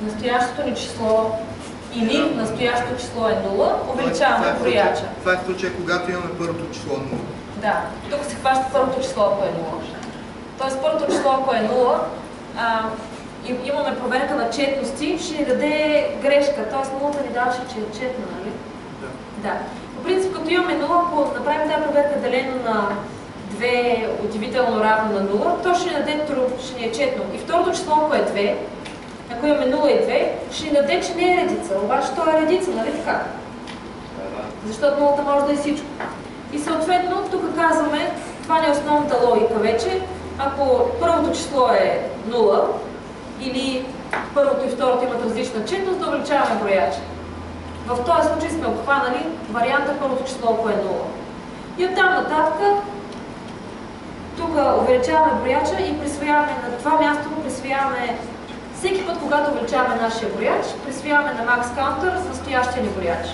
настоящото ни число или настоящото число е нула, увеличаваме брояча. Това е в случая, когато имаме първото число нула. Да, тук се хваща първото число, ако е нула. Тоест първото число, ако е нула, а, и имаме проверка на четности, ще ни даде грешка. Тоест нулата ни даваше, че е четна, нали? Да. Да. По принцип, като имаме нула, ако направим тази проверка делено на две удивително равно на нула, то ще ни даде true, ще ни е четно. И второто число, ако е две, ако имаме нула и две, ще ни даде, че не е редица. Обаче то е редица, нали така? Защото нулата може да е всичко. И съответно, тук казваме, това не е основната логика вече, ако първото число е нула, или първото и второто имат различна четност, да увеличаваме брояча. В този случай сме обхванали варианта първото число, ако е нула. И оттам нататък, тук увеличаваме брояча и присвояваме на това място, присвояваме всеки път, когато увеличаваме нашия брояч, присвояваме на max counter с настоящия ни брояч.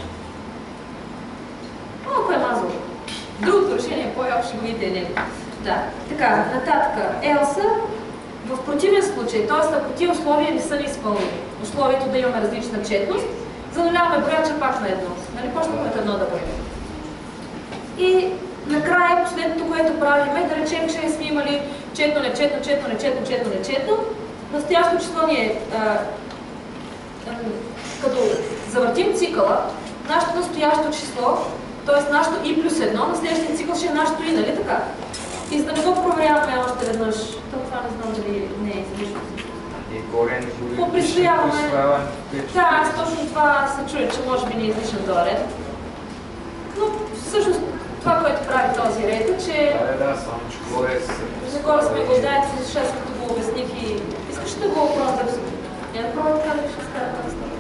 Малко е мазало. Другото решение е по-общо, ще го видите него. Да, така, нататък. Else, в противен случай, т.е. ако тия условия не са ни изпълнени, условието да имаме различна четност, зануляваме брояча пак на едно. Нали, почнахме от едно да бъде. И накрая, последното, което правим е да речем, че сме имали четно, нечетно, четно, нечетно, четно, нечетно. Настоящо число ни е, а, а, като завъртим цикъла, нашето настоящо число, т.е. нашето и плюс едно, на следващия цикъл ще е нашето и, нали така? И за да не го проверяваме още веднъж, това не знам дали не е излишно. И корен го поприсвояваме. Да, аз точно това се чуя, че може би не е излишен този ред. Но всъщност това, което прави този ред е, че... Да, да, само че горе се... Загоре сме го знаете, защото аз като го обясних и... Искаш да го просто... Я да пробвам така да ще стара тази стара.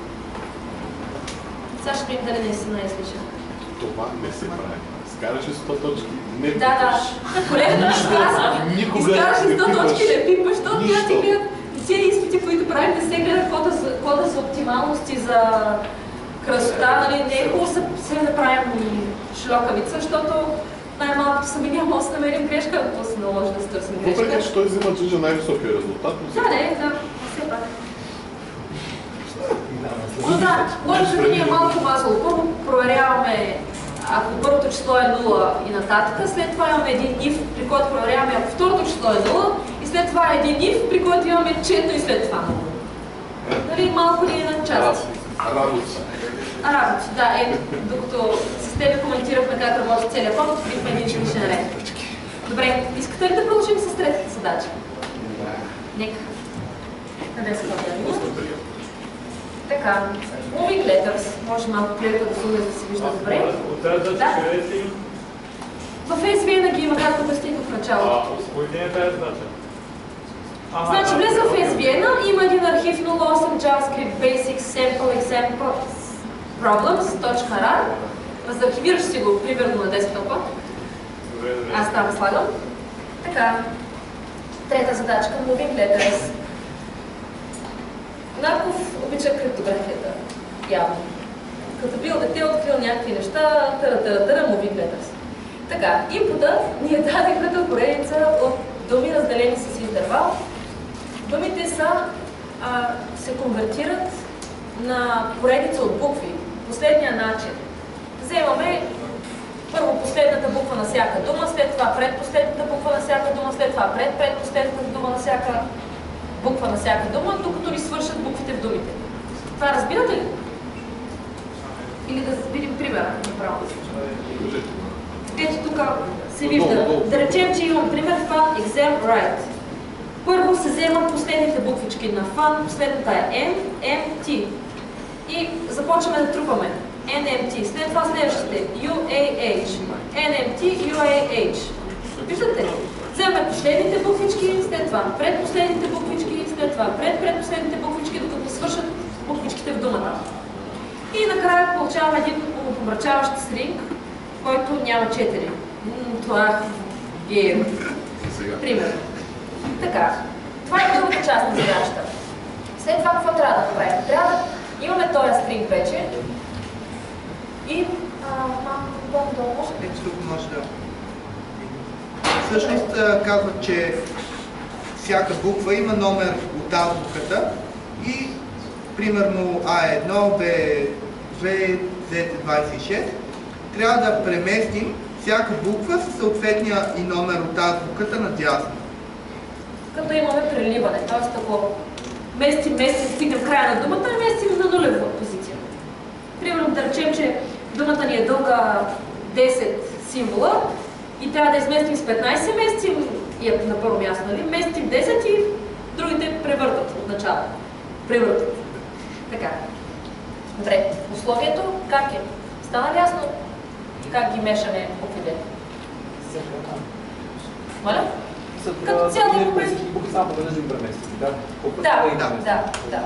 Сега ще видим дали наистина е излишен. Това не се прави. Скараш ли сто точки? Не да, да. Колегата ще казва. Изкараш ли сто точки, не пипаш, защото тя ти гледат тези изпити, които правим, не се гледат кода за, кода за оптималност и за красота. Нали? Не е хубаво се да правим шлокавица, защото най-малкото сами няма да се намерим грешка, ако се наложи да се търсим грешка. Въпреки, че той взима чужа най-високия резултат. Да, не, да, все пак. Но да, логиката ни е малко мазало. Първо проверяваме, ако първото число е нула и нататък, след това имаме един if, при който проверяваме, ако второто число е нула, и след това е един if, при който имаме четно и след това нула. Нали, малко ли е на част? Работа. Работа, да, е, докато с тебе коментирахме как работи целият код, открихме един излишен ред. Добре, искате ли да продължим с третата задача? Нека. Къде са това? Така, moving letters, може малко клетка да слуга, да се вижда добре. Да. В ес винаги има, както обясних в началото. А, успокойте е тази задача. Значи влезе в ес ви ен, има един архив нула осем JavaScript Basics Sample Example Problems.rar. Разархивираш си го, примерно на десктопа. Аз там слагам. Така, трета задачка, moving letters. Нарков обича криптографията, явно. Като бил дете, открил някакви неща, търа-търа-търа, moving letters. Така, инпута ни е дадена поредица от думи, разделени с интервал. Думите са, а, се конвертират на поредица от букви. Последния начин. Вземаме първо последната буква на всяка дума, след това предпоследната буква на всяка дума, след това пред-предпоследната дума на всяка буква на всяка дума, докато ни свършат буквите в думите. Това разбирате ли? Или да видим примера направо. Ето тук се вижда. Да речем, че имам пример fun exam write. Първо се вземат последните буквички на fun, последната е M, M, T. И започваме да трупаме. N M T. След това следващите U A H. N M T, U A H. Виждате? Вземаме последните буквички, след това предпоследните буквички, след това пред-предпоследните буквички, докато свършат буквичките в думата. И накрая получаваме един обръчаващ стринг, който няма четири. Това е пример. Така, това е първата част на задачата. След това какво трябва да направим? Трябва да имаме този стринг вече и малко по-долу може ли? Тук може да... Всъщност казват, че всяка буква има номер от азбуката и примерно А едно, Б две, Z двадесет и шест, трябва да преместим всяка буква със съответния и номер от азбуката надясно. Като имаме преливане, т.е. ако местим, местим, стигнем края на думата, местим на нулева позиция. Примерно да речем, че думата ни е дълга десет символа и трябва да изместим с петнайсет, местим и е на първо място, нали? Местим десет и другите превъртат от начало. Превъртат. Така. Добре, условието как е? Стана ли ясно как ги мешаме буквите? Моля? Като цяло момент. Само веднъж да ги преместим, да? Да, да, да, да.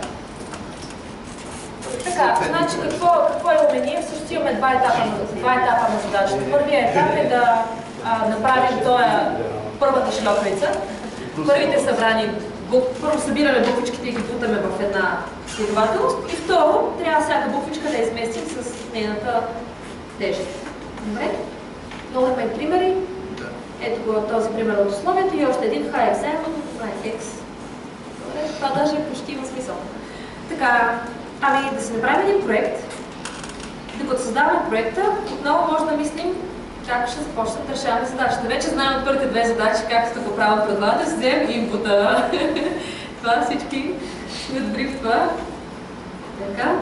Така, значи какво, какво имаме ние? Всъщност имаме два етапа, два етапа на задачата. Първият етап е да а, направим тоя първата шльоковица. Първите събрани, първо събираме буквичките и ги бутаме в една следователност. И второ, трябва всяка буквичка да изместим с нейната тежест. Добре? Много имаме примери. Ето го този пример от условието и още един high exam, X. Добре, това даже почти има смисъл. Така, ами да си направим един проект. Докато създаваме проекта, отново може да мислим как ще започнем да решаваме задачата. Вече знаем от първите две задачи, как сте го правил пред вас, да си вземем инпута. Това всички сме добри в това. Така.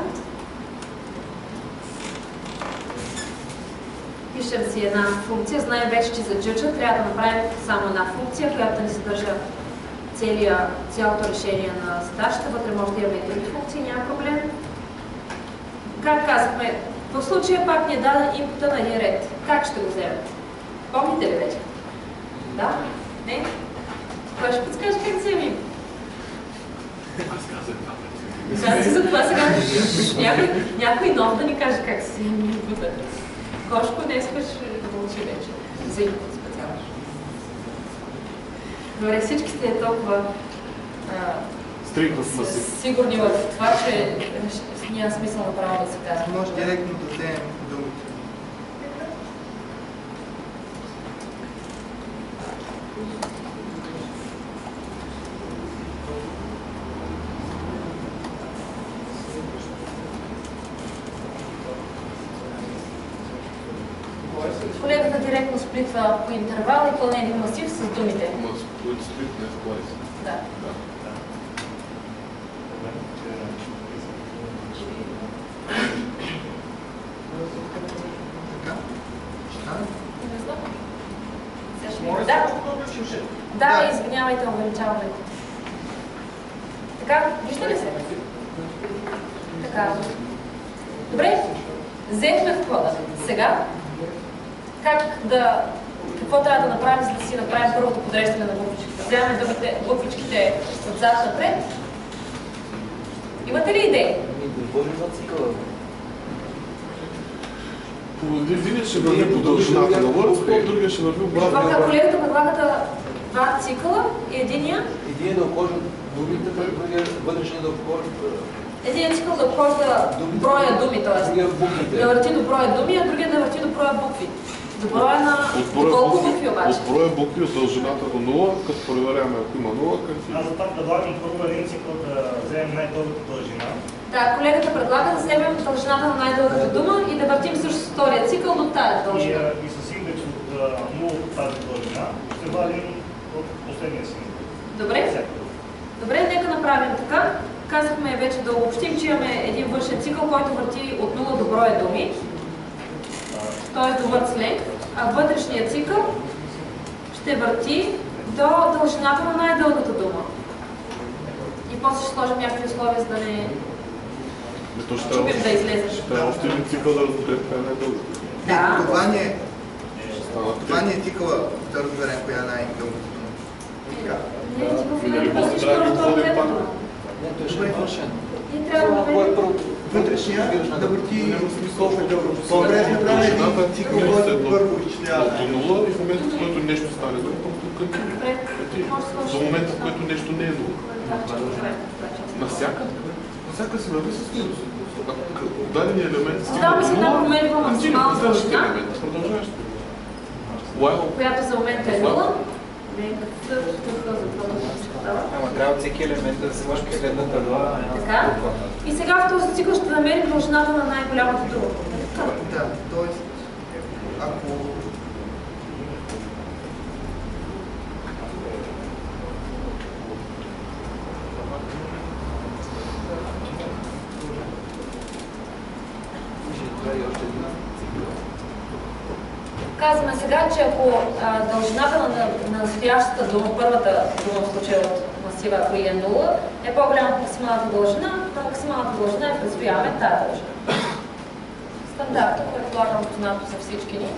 Пишем си една функция. Знаем вече, че за джъджа трябва да направим само една функция, която ни съдържа целия, цялото решение на задачата. Вътре може да имаме и други функции, няма проблем. Как казахме, в случая пак ни е даден инпута на един ред. Как ще го вземем? Помните ли вече? Да? Не? Кой ще подскаже как да вземем? Аз казах това пъти. Казах си за това сега. Някой, някой нов да ни каже как се вземем инпута. Кошко, не искаш да мълчи вече. За инпут специално. Добре, всички сте толкова Стрикно си. сигурни в това, че няма смисъл направо да се казва. Може директно да вземем думите. Колегата директно сплитва по интервал и пълне един масив с думите. Който сплит не в клас. Да. Да, да, извинявайте, увеличаваме. Така, вижте ли се? Така. Добре, взехме входа. Сега, как да, какво трябва да направим, за да си направим първото подреждане на буквичките? Вземаме думите, буквичките отзад напред. Имате ли идеи? Един ще върви по дължината на Word, другия ще върви обратно. Това как колегата предлага два цикъла и единия? Един да обхожда думите, другия вътрешния да обхожда... Един цикъл да обхожда броя думи, т.е. да върти до броя думи, а другия да върти до броя букви. До броя на колко букви обаче? От броя букви от дължината до нула, като проверяваме ако има нула, как си... Аз за това предлагам първо един цикъл да вземем най-дългата дължина. Да, колегата предлага да вземем дължината на най-дългата дума и да въртим също втория цикъл до тая дължина. И, и с индекс от нула от тази дължина ще вадим от последния си. Добре? Добре, нека направим така. Казахме вече да обобщим, че имаме един външен цикъл, който върти от нула до броя думи, т.е. до word length, а вътрешният цикъл ще върти до дължината на най-дългата дума. И после ще сложим някакви условия, за да не чупим да излезеш. Трябва още един цикъл да разберем коя е най-дългата. Да. Това не е, това не е цикъла да разберем коя е най-дългата дума. Не, цикъл финали, после ще върви това третото. Не, той ще е външен. Ние трябва да вървим. Вътрешния да върти колко е дълго. По-добре е да правим един цикъл, който първо изчислява. До нула и в момента, в който нещо стане друго, просто къти. До момента, в който нещо не е нула. Навсякъде. Навсякъде се върви с минус. Дадения елемент стига до нула, променлива максимална дължина, While... която за момента е нула. Не, какъв за това. става? Ама трябва всеки елемент да се сложи където табло. Така. И сега в този цикъл ще намерим дължината на най-голямата дума. Да, т.е. ако Казваме сега, че ако а, дължината на, на настоящата дума, първата дума в случая от масива, ако е нула, е по-голяма от максималната дължина, то максималната дължина е предстояваме тази дължина. Стандартно, предполагам познато за всички ни.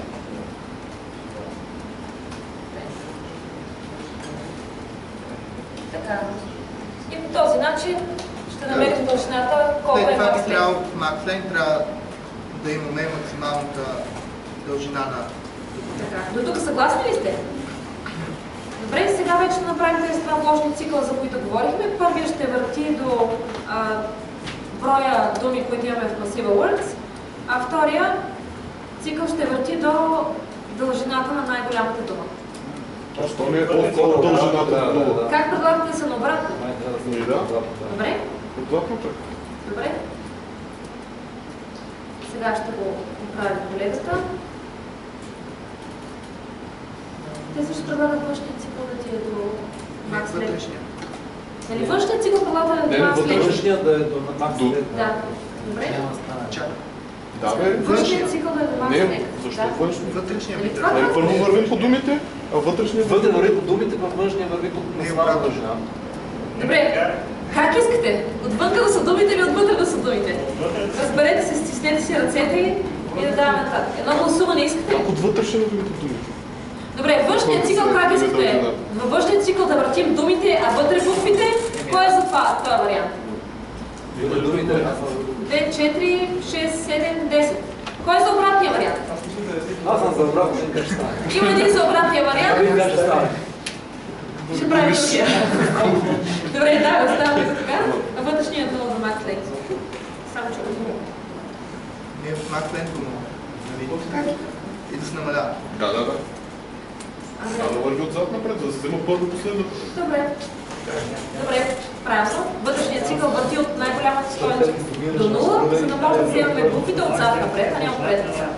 Така. И по този начин ще намерим дължината, колко е това би макс трябвало в макслен, трябва да имаме максималната дължина на Така. До тук съгласни ли сте? Добре, сега вече ще направим тези два вложни цикъла, за които говорихме. Първият ще върти до а, броя думи, които имаме в масива words, а втория цикъл ще върти до дължината на най-голямата дума. А що не е по-скоро дължината на дума? Как предлагате да са наобратно? Добре? Отвратно така. Добре. Сега ще го направим колегата. Те също предлагат външния цикъл да ти е до макс лет. Нали външният цикъл предлага да е до макс лет? Външният да е до макс лет. Да. Добре. Да, бе. Външният цикъл да е до макс лет. Не, защо външният? Вътрешният би трябвало. Първо вървим по думите, а вътрешният Вътре върви по думите, във външния върви по максимална дължина. Добре. Как искате? Отвънка да са думите или отвътре да са думите? Разберете се, стиснете си ръцете и да даваме нататък. Едно гласуване искате? Как отвътре ще вървим по думите? Добре, външният цикъл как искате? Във външният цикъл да въртим думите, а вътре буквите? Кой е за това, това вариант? две, четири, шест, седем, десет. Кой е за обратния вариант? Аз съм за обратния, как ще стане? Има един за обратния вариант? Ще правим другия. Добре, да, оставаме за така. А вътрешният долу за макс лет. Само че го думам. Не, в макслен го нали? И да се намалява. Да, да, да. Трябва да върви отзад напред, за да се взема първо последно. Добре. Добре, правилно. Вътрешният цикъл върти от най-голямата стойност до нула, за да може да вземаме буквите отзад напред, а не отпред назад.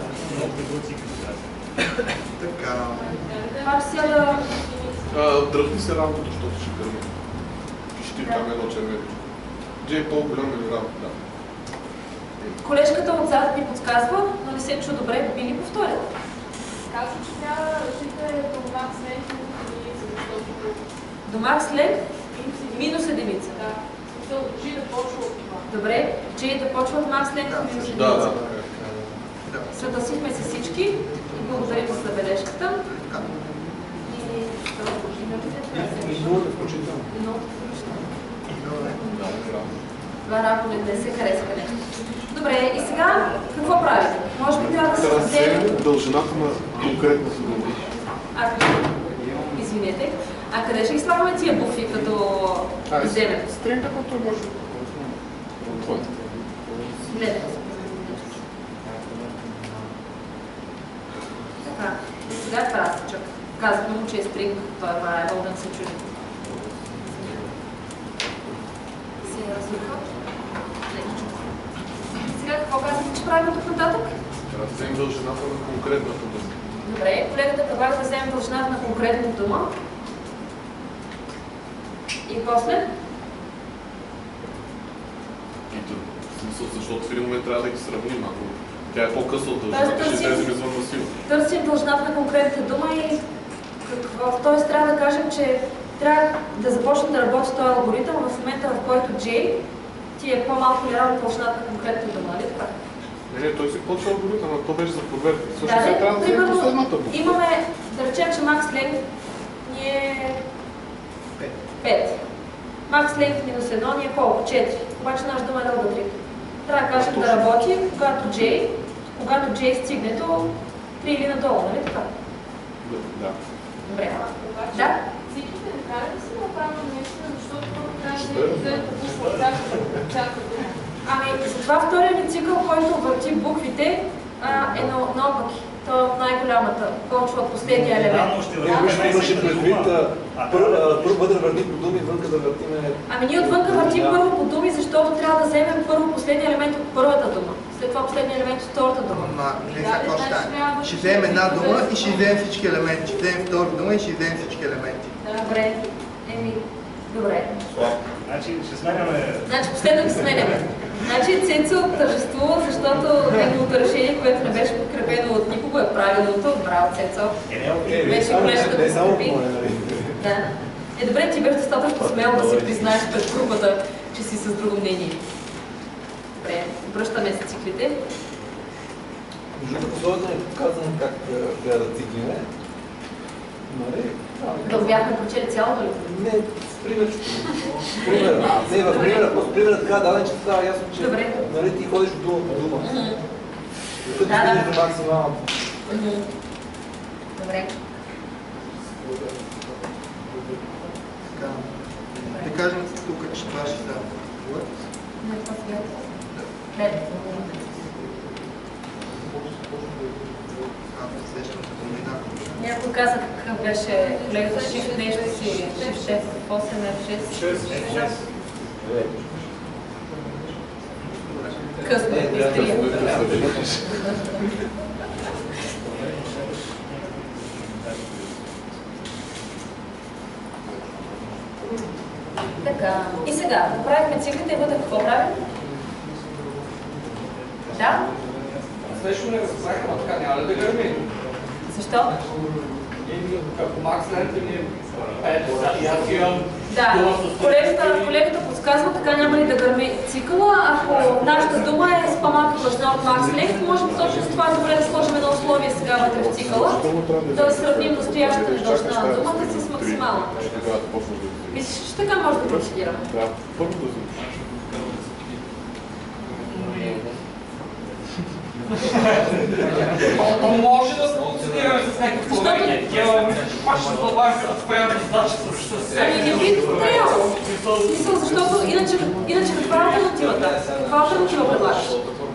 Така. Това ще сега да... Дръпни се рамкото, защото ще кърми. Пиши ти там едно червено. Джей е по-голям или рамко, да. Колежката отзад ми подсказва, но не се чу добре, би ли повторила? Казва, че трябва да решите до макс лет единица, защото... До макс лет минус единица. Да. Смисъл, G да почва от това. Добре, G да почва от макс лет минус единица. Да, да. Съгласихме се всички и благодарим за забележката. И нулата включително. Това рако не се хареска нещо. Добре, и сега какво правим? Може би трябва да се създаде... дължината на конкретната дума. А, извинете. А къде ще изслагаме тия букви, като вземем? Стринга, който може. Гледайте. Така, и сега е прастичък. Казваме му, че е стринг, той е variable, да не се чуди. Сега разруха. Сега какво казвате, че правим тук нататък? Трябва да вземем дължината на конкретната дума. Добре, колегата предлага да вземем дължината на конкретната дума. И после? И то, в смисъл, защото в един момент трябва да ги сравним, ако тя е по-къса от Тоест, дължината, ще търсим- излезем извън масива. Търсим дължината на конкретната дума и какво? Тоест трябва да кажем, че трябва да започне да работи този алгоритъм в момента, в който J ти е по-малко или равно дължината на конкретната дума, нали така? Не, не, той си почва алгоритъм, а то беше за проверка. Също Да, се трябва да вземем примерно, последната буква. имаме, да речем, че max length ни е пет. Max length минус едно ни е колко? четири. Обаче наша дума е дълга три. Трябва да кажем да работи, когато J, когато J стигне до три или надолу, нали така? Да. Добре. Обаче, Да? циклите не трябва да се направят наистина, защото първо трябва да вземете буква от всяка дума. Ами, затова втория ни цикъл, който върти буквите, а, е на- наопаки. То е най-голямата, почва от последния елемент. Имаше предвид вътре върти по думи, вънка да въртиме... Ами ние отвънка въртим първо по думи, защото трябва да вземем първо последния елемент от първата дума. След това последния елемент от втората дума. Ама, не сега какво ще стане? Ще вземем една дума и ще вземем всички елементи. Ще вземем втора дума и ще вземем всички елементи. Добре. Еми, добре. Значи ще сменяме... Значи последно ги сменяме. Значи Цецо тържествува, защото неговото решение, което не беше подкрепено от никого, е правилното. Браво, Цецо. Беше колежка да подкрепи. Да. Е, добре, ти беше достатъчно смел да си признаеш пред групата, че си с друго мнение. Добре, връщаме се циклите. Между условията не е показано как гледат циклине. Да бяхме прочели цялото ли? Не, с пример. Пример. Не, в примера, просто примерът така даден, че става ясно, че нали, ти ходиш от дума по дума. Като стигнеш до максималното. Добре. Да кажем тук, че това ще става. Не, това сега. Не. Някой каза какъв беше колегата Shift нещо си, Shift осем, F шест. Късно е мистерия. Така, и сега, направихме циклите и вътре какво правим? Да? Аз нещо не разбрах, но така няма ли да гърми? Защо? Ако Макс Ленте ни е и аз имам... Да, колегата, колегата подсказва, така няма ли да гърми цикъла. Ако нашата дума е с по-малка длъжина от Макс Ленте, можем точно с това добре да сложим едно условие сега вътре в цикъла, да сравним настоящата длъжина на думата с максималната. Мислиш, че така може да процедираме? Да, първо да си. То може да се процедираме с някакви поведение. Тя пак ще добавим да спрямо задача с... Ами не би трябва. Смисъл, защото иначе каква е альтернативата? Каква альтернатива предлагаш?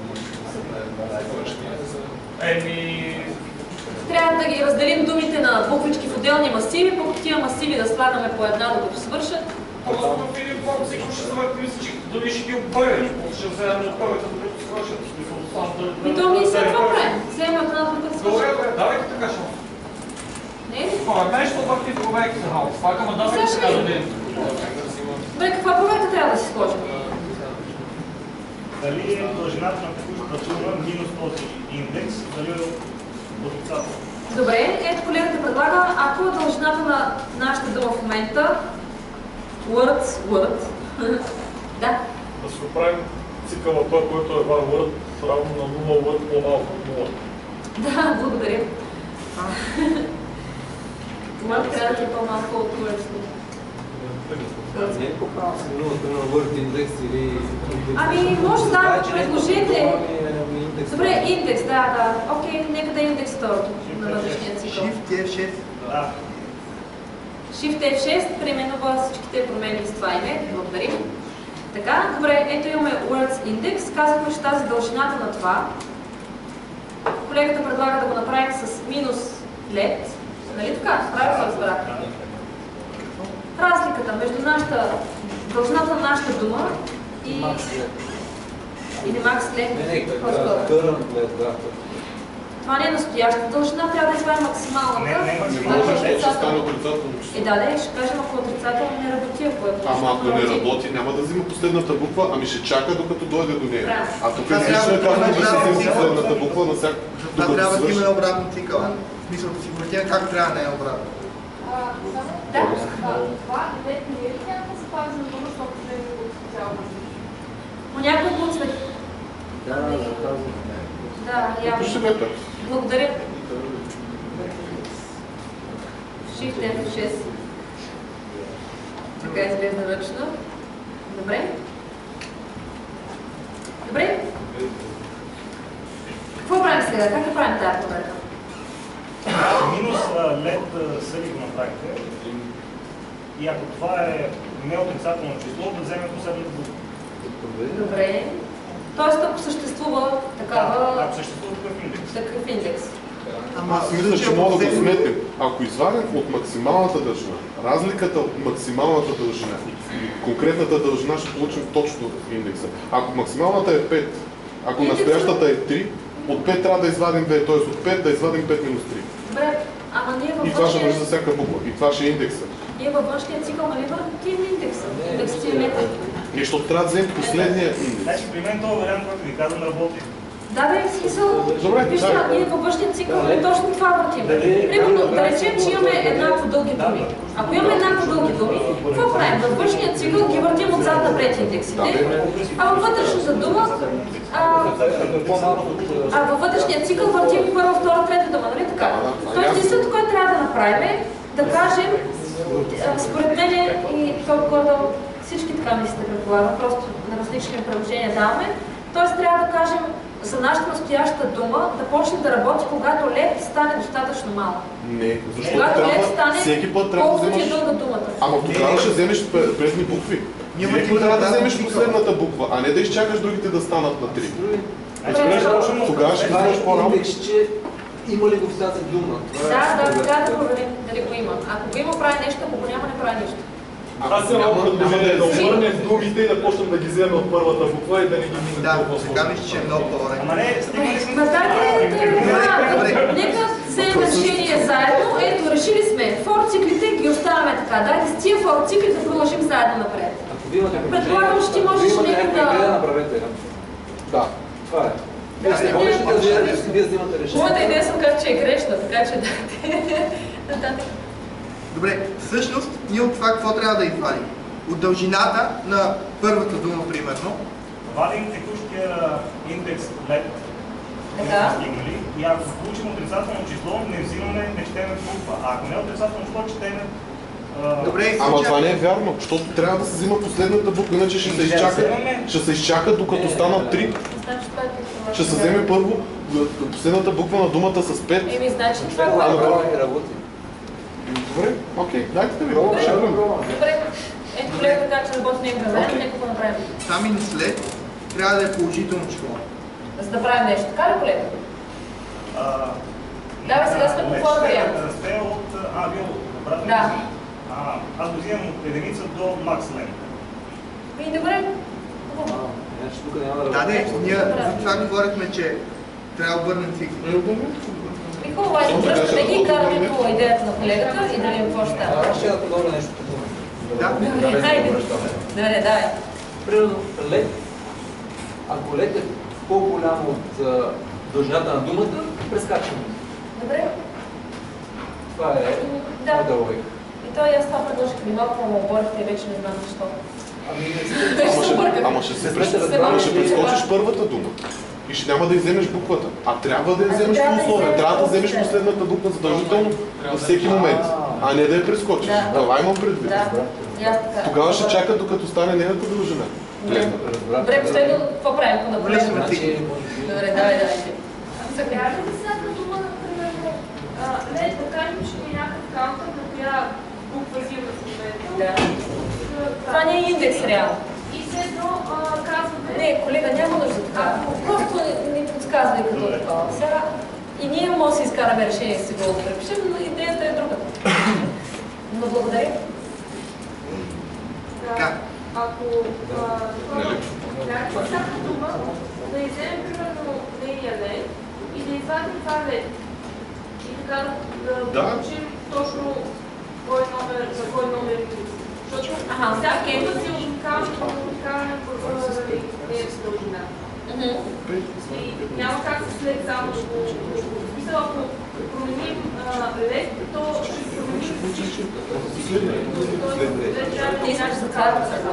Еми... Трябва да ги разделим думите на буквички в отделни масиви, пък тия масиви да слагаме по една, докато свършат. Просто в един план цикъл ще завъртим всички думи, ще ги обърнем. Ще вземем от първата, докато свършат. И то ние след това правим. Вземем от една, докато свършат. Добре, добре, давайте така ще. Не? Според мен ще обърти проверки за хаос. Пак ама давайте така да дадем. Добре, каква проверка трябва да си сложим? Дали дължината на текущата дума минус този индекс, дали е отрицателно? Добре, ето колегата предлага, ако дължината на нашата дума в момента Word, Word, да. Да си оправим цикъла той, който е var Word, равно на нула Word по-малко от нула. Да, благодаря. Word трябва да е по-малко от Word. Не е по-правилно си нулата на Word индекс или... Ами, може да, предложете. Добре, индекс, да, да. Окей, нека да е индекс второто на вътрешния цикъл. Shift F шест. Да. Shift F шест преименува всичките промени с това име. Благодарим. Така, добре, ето имаме Words Index. Казахме, че тази дължината на това. Колегата предлага да го направим с минус лед. Нали така? Правилно разбрах. Разликата между нашата, дължината на нашата дума и... Или макс лед. Не, не, current лед, да. Това не е настоящата дължина, трябва да извадим максималната. Не, не, максималната ще стане отрицателно число. Е, да, да, ще кажем, ако отрицателно не работи, ако е Ама ако не работи, няма да взима последната буква, ами ще чака докато дойде до нея. А тук излично е казано, че ще взима последната буква на всяка. Това трябва да има обратно цикъл. В смисъл да си въртим как трябва да е обратно. Да. Това лед не е ли някаква запазена дума, защото не е от специално? Но някой буцне. Да, запазна. Да, явно. Благодаря. Shift F шест. Така изглежда ръчно. Добре. Добре. Какво правим сега? Как да правим тази проверка? Минус лед съди го направите. И ако това е неотрицателно число, да вземем последното буква. Добре. Тоест, ако съществува такава... Да, ако съществува такъв индекс. Такъв индекс. Аз мисля, че мога да го сметнем. Ако извадим от максималната дължина, разликата от максималната дължина и конкретната дължина, ще получим точно индекса. Ако максималната е пет, ако настоящата е три, от пет трябва да извадим две, т.е. от пет да извадим пет минус три. Добре, ама ние във И това ще външния... може за всяка буква. И това ще е индекса. Ние във външния цикъл, нали въртим индекса? Индексът е метър. И защото трябва да вземем последния индекс. Значи при мен този вариант, който ви казвам, работи. Да, бе, в смисъл, Добре, вижте, да. ние във външния цикъл точно това въртим. Примерно, да речем, че имаме еднакво дълги думи. Ако имаме еднакво дълги думи, какво правим? Във външния цикъл ги въртим отзад напред индексите, а във вътрешната дума, а, а във вътрешния цикъл въртим първа, втора, трета дума, нали така? Тоест, единственото, което трябва да направим е да кажем, според мен и толкова всички така мислите, предполагам, просто на различни приложения даваме. Тоест трябва да кажем за нашата настояща дума да почне да работи, когато лед стане достатъчно малък. Не, защото Когато лед трябва, стане, всеки път трябва да колкото ти е вземаш... дълга думата. Ама тогава ще вземеш предни букви. Всеки път трябва да вземеш последната буква, а не да изчакаш другите да станат на три. Тогава ще вземеш по-рано. Има ли го в тази дума? Да, да, трябва да проверим дали го има. Ако го има, прави нещо, ако го няма, не прави нищо. Аз имам малко предложение да обърнем думите и да почнем да ги вземем от първата буква и да не ги минем. Да, сега мисля, че е много по-добре. Ама не, стигнали сме... Ма дайте да нека вземем решение заедно. Ето, решили сме. For циклите ги оставяме така. Дайте с тия for цикли да продължим заедно напред. Ако ви имате Предполагам, че ти можеш нека да... направете. Да. Това е. Вие сте водещи да вие взимате решение. Моята идея съм каза, че е грешна, така че дайте. Добре, всъщност ние от това какво трябва да извадим? От дължината на първата дума, примерно. Вадим текущия индекс лед, Така. и ако получим отрицателно число, не взимаме, не четеме буква. А ако не е отрицателно число, четеме... Добре, Ама това не е вярно, защото трябва да се взима последната буква, иначе ще се изчака. Ще се изчака докато станат три. Ще се вземе първо последната буква на думата с пет. Еми, значи това е работи. Добре, окей, дайте да ви пробвам, ще вървам. Добре, ето колега така, че работи не време, нека го направим. Там и след трябва да е положително число. За да правим нещо, така ли колега? Давай, сега сме по твоя вариант. Расте от А, бил обратно. Да. Аз го взимам от единица до макс лен. И добре. Да, не, ние за това говорихме, че трябва да обърнем цикъл. И хубаво, айде, връща да ги караме по идеята на колегата и да видим какво ще става. Аз ще да подобря нещо. Да, добре, хайде. Добре, давай. Примерно, лед. Ако лед е по-голям от дължината на думата, прескачаме. Добре. Това е моята логика. И то и аз това предложих ми малко, ама оборите и вече не знам защо. Ама ще се прескочиш първата дума. И ще няма да вземеш буквата. А трябва да я вземеш по условие. Трябва да вземеш последната буква задължително във всеки момент. А не да я прескочиш. Това имам предвид. Тогава ще чакат докато стане нейната дължина. Добре, последно, какво правим по направление? Добре, давай, давай. Сега ли всяка дума, например, не, да кажем, че е някакъв каунтър, на коя буква взима в момента. Това не е индекс реално. И след едно казваме... Не, колега, няма нужда така. Просто ни подсказвай като такова. Сега и ние може да си изкараме решение и си го препишем, но идеята е друга. Но благодаря. Да. Ако някаква всяка дума, да изземем примерно нейния лед и да извадим това лед. И така да получим точно кой номер, за кой номер е крис. Защото всяка дума си уникална, уникална не е с дължина. И няма как се след само да го смисъл, ако променим лед, то ще променим всичко. Ти искаш за това да се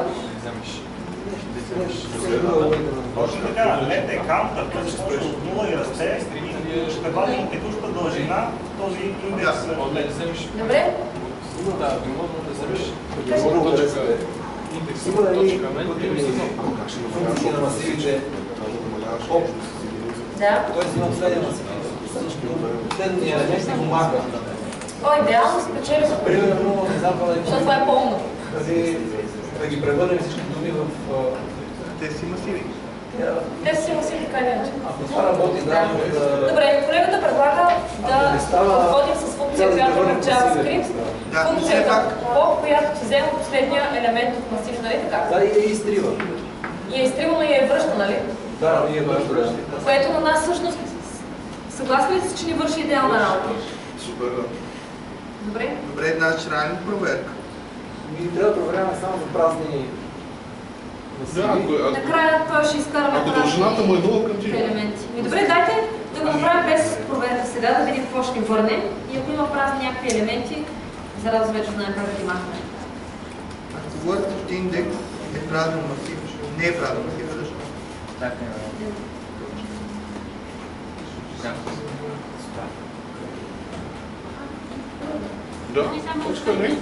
Точно така, лед е каунтър, който се почва от нула и расте и ще вадим от текущата дължина този индекс лед. Добре? Да, не можем да вземеш индекс. Има ли функции на масивите общност? Да. Тоест имам следния масив. Следния елемент не помага. О, идеално спечели. Примерно, не знам това да е... Защото това е пълно. Да ги превърнем всички думи в... Те си масиви. Те си масиви, така не. Ако това работи, да... Добре, колегата предлага да подходим с функция, която е в JavaScript, функцията pop, която ти взема последния елемент от масив, нали така? Да, и я изтрива. И е изтривано и е връща, нали? Да, и е връща. Което на нас всъщност, съгласни ли си, че ни върши идеална работа? Супер, да. Добре? Добре, значи ранен проверка. Ми трябва да проверяваме само за празни масиви. Накрая той ще изкараме Ако дължината му е нула към ти. елементи. И добре, дайте да го направим без проверка сега, да видим какво ще ни върне. И ако има празни някакви елементи, зараза вече знаем как да ги махнем. Ако word от индекс е празен масив, не е празен масив, също. Така е. Да, точка не.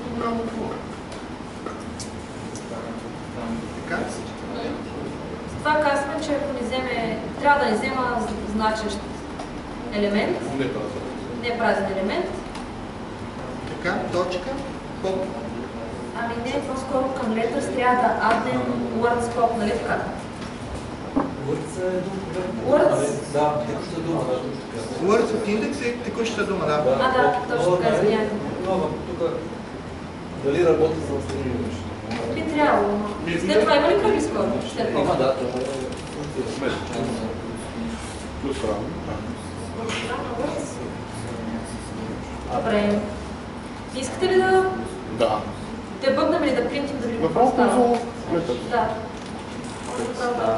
Така? Това казваме, че ако ни вземе, трябва да ни взема значещ елемент. Не празен. Не празен елемент. Така, точка, поп. Ами не, по-скоро към letters трябва да аднем words pop, нали така? Words е дума. Words? Да, текуща дума, да. Words от индекс е текущата дума, да. А, да, точно така, извинявайте. Но, тук дали работи за възстановяване? Би трябвало. След това има ли кръги скоро? След това? Има, да, това е функция. Плюс равно. Добре. Искате ли да... Да. Да бъднем ли да принтим, да видим какво Направо става? конзола. Летър. Да. Направо.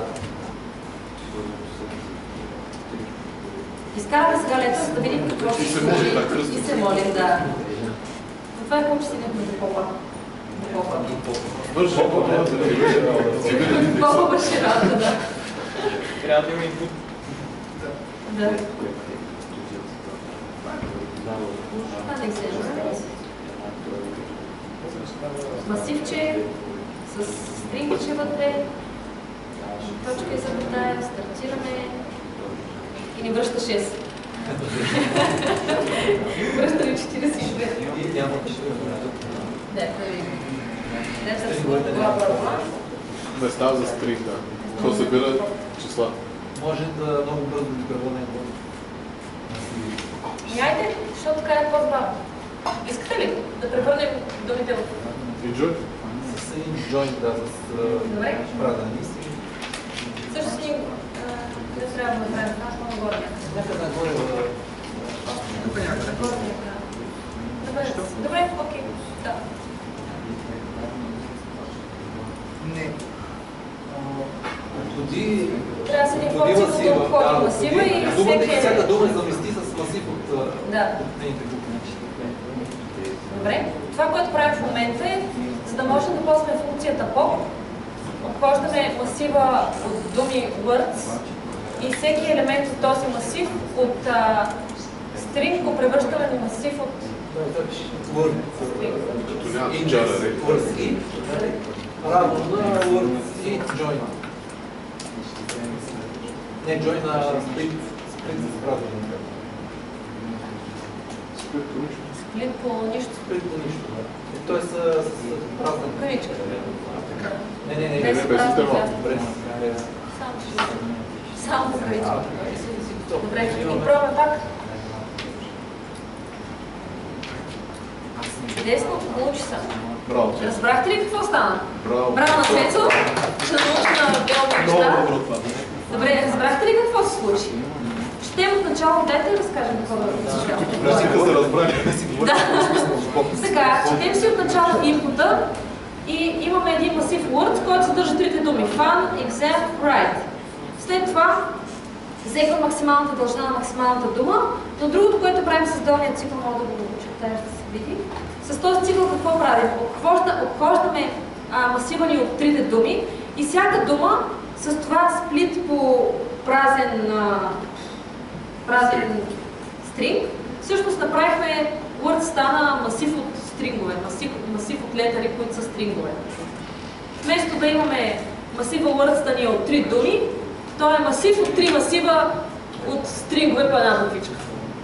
Изкараме сега лето, за да видим какво ще И се молим, да, кръстим. И се молим, да. Но това е какво, че стигнахме до попа. До попа. Върши попа, да не беше работа. Попа беше работа, да. Трябва да има инпут. Да. Това не се масивче, с стрингче вътре, точка и запетая, стартираме и ни връща шест. Връща ни четиридесет и две. И няма четиридесет. Да, да видим. бла, бла, бла. Места за стринг, да. Какво събира числа? Може да много бързо да преводим. Айде, защото така е по-забавно. Искате ли да превърнем думите в... Enjoy? С enjoy, да, с празен лист. Също си не трябва да направим това, много горе. Някъде нагоре Добре, добре, окей, да. Не. Отходи... Трябва да се ни функция да отходи масива и всеки... Всяка дума е замести с масив от нейните групи. Добре. Това, което правим в момента е, за да можем да ползваме функцията pop, обхождаме масива от думи words и всеки елемент от този масив от а, string го превръщаме на масив от word. Като няма джара, Words равно на words и join. Не, join на split. Split с празен. Сплит по нищо. Сплит по нищо, да. Тоест с празна кавичка. Не, не, не, без празна кавичка. Без. Само по кавичка. Добре, и пробваме пак. Чудесно, получи се. Браво. Разбрахте ли какво стана? Браво. Браво на Цецо, ще научи на отделни неща. Добре, разбрахте ли какво се случи? Ще от начало, дайте да разкажем какво да Разлика се разбрали. Да. Така, четем си от начало инпута и имаме един масив Word, който съдържа трите думи fun, exam, write. След това взехме максималната дължина на максималната дума, но другото, което правим с долния цикъл, мога да го очертая, ще се види. С този цикъл какво правим? Обхожда, обхождаме а, масива ни от трите думи и всяка дума с това сплит по празен, а, празен стринг. Всъщност направихме Word стана масив от стрингове, масив, масив от летари, които са стрингове. Вместо да имаме масива Word стани от три думи, той е масив от три масива от стрингове по една буквичка.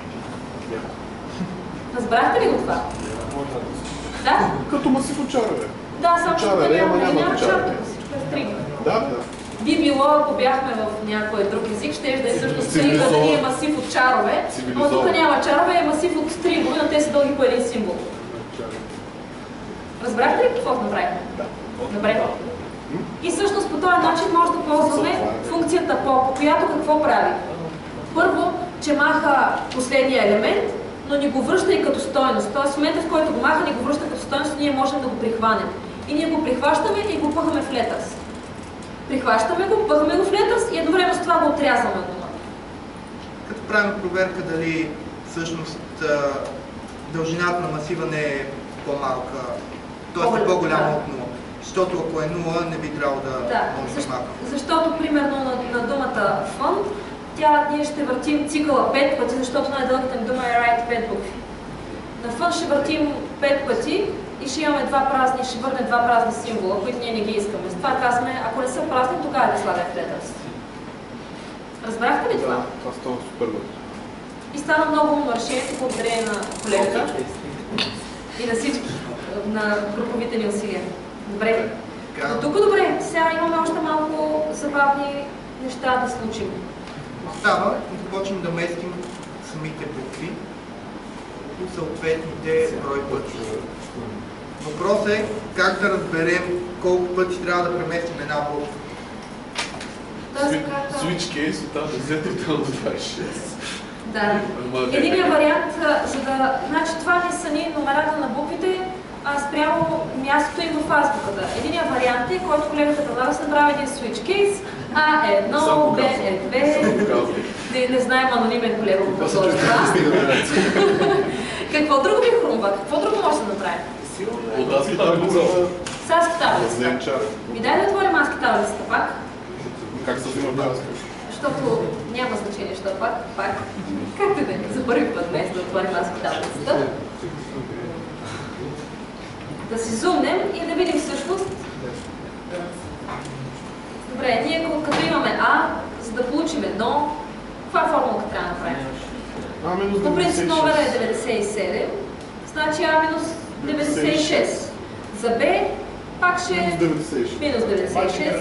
Разбрахте ли го това? Да? Като масив от чарове. Да, само че да няма няма чарове. чарове, всичко е стринг. Да, да. би било, ако бяхме в някой друг език, ще да е също стринга, да е масив от чарове, но тук няма чарове, е масив от стригове, но те са дълги по един символ. Разбрахте ли какво направихме? Да. Добре. И всъщност по този начин може да ползваме функцията pop, която какво прави? Първо, че маха последния елемент, но ни го връща и като стойност. Тоест в момента, в който го маха, ни го връща като стойност, ние можем да го прихванем. И ние го прихващаме и го пъхаме в letters. Прихващаме го, пъхаме го в letters и едновременно с това го отрязваме от думата. Като правим проверка дали всъщност дължината на масива не е по-малка, т.е. е по-голяма от нула. Защото ако е нула, не би трябвало да да, може защо, да мака. Защото, примерно, на, на думата font, тя ние ще въртим цикъла пет пъти, защото най-дългата ми дума е write пет букви. На font ще въртим пет пъти и ще имаме два празни, ще върне два празни символа, които ние не ги искаме. С това казваме, ако не са празни, тогава да слагаме в letters. Разбрахте ли това? Да, това става супер добре. И стана много умно решението, благодарение на колегата и на всички, на груповите ни усилия. Добре. Но тук добре, сега имаме още малко забавни неща да случим. Остава и започнем да местим самите букви по съответните брой пъти. Въпросът е как да разберем колко пъти трябва да преместим една буква. Switch case от там десет и там до двадесет и шест. Да. Единият вариант, за да... Значи това не са ни номерата на буквите, а спрямо мястото им в азбуката. Единият вариант е, който колегата предлага, се направи един switch case. А е едно, Б е две. Не, не знаем анонимен колега какво сложи това. Какво друго ви хрумва? Какво друго може да направим? От адски таблица. С адски таблица. Ми дай да отворим адски таблицата пак. Как се взима тази? Защото няма значение, що пак, пак. Както да не, за първи път днес да отворим адски таблицата. Да си зумнем и да видим всъщност. Добре, ние като имаме А, за да получим едно, каква формулка трябва да направим? По принцип номера е деветдесет и седем, значи А минус деветдесет и шест. За Б пак ще е минус деветдесет и шест.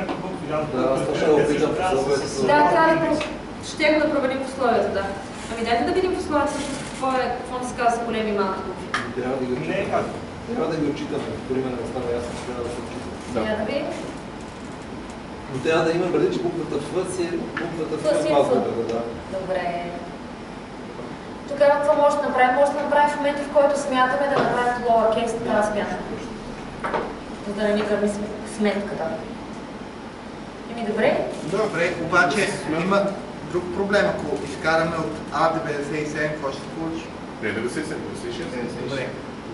Да, трябва да ще да проверим условията, да. Ами дайте да видим условията всъщност какво е, какво не се казва за големи и малки букви. Трябва да ги отчитаме. Трябва да ги отчитаме. Примерно да става ясно, трябва да се отчитаме. Трябва да видим. Но трябва да има преди, че буквата Ф си е буквата Ф в азбуката, да. Добре. Тогава какво може да направим? Може да направим в момента, в който смятаме да направим lowercase, така да смятаме. За да не ни гърми сметката. Еми добре? Добре, обаче има друг проблем. Ако изкараме от А деветдесет и седем, какво ще се получи? Не, деветдесет и седем, деветдесет и шест. Добре.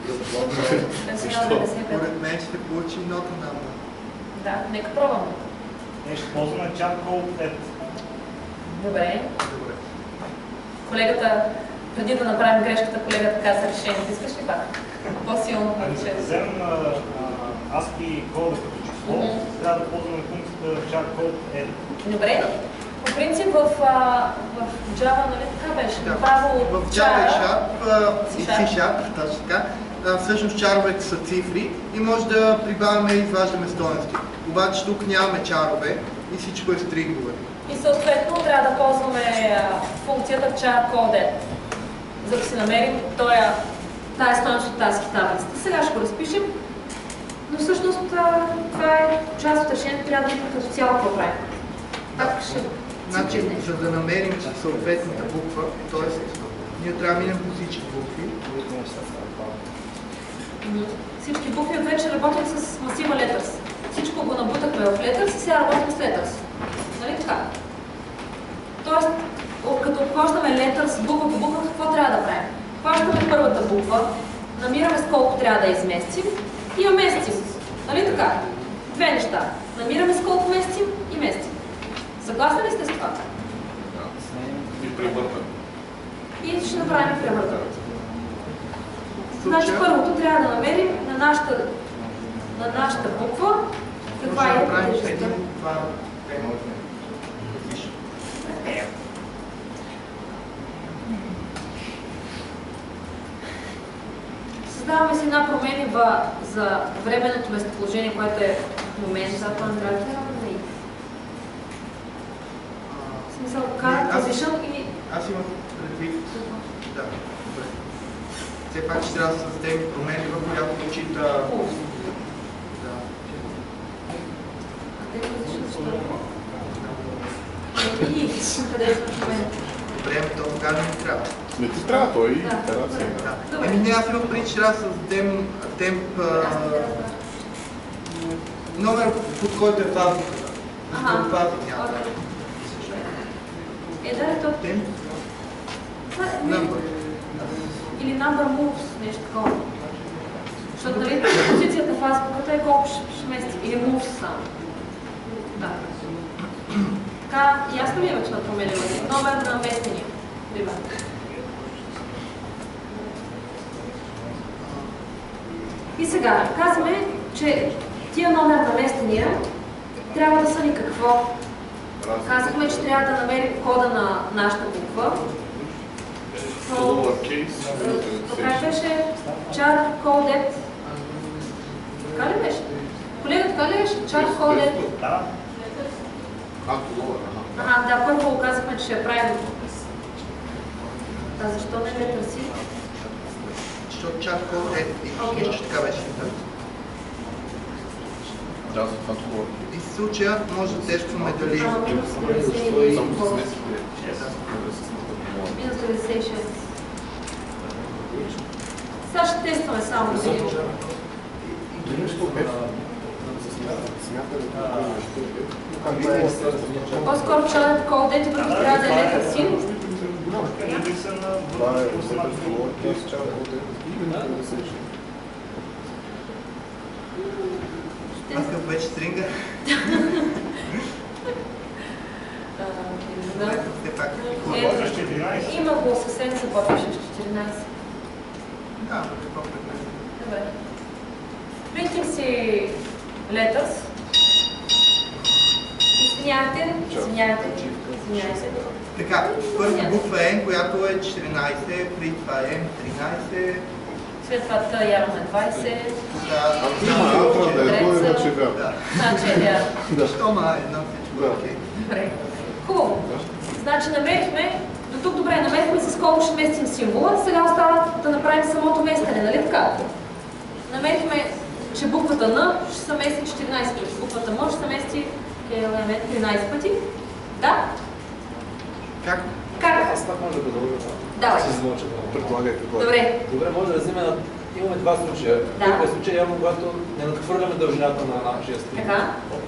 Според мен ще получим нота на А. Да, нека пробваме. Ние ще ползваме чат колко пет. Добре. Колегата, преди да направим грешката, колегата каза решението. Искаш ли пак? По-силно решение. Ако вземем ASCII кода като число, трябва да ползваме функцията чат колко е. Добре. По принцип в, в Java, нали така беше? Да. Право в Java и Sharp и C-Sharp, точно така, всъщност чаровете са цифри и може да прибавяме и изваждаме стойности. Обаче тук нямаме чарове и всичко е стрингове. И съответно трябва да ползваме функцията char-coded, за да си намерим тая стойност от тази таблицата. Сега ще го разпишем, но всъщност това е част от решението, трябва да видим като цяло какво правим. Пак ще Значи, за да намерим съответната буква, т.е. ние трябва да минем по всички букви. Всички букви вече работят с масива letters. Всичко го набутахме в letters и сега работим с letters. Нали така? Тоест, като обхващаме letters буква по буква, какво трябва да правим? Хващаме първата буква, намираме с колко трябва да изместим и я местим. Нали така? Две неща. Намираме с колко местим и местим. Съгласни ли сте с това? Да. И превъртане. И ще направим превъртане. Значи първото трябва да намерим на нашата, на нашата буква каква е тежестта. Създаваме си една променива за временното местоположение, което е в момента. Това не трябва да и position и... Аз имам предвид... Да, добре. Все пак ще трябва да създадем промени, в която учита... Да. Къде е промени? Добре, то тогава не ми трябва. Не ти трябва, той и итерация. Да. Еми не, аз имам преди, че трябва да създадем темп... Номер, под който е фазиката. Ага. Фазик няма. Е, да, е то. Темп. Number. Или number moves, нещо такова. Защото нали позицията в азбуката е колко ще мести. Или moves само. Да. Така, ясно ли е вече на променяме? Номер на местения. Пример. И сега, казваме, че тия номер на местения трябва да са ни какво? Казахме, че трябва да намерим кода на нашата буква. Така беше char coded. Така ли беше? Колега, така ли беше? Char coded. Да. Ага, да, първо го казахме, че ще я правим. А защо не ме търси? Защото char coded и нищо така беше. Да, за това това. И в случая може да тестваме дали... Минус деветдесет и шест. Сега ще тестваме само да видим. По-скоро чарът coded, върху трябва да е letter син. Това е lowercase char coded. Какъв беше стринга? Има го съвсем започваше с четиринайсет. Да, по-предмет. Добре. Принтим си letters. Извинявайте, извинявайте, извинявайте. Така, първо буква N, която е четиринайсет, при това N тринайсет. След това Т явно е двайсет. Да, има Антра да е, това иначе е вярно. Значи е вярно. Защо ма едно всичко? Добре. Хубаво. Значи намерихме, до тук добре, намерихме с колко ще местим символа, сега остава да направим самото местене, нали така? Намерихме, че буквата Н ще се мести четиринайсет пъти, буквата М ще се мести тринайсет пъти. Да? Как? Как? Аз пак може да продължа. Давай. Предполагайте. Добре. Добре, може да вземем, имаме два случая. Да. Първият случай е явно, когато не надхвърляме дължината на нашия стрим. Така.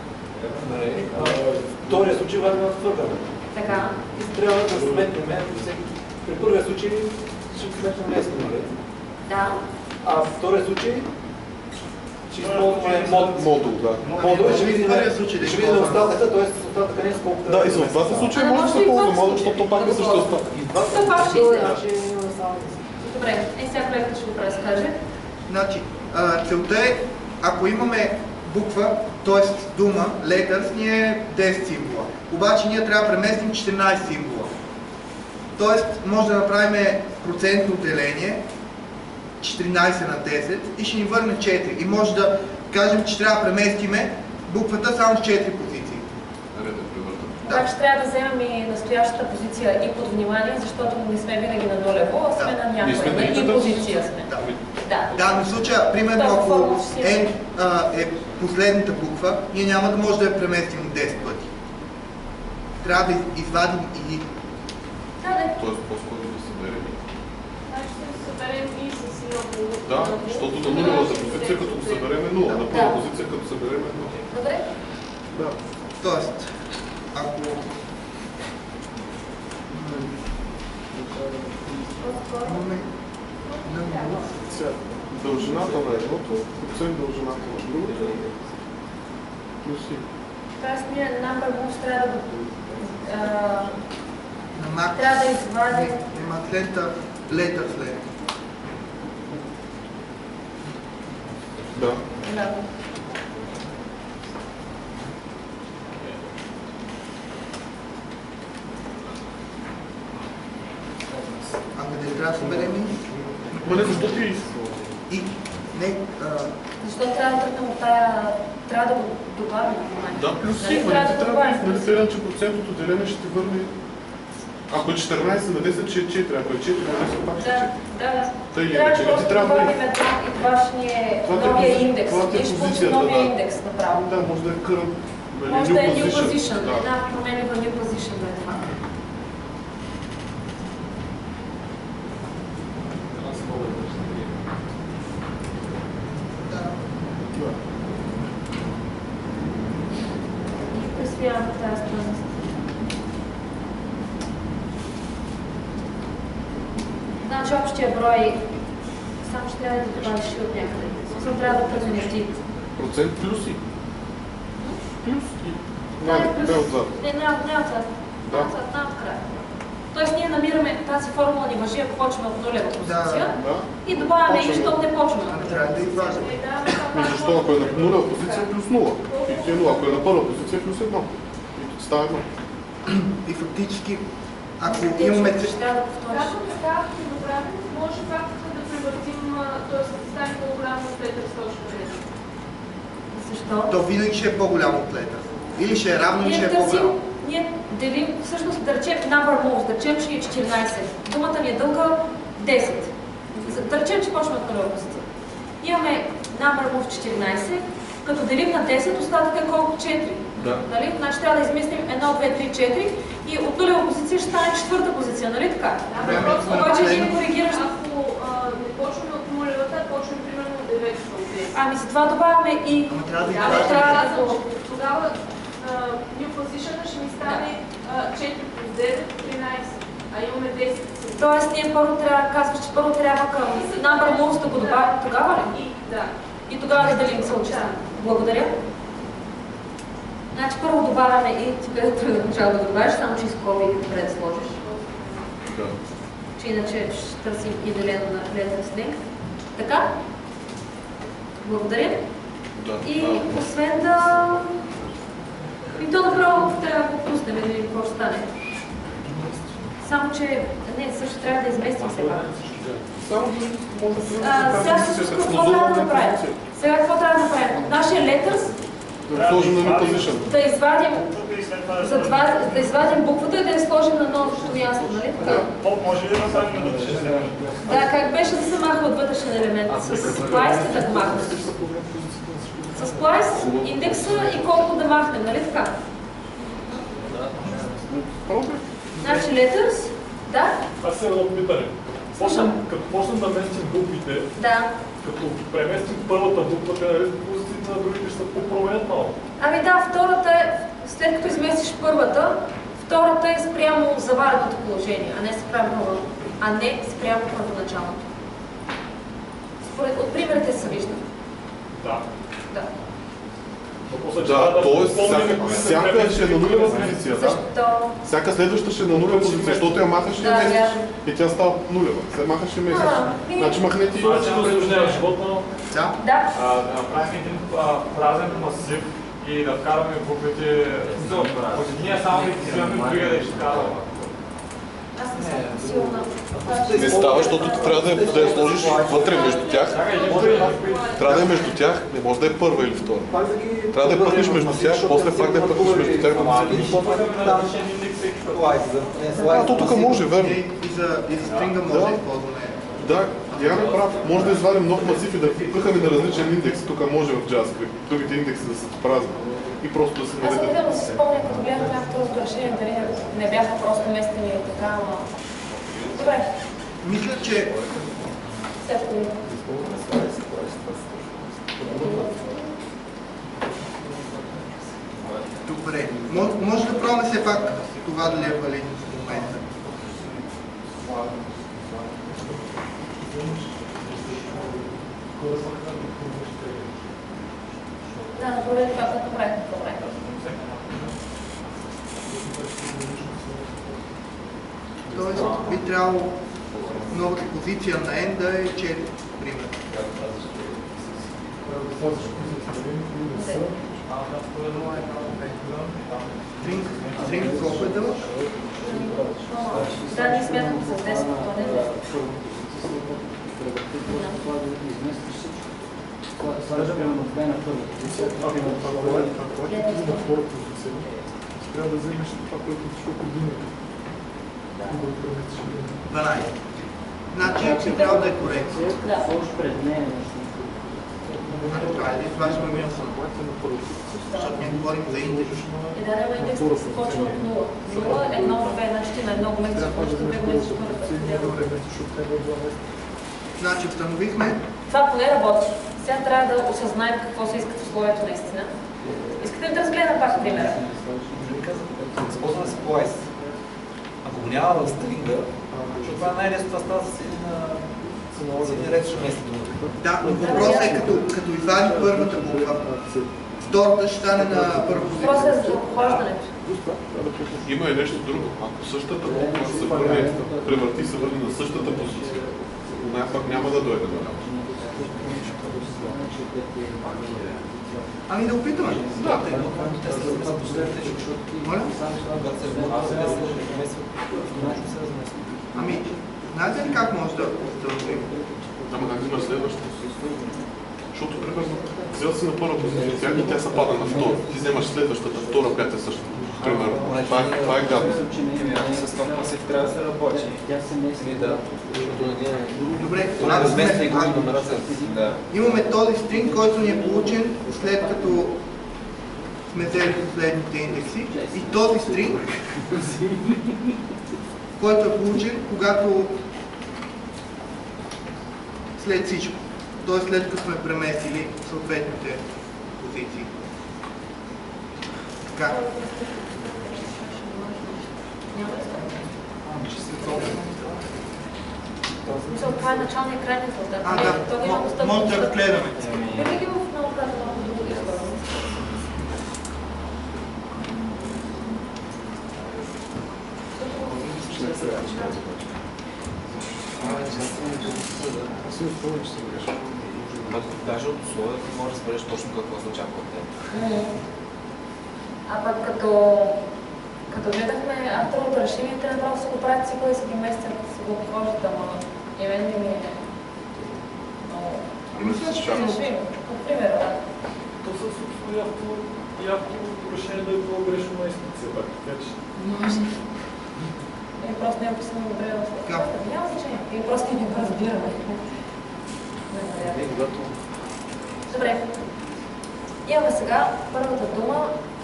Втория случай важно да надхвърляме. Така. И трябва да сметнем, при първия случай ще сметнем лесно, нали? Да. А в втория случай ще използваме модул. Да. Модул ще видим остатъка, т.е. остатъка не е сколкото. Да, и за двата случая може да се ползва модул, защото пак е също остатък. То пак ще излезе. Добре, е сега проекта ще го разкаже. Значи, целта е, ако имаме буква, т.е. дума, letters, ни е десет символа. Обаче ние трябва да преместим четиринайсет символа. Тоест, може да направим процентно деление, четиринайсет на десет, и ще ни върне четири. И може да кажем, че трябва да преместиме буквата само с четири позиции. Така че трябва да вземем и настоящата позиция и под внимание, защото не сме винаги на нулево, а сме на някоя и позиция сме. Да. Да. Да, но в случая, примерно, ако N е последната буква, ние няма да може да я преместим десет пъти. Трябва да извадим и... Да, да. Тоест, по-скоро да съберем. Значи ще съберем и с много. Да, защото на нулевата позиция, като го съберем е нула, на първа позиция, като съберем е нула. Добре. Да. Тоест, ако... Дължината на едното, процент дължината на другото, плюс и. Тоест ние number moves трябва да трябва да извадим... Има след letter след. Да. Да. А къде трябва да съберем и? Ма не, защо ти и? Не, Защото трябва да тръгнем от тая... Трябва да го добавим в момента. Да, плюс Нали и, трябва да трябва добавим? да гледам, че процентното деление ще ти върне... Ако е четиринайсет на десет, ще е четири, ако е четири на десет, пак ще е четири. Да, да. Тъй или Трябва иначе, просто ти да трябва да добавим една и това ще ни е новия индекс. Това ти е И ще получи позицията, новия да. индекс направо. Да, може да е current, Може да е new position. Да. Една променлива new position да е това. И присвоявам тази стойност. Значи общия брой, само ще трябва да добавиш и от някъде. Само трябва да промениш. Процент плюс и. Плюс и. Да, Не, плюс. не отзад. Не, не, не отзад. Да. Не отзад, не открая. Тоест ние намираме тази формула ни важи, ако почваме от нулева позиция Да. и добавяме и, Почваме. защото не почваме. Трябва да изваждаме. И защо? Ако е на нулева позиция, плюс нула. И ти е нула. Ако е на първа позиция, плюс едно. И тук става едно. И фактически, ако имаме... Както така, ако направим, може пак да превъртим, т.е. да стане по-голямо от летър сто шест. Защо? То винаги ще е по-голямо от летър. Или ще е равно, или Ние ще е търсим, по-голямо. ние делим, всъщност да речем number moves, да речем, че е четиринайсет. Думата ни е дълга десет. За- Да речем, че почваме от нулева позиция. Имаме number move четиринайсет, като делим на десет, остатък е колко? четири. Да. Нали? Значи трябва да изместим едно, две, три, четири и от нулева позиция ще стане четвърта позиция, нали така? Просто Обаче ние коригираш. Ако а, не почваме от нулевата, почваме примерно от деветста от десет. Ами за това добавяме и... Ама трябва да Да, изваждаме. трябва да го... Тогава а, new position ще ми стане а, четири плюс девет, тринайсет, а имаме десет. Тоест ние първо трябва, казваш, че първо трябва към number moves да го добавим тогава ли? И, да. И тогава да делим съучастно. Благодаря. Значи първо добавяме и ти бе трудно начало да го добавиш, само че и скоби пред сложиш. Да. Че иначе ще търсим и делено на letter string. Така? Благодаря. Да. И освен да... И то направо трябва да го пуснем, да видим какво ще стане. Само че... Не, също трябва да изместим все пак. Само да може да А, Сега всъщност какво трябва да направим? Сега какво трябва да направим? От нашия letters Да сложим на new position. да извадим, за това, да извадим буквата и да я сложим на новото място, нали така? Поп може ли да направим на вътрешен елемент? Да, как беше да се маха от вътрешен елемент? С splice да го махнем. С splice, индекса и колко да махнем, нали така? Значи letters, да? Аз се едно питане. Почнем, като почнем да местим буквите, Да. като преместим първата буква, те нали позициите на другите ще се променят малко. Ами да, втората е, след като изместиш първата, втората е спрямо завареното положение, а не спрямо, а не спрямо първоначалното. Според, от примерите се вижда. Да. Да. Да, т.е. всяка, всяка ще е на нулева позиция, да? Защо? Всяка следваща ще е на нулева позиция, защото я махаш и Да, я местиш. вярно. И тя става нулева. След махаш и местиш. А, ми- Значи махнете и... Значи да усложнявам живота. Да. Да. А, да направим един а, празен масив и да вкараме буквите от единия само да ги взимаме, от другия да ги вкараме. Аз не съм силна. Не става, защото ти трябва да я, да я сложиш вътре между тях. Трябва да е между тях, не може да е първа или втора. Трябва да я пъкнеш между тях, после пак да я пъкнеш между тях да го А, то тук може, верно. И за, и за стринга може да използваме. Да, Диана е прав. Може да извадим нов масив и да пъхаме на различен индекс. Тук може в JavaScript. Другите индекси да са празни. И просто да се Аз не наведат. видям да си спомня, като гледам някакво решение, дали не бяха просто местени и така, но... Добре. Мисля, че Всяко има. добре. Може, може да пробваме все пак това дали е валидно в момента. Да, направим това, което направихме. Добре. Тоест би трябвало новата позиция на N да е четири, примерно. Стринг, стринг колко е дълъг? Да, ние смятаме с десет, но не е. Слагаш примерно две на първа позиция. Ако е на втора позиция, трябва да вземеш това, което колко думи. дванайсет. Значи, ще трябва да е корекция. Да. Още пред нея. Хайде, това ще ме минуса. Защото ние говорим за индекс. И да, няма индекс да се почва от нула. нула, едно, две, значи на едно месеца, почва да две месеца, първата. Значи, установихме. Това поне работи. Сега трябва да осъзнаем какво се искат в условието наистина. Искате ли да разгледам пак примера? Използваме с плайс. Ако го няма в стринга, защото това най-лесно това става с един един ред ще мести думата. Да, но въпросът е като, като извади първата буква, втората ще стане на първа позиция. Въпросът е за обхождането. Има и нещо друго. Ако същата буква се върне, превърти се върне на същата позиция, най-пак няма да дойде до работа. Ами да опитаме. Да. Моля? Ами, знаете ли как може да установим? Ама как има следваща? Защото, примерно, взел си на първа позиция и тя се пада на втора. Ти вземаш следващата, втора, която е същата. Примерно. Това е, това е гадно. С това си трябва да се работи. Да. Добре, ако сме, имаме този стринг, който ни е получен след като сме взели последните индекси, и този стринг, който е получен, когато след всичко, т.е. след като сме преместили съответните позиции. Така. Това е началния край на фото. А, да, може да разгледаме. Винаги в много крата много друго избора. Даже от условията може да разбереш точно какво означава от теб. А пък като като гледахме авторното решение, те направо се го правят цикъл и се ги местят, се го обхождат, ама и мен не ми е много... Мисля, че например, да. То със явно решение да е било грешно на институция, така че... Може. Или просто не е описано добре в фото. Няма значение. Или просто не го разбираме. Добре. Имаме сега първата дума.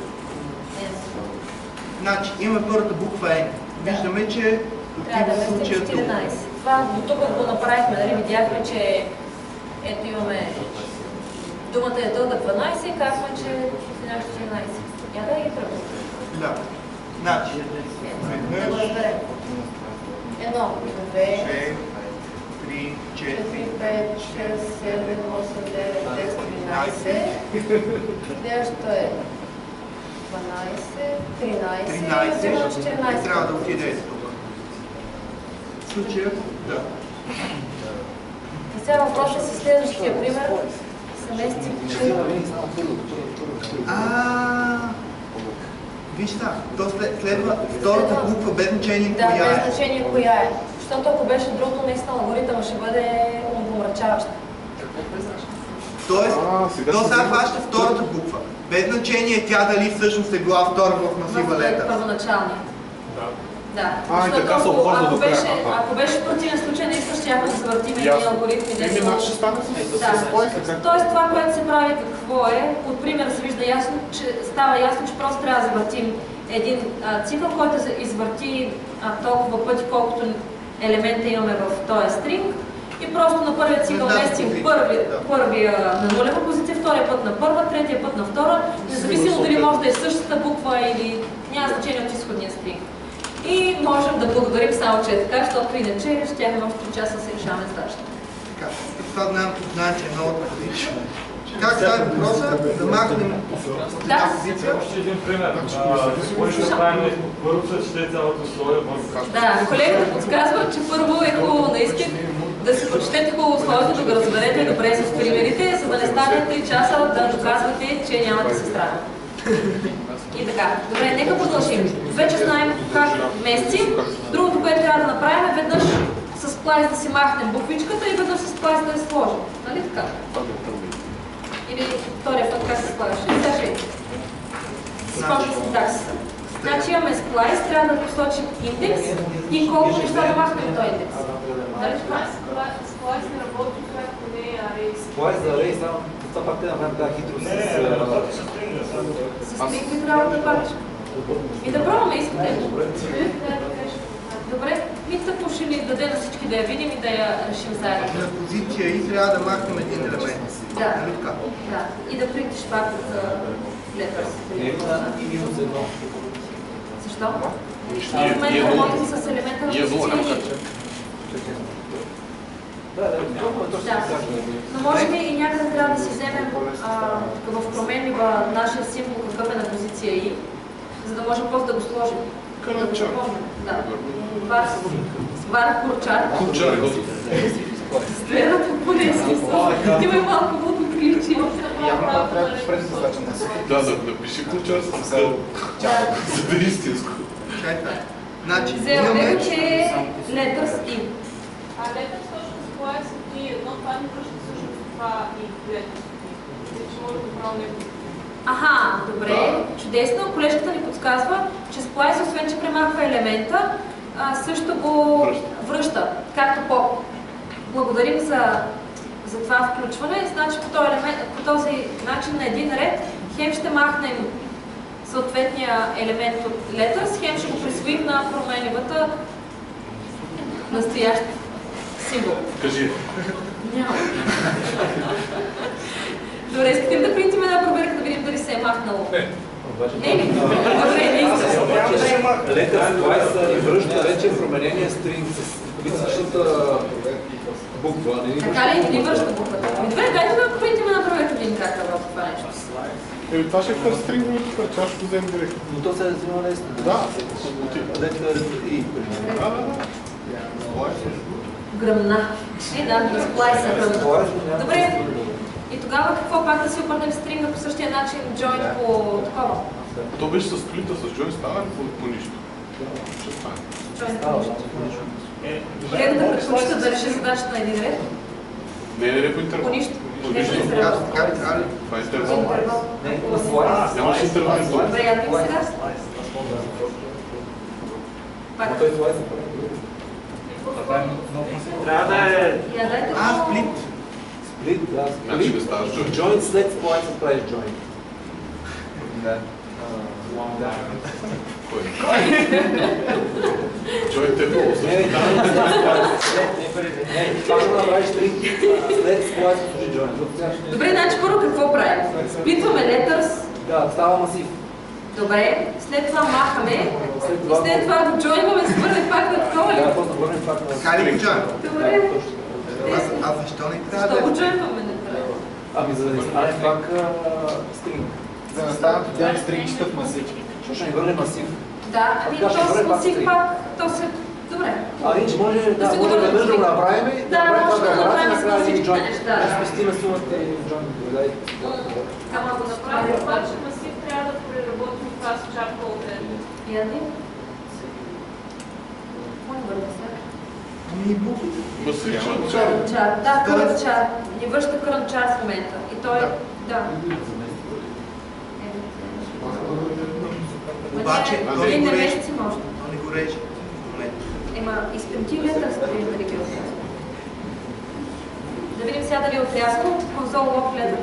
Значи, имаме първата буква N. Виждаме, че трябва да местим четиринайсет. Това до тук го направихме, нали? Видяхме, че ето имаме думата е дълга дванайсет и казваме, че е четиринайсет. Я да ги пръвам. Да. Значи, да го разберем. Едно, две, три, четири, пет, шест, седем, осем, девет, десет, тринайсет. Следващото е дванайсет, тринайсет, четиринайсет. Трябва да отиде тук. В случая, да. И сега въпросът е със следващия пример. Съместим А, виж сега, то следва втората буква без значение коя е. Да, без значение коя е. Защото ако беше другото, наистина алгоритъмът ще бъде умрачаващ. Тоест, то сега хваща втората буква. Без значение тя дали всъщност е била втора в масива летър. Първоначалния. Да. Да. А, и така се обхожда до края. Ако беше в противен случай, наистина ще да завъртим едни алгоритми. Еми, ще стане с Тоест това, което се прави какво е, от примера се вижда ясно, че става ясно, че просто трябва да завъртим един а, цикъл, който се извърти а, толкова пъти, колкото елемента имаме в този стринг. И просто на първия цикъл местим първия, първия на нулева позиция, втория път на първа, третия път на втора, независимо дали може да е същата буква или няма значение от изходния стринг. И можем да благодарим само, че е така, защото иначе щяхме в три часа да се решаваме задачата. Така, това знаем, че е много различно. Как става въпроса? Да махнем да. позиция? Още един пример. Може да правим първо се чете цялото условие. Да, колегата подсказва, че първо е хубаво на изпит да се прочетете хубаво условието, да го разберете добре с примерите, за да не стане три часа да доказвате, че няма да се страда. И така, добре, нека продължим. Вече знаем как местим. Другото, което трябва да направим е веднъж с плайс да си махнем буквичката и веднъж с плайс да я сложим. Нали така? Или втория път как се слагаш? Или даже спомни си такса. Значи имаме splice, трябва да посочим индекс и колко неща да махнем този индекс. Дали splice не работи, както не е array? Splice за array, само това пак те направим тази хитрост. Не, не, не, работи с стринга. С стринг би трябва да пачка. И да пробваме, искате. Добре, Митъпо ще ни даде на всички да я видим и да я решим заедно. На позиция и трябва да махнем един елемент. Да, Нали така? да. И да принтиш пак от letters. И минус едно. Защо? В момента работим с елемента на позиция и. Да, да, да. Но може би и някъде трябва да си вземем в променлива нашия символ какъв е на позиция и, за да можем после да го сложим. Каранчар. Да. Вар Курчар. Курчар, готов. Следват по по-нески са. Има малко мудно приличие. Явно трябва да спрем задача на си. Да, да напиши Курчар с цел. За да е истинско. Значи, вземаме го, че е letters и. А letters точно splice и едно, това не връща също това и letters. Че може да правим него. Аха, добре, чудесно. Колежката ни подсказва, че splice, освен че премахва елемента, а, също го връща, както по. Благодарим за, за това включване. Значи по този, елемент, по този начин на един ред хем ще махнем съответния елемент от letters, хем ще го присвоим на променливата настоящ символ. Кажи. Няма. Добре, искате да принтим една проверка да видим дали се е махнало? Не. Не ли? Добре, не искам. Letters splice ни връща вече променения стринг с различната буква. Така ли ни връща буквата? Добре, дайте да принтим една проверка да видим как работи това нещо. Еми това ще е кър стрингови тук, че аз ще го взем директно. Но то се е взима лесно. Да. Letters и. Да, да, да. Гръмна. Е, да, да сплайса гръмна. Добре. И тогава какво? Пак да си обърнем стринга по същия начин, join по такова? То беше с сплита, с join става ли по нищо? Ще стане. Join по нищо. Добре, да предпочита да реши задачата на един ред? Не, не, не по интервал. По нищо. По Не нищо. по интервал. Това е интервал. Интервал. Нямаш интервал. Добре, я ми сега. Пак. Трябва да е... А, сплит. Сплит, да. Значи да ставаш join. Join след splice правиш join. Да. Кой? Join те било. Не, не, не, това да направиш стринг след splice служи join. Добре, значи първо какво правим? Сплитваме letters. Да, става масив. Добре, след това махаме и след това го джойнваме, се върнем пак на такова ли? Да, после върнем пак на... Така ли го джойн? Добре. А защо не трябва да... Защо го джойнваме не трябва? Ами за да не стане пак стринг. За да станат отделни стринчета в масив. Защото ще ни върне масив. Да, ами то с масив пак, то се... Добре. А, иначе може да го веднъж да го направим и да може да направим с накрая един всичките джойн. неща. Да спестиме сумата и джойн. Ама ако направим обаче масив, трябва да преработим това с чарка от едно. Яди? Може да бъде сега? Ами буквите. Масив Current char. Да, current char. Ни връща current char в момента. И той... Да. Обаче, Ма той ние не не го реже. месеци може. Той не го реже. Ема, изпринти летър с дали ги отрязва. Да видим сега дали е отрязано. Console log letters.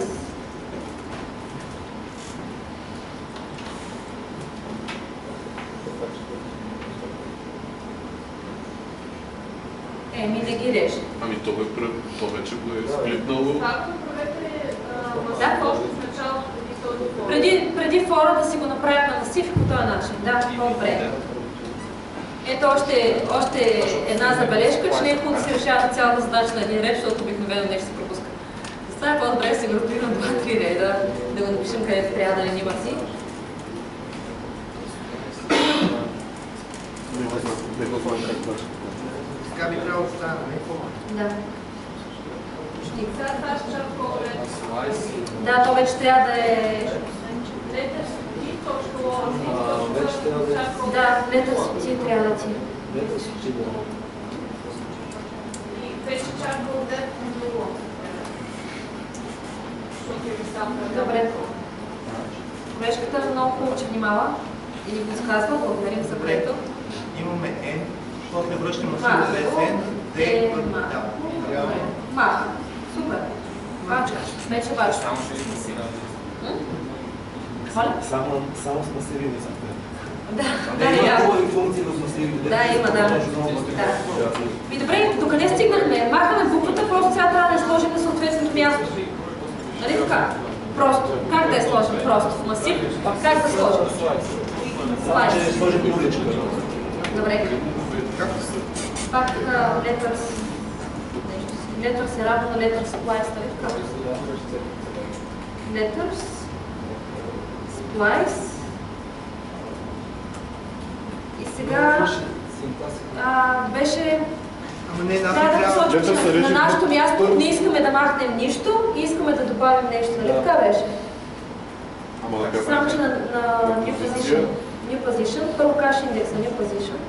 Еми, не ги реже. Ами то, бе, то вече го е сплитнало. Ако проверите масив още в началото преди този фор. Преди, преди фора да си го направим на масив по този начин. Да, по-добре. Ето още, още една забележка, че не е хубаво да се решава цялата задача на един ред, защото обикновено нещо се пропуска. Затова е по-добре да се го разбирам два-три реда, да го напишем където трябва да не ни мърси. Така би трябвало да стане, не? Да. Сега това ще чарка от едно. Да, то вече трябва да е... Letters и точка лога. Вече трябва да е... Да, letters ти трябва да ти. Letters ти, да. И вече чарка от едно. Добре. Колежката много хубаво, че внимава. И ни подсказва, благодарим за което. Имаме N, после връщаме масива S N, D Е, върху ма. L. Ма. Супер. Бачка. Вече бачка. Моля? Само, само с масиви не съм. Да, Не, да, има я. хубави функции в масивите. Да, има, да. Да. И добре, докъде стигнахме? Махаме буквата, просто сега трябва да я сложим на съответното място. Нали така? Просто. Как да я сложим? Просто. В масив. Как да сложим? Слайд. Ще сложим нуличка. Добре. Пак letters. Letters е равно на letters splice, нали така? Letters splice. И сега а, беше... Ама не, трябва да посочим, че на нашето място не искаме да махнем нищо и искаме да добавим нещо, нали така беше? Само, че на, на New Position, New Position, първо каш индекса New Position.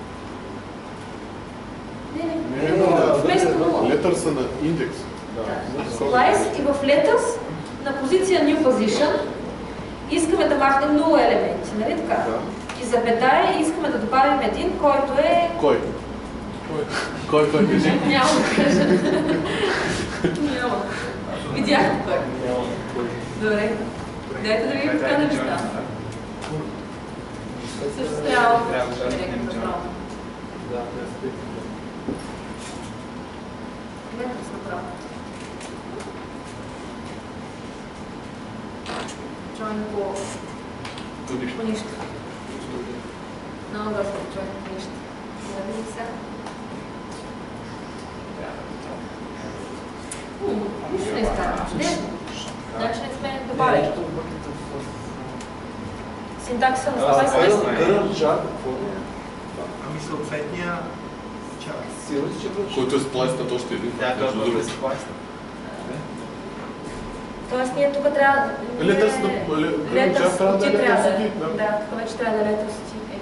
Не, не, Не, не, вместо нула. Letters са на индекс. Slice и в Letters на позиция New Position искаме да махнем нула елементи, нали така? И запетая искаме да добавим един, който е... Кой? Кой, кой кажи? Няма да кажа. Няма. Видяхте кой. Добре. Дайте да видим така да ви става. Също трябва директно направо. Letters направо. Join по... по нищо. Много да се join по нищо. Да видим сега. Нищо не става. Чудесно. Значи не сме добавили. Синтаксиса на Splice. Ами съответния чар. Който е сплайсна, то ще е един. Да, който е сплайсна. Тоест ние тук трябва... Letters на... Letters трябва да е трябва да Letters е. от Да, тук вече трябва да е Letters от T.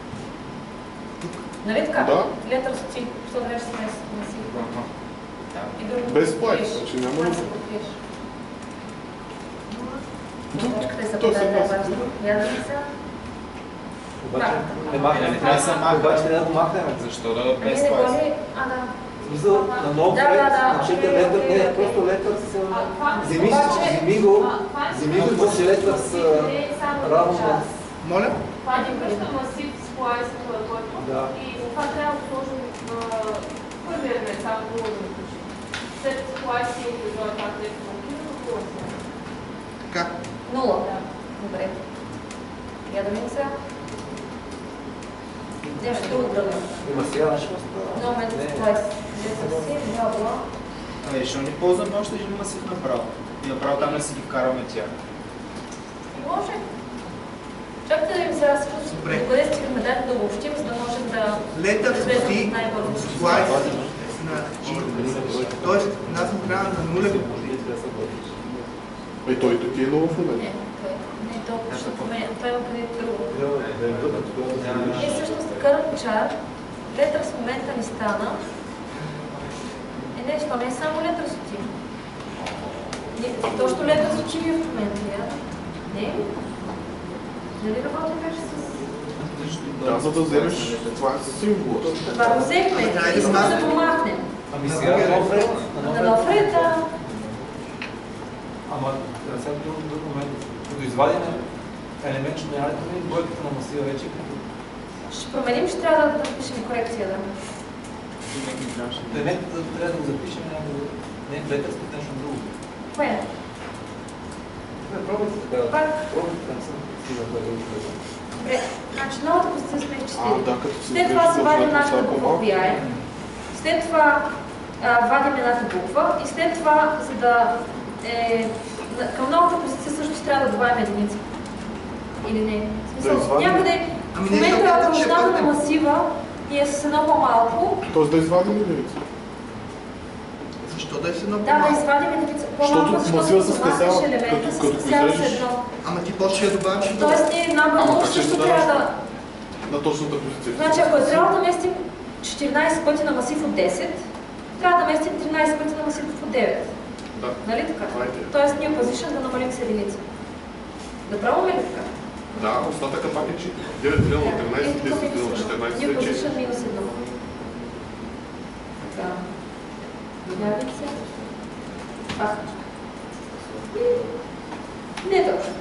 Нали така? Да. Letters от T, защото вече сме си. И друго. Без сплайс, значи няма да да се покриеш. Точката е Той се съподаде, паса. я да ми сега. Обаче не махнем. Не съм махнем. Обаче не да го махнем. Защо да Ами без не сплайс? голи... А, да. Смисъл на нов Да, ред, да, да. напишете Окей, летър, окей, не, окей. просто летър с... Вземи Обаче- вземи го, вземи го, после летър с равно на... Моля? Това ни връща масив splice, който Да. и това трябва да сложим на първи елемент, само нула да напишем. След splice и отдържава това текст на книга, нула сега. Как? Нула. Добре. Я да видим сега. Нещо ще отдръгна. Има сега наши No, мен да Splice. Letters си, бла бла. Абе, ще ни ползваме още един масив направо. И направо там да си ги вкарваме тях. Може. Чакайте да видим сега докъде стигнахме, дайте да обобщим, за да можем да... Letters от влезем T, в най-бързо. splice на G. Тоест, нас му трябва на нулева позиция. Е, той тук е много в момента. Не, той- не толкова, защото ме- той има преди друго. И всъщност current char, Letters в момента ни стана. Е, не, що не е само Letters от T. Не, точно Letters от T е в момента, я? Не? Нали работим вече с... Да, за да вземеш това е символ. Това го взехме, искаме да го махнем. Ами сега на нов ред. На нов ред, да. Ама сега друг, друг момент. Като извадим елемент, ще няма ли бройката на масива вече? Ще променим, ще трябва да напишем корекция, да. Елемент трябва да го запишем, няма да... Не, летър с нещо друго. Кое е? Пробвайте така. Пак. Пробвайте там съм. Добре, значи новата позиция сме А, изчислили. да, като си След това се запишеш вадим на нашата всяко буква малко. пи ай. След това а, вадим едната буква и след това, за да е... на- Към новата позиция също ще трябва да добавим единица. Или не? В смисъл, Да извадим. някъде Ами в не, момента защото дължината ще на масива ни е с едно по-малко. Тоест да извадим единица. Защо да е с едно Да, да по-малко? извадим единица по-малко, Защото защото масива се като махнеш скъсява, елемента, като- се като скъсява с изрежеш. едно. Ама ти после ще я добавиш и Тоест ние една Ама бъдо как ще също го трябва даваш? да... На точната позиция. Значи ако е трябва да местим четиринайсет пъти на масив от десет, трябва да местим тринайсет пъти на масив от девет. Да. Нали така? Това е идея. Тоест ние position да намалим с единица. Да пробваме ли така? Да, остатъка пак е четири. девет делено на тринайсет, десет делено на четиринайсет New е четири. position минус едно. Така. Явите се. Пак. Не е точно.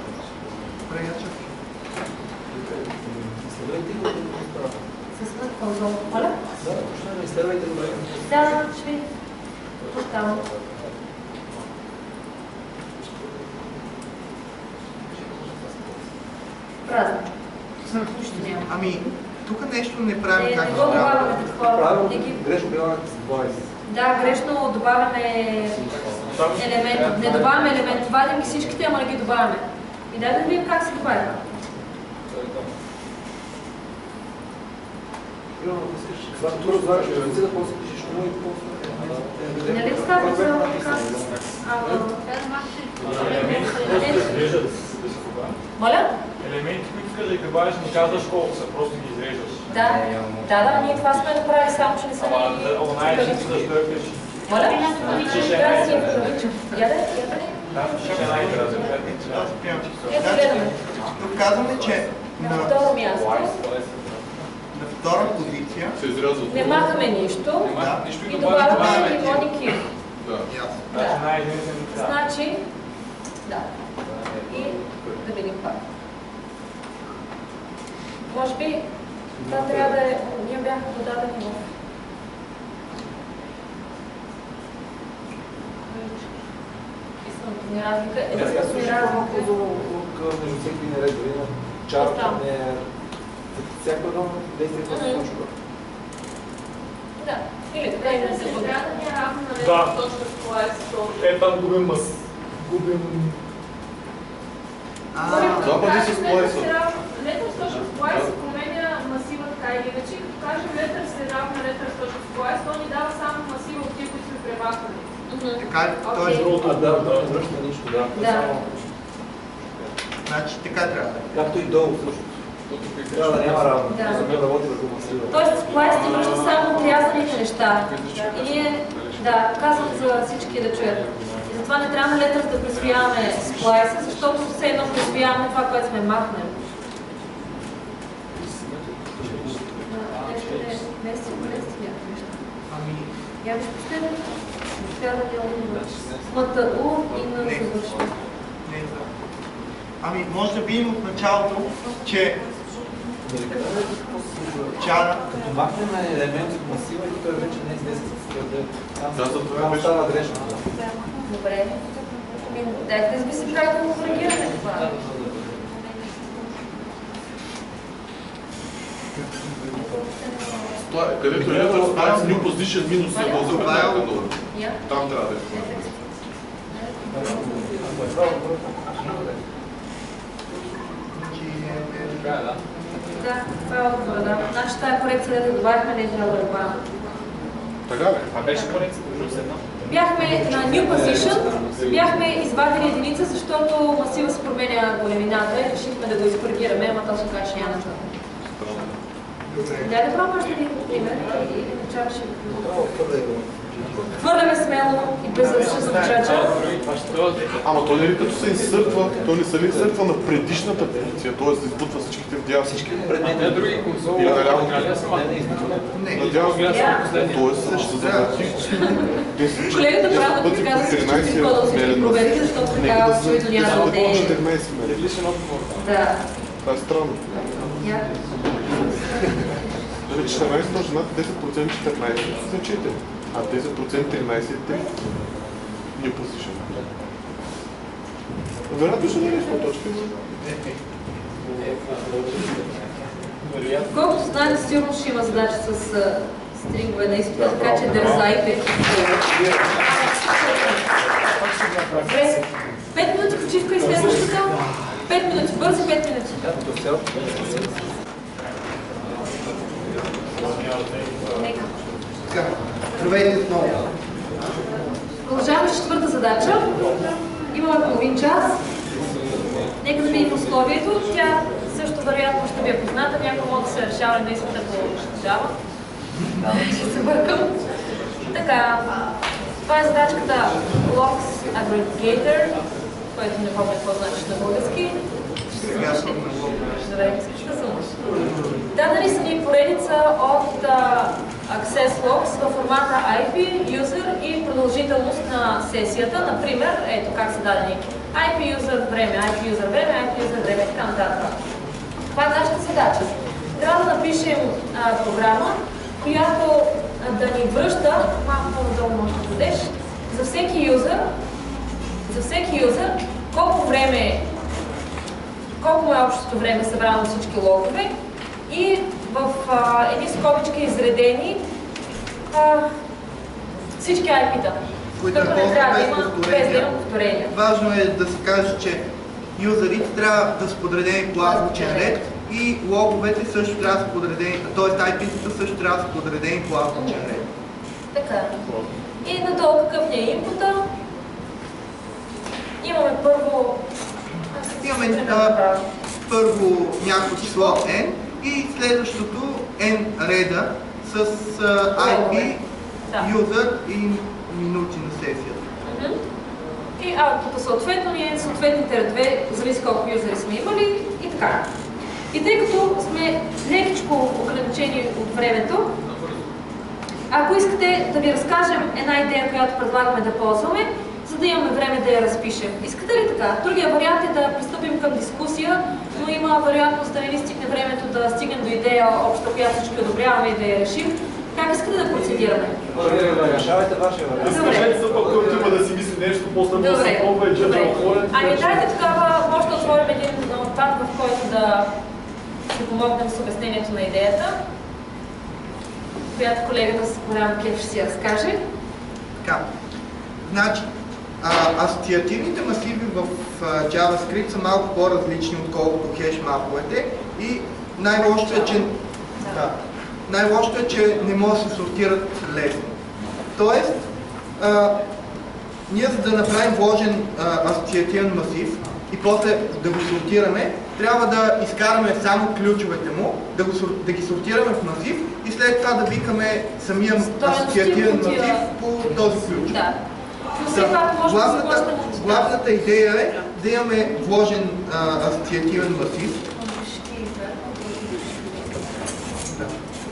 С конзол. Моля? Да, точно не изследвайте добре. Да, ще ви. Там. Празно. Нищо няма. Ами, тук нещо не правим Не, както не го трябва. добавяме такова. Правилно, Не ги- грешно прилагате с двайсет. Да, грешно добавяме елемент. Не добавяме елемент. Вадим ги всичките, ама не ги добавяме. И дай да видим как се добавя. Примерно, ако искаш, когато тук разваряш езици, после пишеш нула и после... Нали става за така? Моля? Елементи, които искаш да ги добавиш, не казваш колко са, просто ги изреждаш. Да, да, да, ние това сме направили, само че не са ни... Ама знаеш ли защо е пишеш? Моля? Трябва да си я приличам. Яде? Яде? Да, ще е най-гразен. Ето гледаме. Тук казваме, че На второ място на втора позиция се изрязва. не махаме нищо Да. и добавяме лимон и киви. Да. Да. Значи, да. И да видим пак. Може би това трябва да е... Ние бяхме додадени в... Писаното ни разлика. Единственото ни разлика. Между всеки един ред, дори на чарчане, всяко едно действие, което се случва. Да. Или така и да се бъде. Трябва да ни е равно на Да. лето точка сплайс. Е, там губим мас. Губим... Това пъти се сплайса. Летър с точка сплайс се променя масива така или иначе. Като кажем летър се равно на летър с точка сплайс, то ни дава само масива от тия, които сме премахнали. Така ли? Тоест, А, да, да, не връща нищо, да. Да. значи така трябва да е. Както и долу също. Трябва да няма равно. Да. За да работи върху масива. Тоест, сплайс ти връща само отрязаните неща. И ние, да, казвам за всички да чуят. И затова не трябва на летър да присвояваме сплайса, защото все едно присвояваме това, което сме махнали. Я виж последно. Трябва да делам МТУ и на завършване. Ами, може да видим от началото, че чара... Като махнем елемент от масива и той вече не е десет. Да, за това Там беше. става грешно. Добре. Ами, дайте да би се прави да му коригираме това. Това е, където е letter splice, new position минус едно за предната нула. Я? Там трябва да е. Да, това е отговора, да. Значи тази корекция да добавихме, не е трябва да добавим. Така ли? А беше корекцията плюс едно? Бяхме на New Position, бяхме извадили единица, защото масива се променя големината и решихме да го изкоригираме, ама точно така, че няма нужда. Дай да пробваш да видим пример и да чакаш. Хвърляме смело и без да се зачача. Ама той нали като се инсъртва, той не се ли инсъртва на предишната позиция, т.е. да избутва всичките вдясно. Всички предмети. други консоли. И наляво. Не, Надявам т.е. ще се завърти десет Колегата правилно пъти ти по каза, че тринайсет всички ходил всички мерена. проверки, защото Нека така да очевидно няма да е. четиринайсет мерена. Личен отговор. Да. Това е странно. Я. Дали четиринайсет може над десет процента четиринайсет са четири, а десет процента тринайсет е три. New position. Вероятно ще дадеш по точки. Колкото знаем, сигурно ще има задача с а, стрингове на изпита, така че дързайте. Добре, пет минути почивка и следващата. Пет минути, бързи пет минути. Нека. Така, здравейте отново. Продължаваме с четвърта задача. Имаме половин час. Нека да видим условието. Тя също вероятно ще ви е позната. Някой може да се решава на изпита по решава. Ще се бъркам. Така, това е задачката Blocks Aggregator, което не помня какво значи на български. смятам на лого. Добре, да съм. Дадени са ни поредица от uh, access logs във формата ай пи, user и продължителност на сесията. Например, ето как са дадени ай пи user време, ай пи user време, ай пи user време и така нататък. Това е нашата задача. Трябва да напишем а, програма, която а, да ни връща, малко по-надолу може да дадеш, за всеки юзър, за всеки юзър, колко време, колко е общото време събрано от всички логове и в а, едни скобички изредени а, всички ай пи-та, които като не трябва да има без да има повторения. Важно е да се каже, че юзерите трябва да са подредени по азбучен ред и логовете също трябва да са подредени, т.е. ай пи-тата също трябва да са подредени по азбучен ред. Така. И надолу какъв ни е инпута. Имаме първо... Имаме а, първо някакво число n и следващото n реда с а, ай пи, юзър и минути на сесията. Uh-huh. И аутпута съответно ни е съответните редове, зависи колко юзери сме имали и така. И тъй като сме лекичко ограничени от времето, ако искате да ви разкажем една идея, която предлагаме да ползваме, за да имаме време да я разпишем. Искате ли така? Другия вариант е да пристъпим към дискусия, но има вероятност да не ни стигне времето да стигнем до идея обща, която всички одобряваме и да я решим. Как искате да процедираме? Решавайте вашия вариант. Скажете се пък, който има да си мисли нещо, после да се пробва и че да отворен. Ами дайте тогава, може да отворим един отпад, в който да си помогнем с обяснението на идеята, която колегата с голям кеф ще си разкаже. Така. Значи, а, асоциативните масиви в а, JavaScript са малко по-различни, отколкото хеш маповете и най-лошото е, че да, най-лошото е, че не могат да се сортират лесно. Тоест, а, ние за да направим вложен а, асоциативен масив и после да го сортираме, трябва да изкараме само ключовете му, да, го, да ги сортираме в масив и след това да викаме самия асоциативен масив по този ключ. Да. Да. Главната, главната идея е да имаме вложен а, асоциативен масив. Да.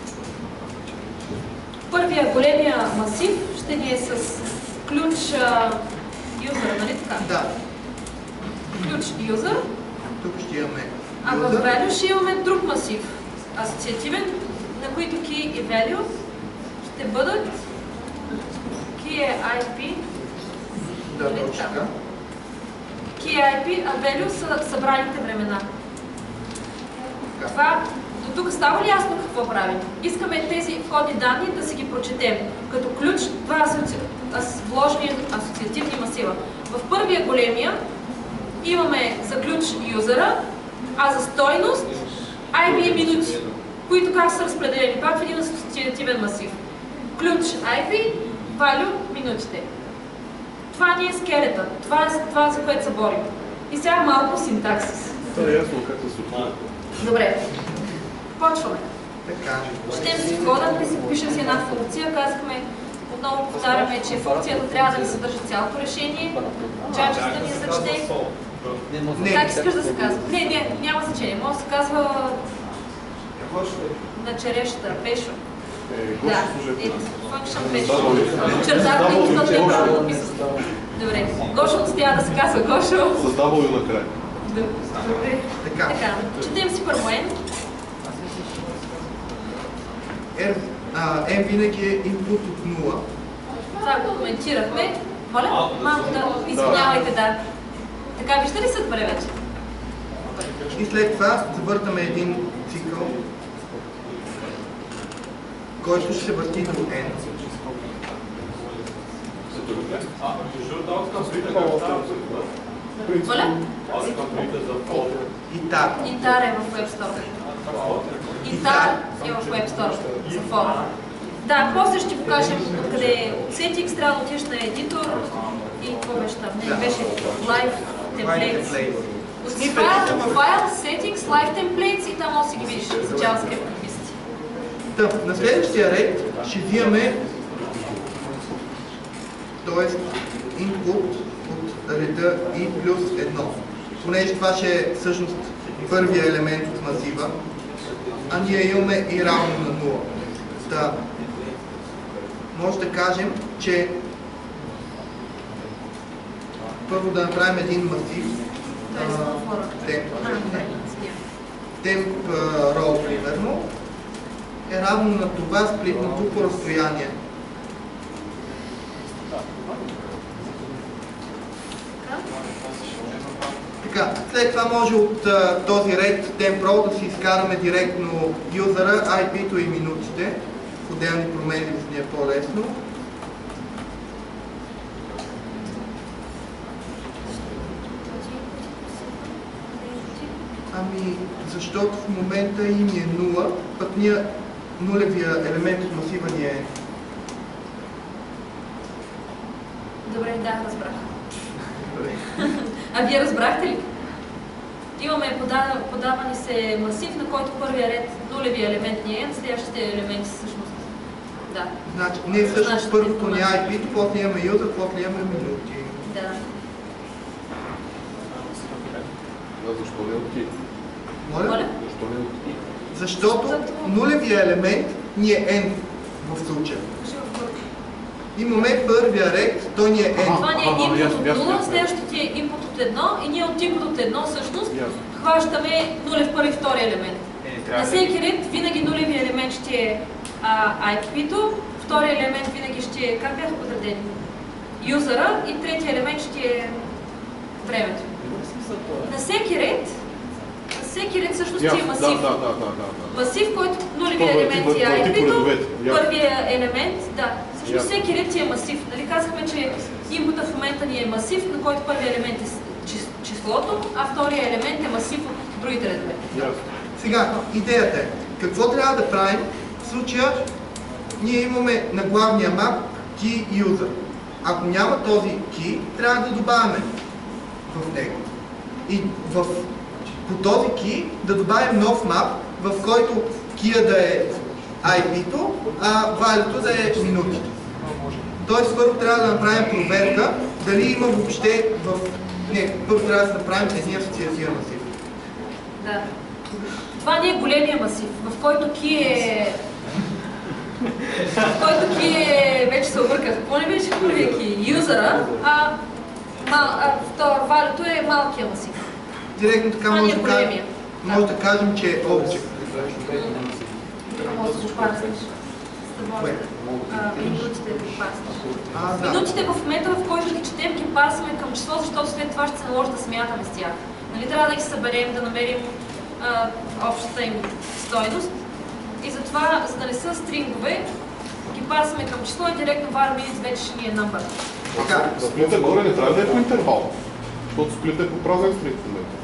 Първия големия масив ще ни е с ключ юзър, нали така? Да. Ключ юзър. Тук ще имаме а в value ще имаме друг масив, асоциативен, на които key и value ще бъдат key е ай пи, да, точно така. Key е ай пи, а value са събраните времена. Това, до тук става ли ясно какво правим? Искаме тези входни данни да си ги прочетем. Като ключ, два асоци... ас... вложени асоциативни масива. В първия големия имаме за ключ юзера, а за стойност ай пи минути, които как са разпределени? Пак в един асоциативен масив. Ключ ай пи, value минутите. Това ни е скелета. Това е това, за което се борим. И сега малко синтаксис. Това е ясно как се случва. Добре. Почваме. Така. Щем си кода, пишем си една функция, казахме, отново повтаряме, че функцията трябва да ни съдържа цялото решение, джаджата да ни зачете. Как искаш да се казва? Не, не, няма значение. Може да се казва на черешата, пешо. Да, function пешо. Черта, които не трябва да написат. Добре, Гошо трябва да се казва Гошо. Създава и накрая. Добре. Така, четем си първо N. N винаги е input от нула. Това го коментирахме. Моля? Малко да, извинявайте, да. Така, вижте ли са добре вече? И след това завъртаме един цикъл, който ще се върти до N. Моля? Итар. Итар е в Web Store. Итар е в Web Store за фора. Да, после ще покажем откъде е от Settings, трябва да отидеш на Editor и какво беше там? Не, беше Live Templates. File, Settings, Live Templates и там може да си ги видиш за JavaScript написати. Да, на следващия ред ще взимаме, т.е. input от реда и плюс едно. Понеже това ще е всъщност първия елемент от масива, а ние имаме и равно на нула. Да. Може да кажем, че първо да направим един масив, темп, темп рол, примерно, е равно на това сплитнато по разстояние. Така, след това може от а, този ред temp-roll да си изкараме директно юзера, ай пи-то и минутите. В отделни промени ни е по-лесно. Ами, защото в момента им е нула, пък ние нулевия елемент от масива ни е... Добре, да, разбрах. А вие разбрахте ли? Имаме подавани подава се масив, на който първия ред нулевия елемент ни е, на следващите елементи всъщност. Да. Значи, не всъщност първото ни е ай пи-то, после имаме юзер, после имаме минути. Да. Защо не от ти? Моля? Моля? Защо не от ти? Защото нулевия елемент ни е n в случая. Имаме първия ред, той ни е n. Това ни е input от нула, следващото е input от едно и ние от input от едно всъщност хващаме нулев първи втори елемент. На всеки ред винаги нулевия елемент ще е ай пи-то, втория елемент винаги ще е, как бяха подредени? Юзера и третия елемент ще е времето. На всеки ред на всеки ред всъщност е масив. Да, да, да, да. Масив, който нулевия елемент е ай пи-то, първия елемент, да. Всъщност всеки ред е масив. Нали казахме, че инпута в момента ни е масив, на който първият елемент е числото, а втория елемент е масив от другите редове. Сега, идеята е, какво трябва да правим? В случая ние имаме на главния мап key user. Ако няма този key, трябва да добавяме в него. И в, по този key да добавим нов мап, в който key да е ай пи-то, а value-то да е минутите. Тоест първо трябва да направим проверка дали има въобще в... Не, първо трябва да направим един асоциативен масив. Да. Това не е големия масив, в който ки е... в който ки е... вече се обърках. Какво не беше първия ки? Юзера, а, мал... а втор, value-то е малкия масив. Директно така може, да кажем, може да кажем, че е object. Може да го парснеш. Минутите да ги парснеш. Минутите в момента, в който ги четем, ги парсваме към число, защото след това ще се наложи да смятаме с тях. Нали, трябва да ги съберем, да намерим а, общата им стойност. И затова, за да не са стрингове, ги парсваме към число и директно var minutes вече ще ни е number. Така, сплита горе не трябва да е по интервал, защото сплита е по празен сплит в момента.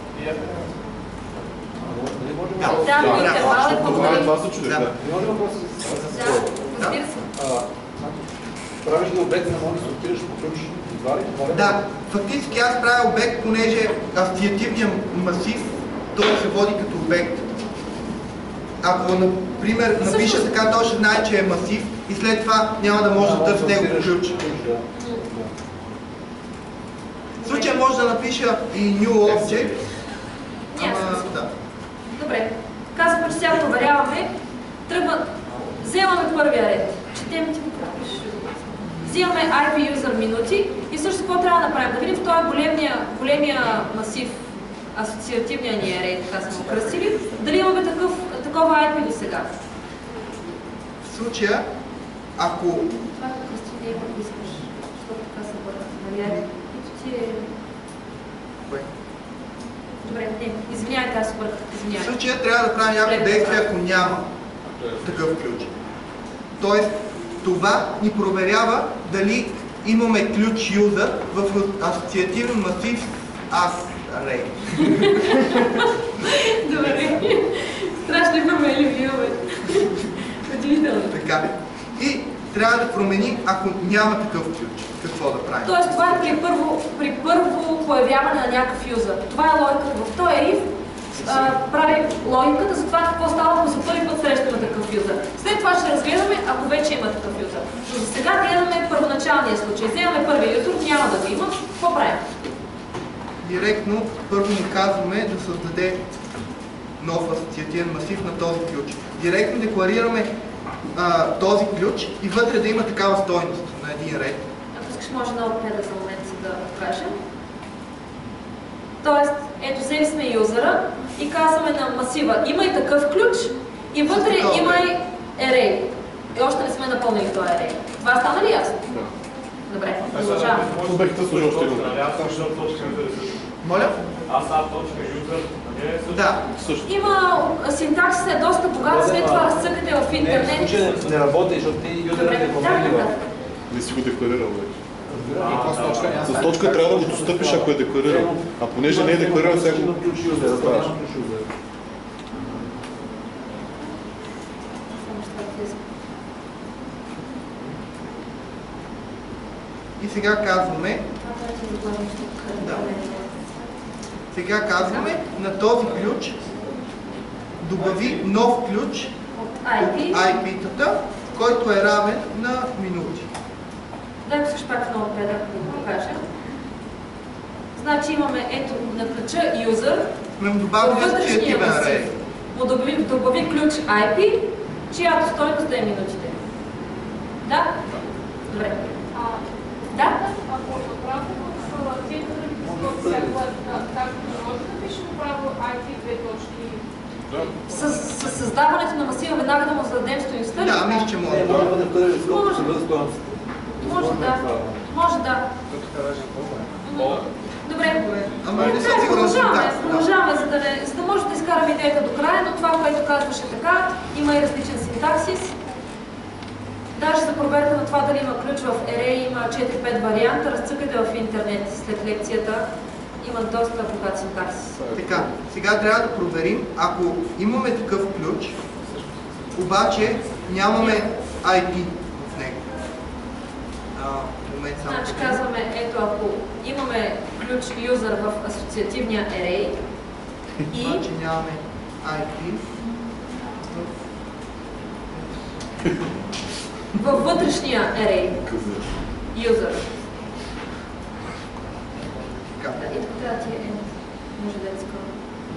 Да, по интервал е по-голям. Това се чуди, да. Има ли въпрос? Да, разбира се. Правиш ли обект, не можеш да сортираш по ключ? Да, фактически аз правя обект, понеже асоциативният масив, той се води като обект. Ако, например, напиша така, той ще знае, че е масив и след това няма да може да търси него ключ. В случая може да напиша и new object. Ама, да. Добре. Казваме, че сега проверяваме. Тръгва... Вземаме първия ред. Четем ти взимаме ай пи user минути и също какво трябва да направим? Да видим в този големия, големия масив, асоциативния ни арей, така сме кръстили, дали имаме такъв, такова ай пи до сега. В случая, ако... Това е кръсти, не има да искаш, защото така се бърна. Нали ай пи ти е... Добре, не, извинявайте, аз бърках, извинявайте. В случая трябва да правим някакво действие, ако няма такъв ключ. Тоест, това ни проверява дали имаме ключ user в асоциативен масив as-array. Добре. Страшни промени имаме. Удивително. Така. И трябва да променим, ако няма такъв ключ. Какво да правим? Тоест, това е при първо, при първо появяване на някакъв юзър. Това е логиката в този if. Прави логиката за това какво става, ако за първи път срещаме такъв юзър. След това ще разгледаме, ако вече има такъв юзър. Но за сега гледаме първоначалния случай. Вземаме първия юзър, няма да го има. Какво правим? Директно първо му казваме да създаде нов асоциативен масив на този ключ. Директно декларираме а, този ключ и вътре да има такава стойност на един ред. Ако искаш, може на опреда за момент си да покажем. Тоест, ето взели сме юзера и казваме на масива, има и такъв ключ и вътре има и array. И още не сме напълнили този array. Това стана ли ясно? Да. Добре, продължаваме. Обекта служи още един. Моля? Аз съм точка юзер. Да. Има синтаксис е доста богат, след това разцъкате в интернет. Не, в случай не работи, защото ти юзерът е променлива. Не си го декларирал вече. С точка трябва да го достъпиш, ако е декларирал. А понеже не е декларирал, сега го оставаш. И сега казваме, да. Сега казваме на този ключ добави нов ключ от ай пи-тата, който е равен на минути. Дай го също пак много преда да го покажа. Значи имаме ето на ключа user, вътрешния масив му добави, добави ключ ай пи, чиято стойност да е минутите. Да? Добре. Да? Ако направо в тези другите както може да пишем право ай пи две точки. С, с създаването на масива веднага да му зададем стойността? Да, мисля, че може. Може. Може да. Може да. Добре. Ама не съм сигурен. Продължаваме, продължаваме, за да, не, за да може да изкараме идеята до края, но това, което казваше така, има и различен синтаксис. Даже за проверка на това дали има ключ в array, има четири-пет варианта, разцъкайте в интернет след лекцията. Има доста богат синтаксис. Така, сега трябва да проверим, ако имаме такъв ключ, обаче нямаме ай пи в него. А, момент само. Значи казваме, ето ако имаме ключ user в асоциативния array и... Обаче нямаме ай пи във вътрешния array user. Да, и тук трябва да ти е може да е скоро.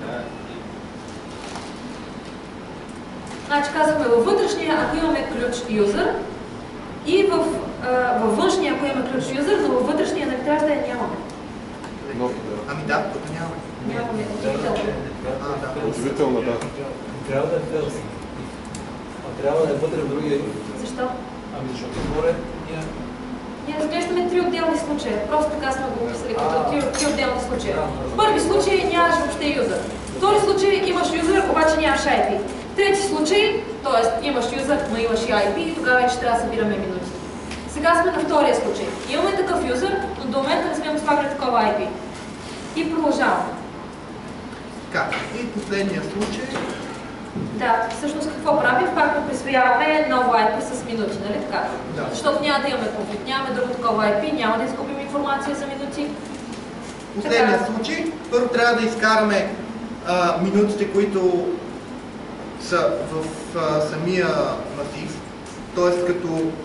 Значи казахме във вътрешния, ако имаме ключ user и в, а, във външния, ако имаме ключ user, но във вътрешния не трябва да я нямаме. Ами да, тук нямаме. Нямаме удивително. А, да. Удивително, да. Трябва да е фелс. А трябва да е вътре в другия. Защо? Ами защото горе ние... Ние разглеждаме три отделни случая. Просто така сме го описали като три, три отделни случая. В първи случай нямаш въобще юзер. В втори случай имаш юзер, обаче нямаш ай пи. В трети случай, т.е. имаш юзер, но имаш и ай пи и тогава вече трябва да събираме минути. Сега сме на втория случай. Имаме такъв юзер, но до момента не сме му слагали такова ай пи. И продължаваме. Така, и последния случай. Да, всъщност какво правим? Пак присвояваме ново ай пи с минути, нали така? Да. Защото няма да имаме конфликт, нямаме друго такова ай пи, няма да изгубим информация за минути. Последния случай. Първо трябва да изкараме а, минутите, които са в а, самия масив, т.е. като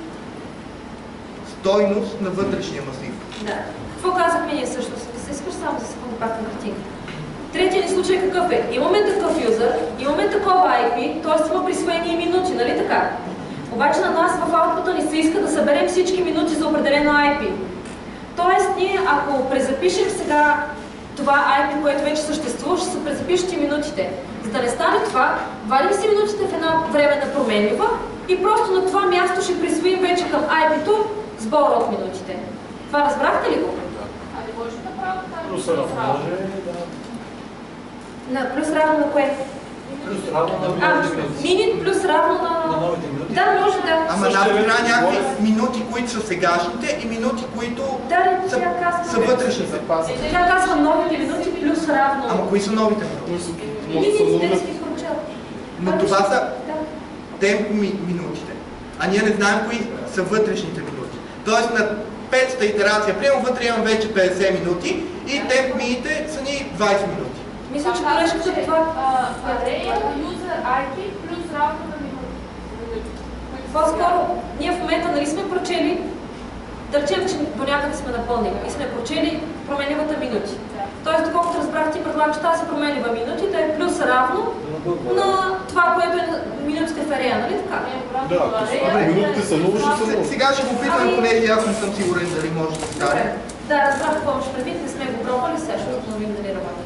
стойност на вътрешния масив. Да. Какво казахме ние всъщност? Да се искаш само за секунда пак на картинка. Третия ни случай какъв е? Имаме такъв юзър, имаме такова ай пи, т.е. има присвоени и минути, нали така? Обаче на нас в аутпута ни се иска да съберем всички минути за определено ай пи. Тоест ние, ако презапишем сега това ай пи, което вече съществува, ще се презапишат и минутите. За да не стане това, вадим си минутите в една временна променлива и просто на това място ще присвоим вече към ай пи-то сбора от минутите. Това разбрахте ли го? Али може да правя тази Плюс равно може да... На плюс равно на кое? Плюс равно на новите минути. Минит плюс равно на... На новите минути. Да, може да. Ама да, трябва някакви минути, които са сегашните и минути, които да, са, са вътрешните. Е, тя казва новите минути плюс равно. Ама кои са новите минути? Мините не си изключат. Но това са темп минутите. А ние не знаем кои са вътрешните минути. Тоест на петста итерация, приема вътре имам вече петдесет минути и темп мините са ни двайсет минути. Мисля, че грешката това... Array user ай пи плюс равно на минути. По-скоро, ние в момента нали сме прочели Да речем, че до някъде сме напълнили и сме прочели променливата минути. Тоест, доколкото разбрах, ти предлагаш тази променлива минути да е плюс равно на това, което е на минутите в арея, нали така? Да, минутите са нула, ще са нула. Сега ще го питам, понеже аз не съм сигурен дали може да стане. Да, разбрах какво имаш предвид, не сме го пробвали, сега ще установим дали работи.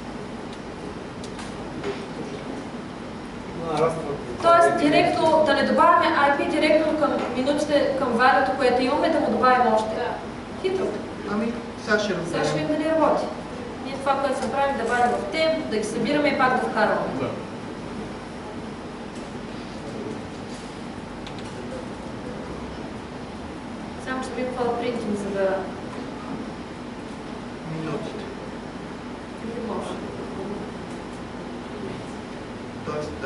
Тоест, директно да не добавяме ай пи директно към минутите, към валюто, което имаме, да му добавим още. Хитро. Ами, сега ще разберем. Сега ще видим дали работи. Ние това, което се правим, да вадим в темп, да ги събираме и пак да вкарваме. Да. Само ще видим какво да принтим, за да... Минутите. Не може. Тоест, да.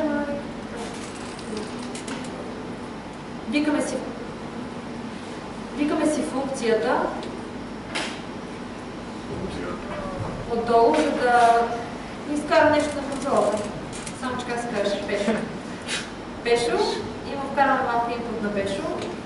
Викаме си, викаме си функцията отдолу, за да изкара нещо на контролата. Само че как се кажеш? Пешо. Пешо. И му вкараме малко инпут на Пешо.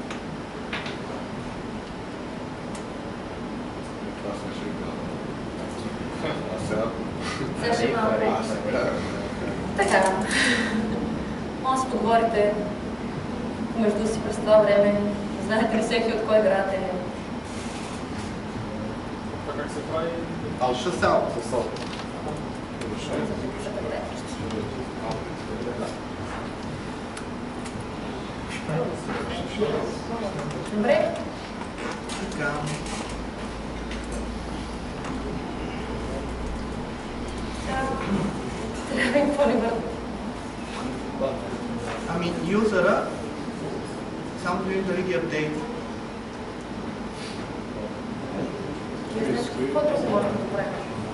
Сега ще има малко. Така. Може да си подговорите между си през това време. Знаете ли всеки от кой град е? Това как се прави? Ал шасал. Шасал. Добре. Така. Трябва да им по-небързо. Ами, юзера, само да видим дали ги апдейтва. Какво друго може да правим?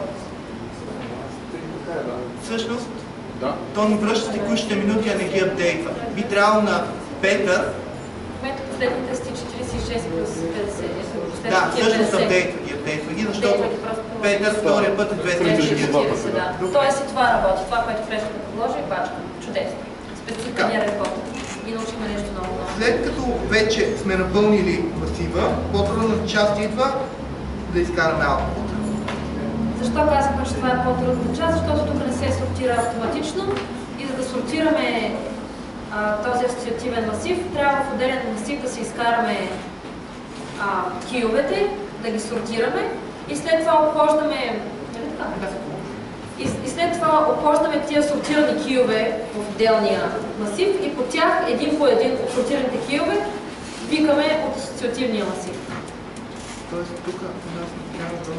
Всъщност, да. то ни връща текущите минути, а не ги апдейтва. Би трябвало на Петър... В момента последните сти четиридесет и шест плюс петдесет. Да, всъщност апдейтва ги, апдейтва ги, защото Петър втория път е двеста и четиридесет. Тоест и това работи. Това, което Фрешко предложи, е бачка. Чудесно. Специфичния рекорд. И научихме нещо много много. След като вече сме напълнили масива, по-трудната част идва да изкараме output. Защо казахме, че това е по-трудната част? Защото тук не се сортира автоматично и за да сортираме а, този асоциативен масив, трябва в отделен масив да се изкараме а, кийовете, да ги сортираме и след това обхождаме... И, и след това обхождаме тия сортирани кийове в отделния масив и по тях, един по един от сортираните кийове, викаме от асоциативния масив. Тоест тук у нас не трябва да...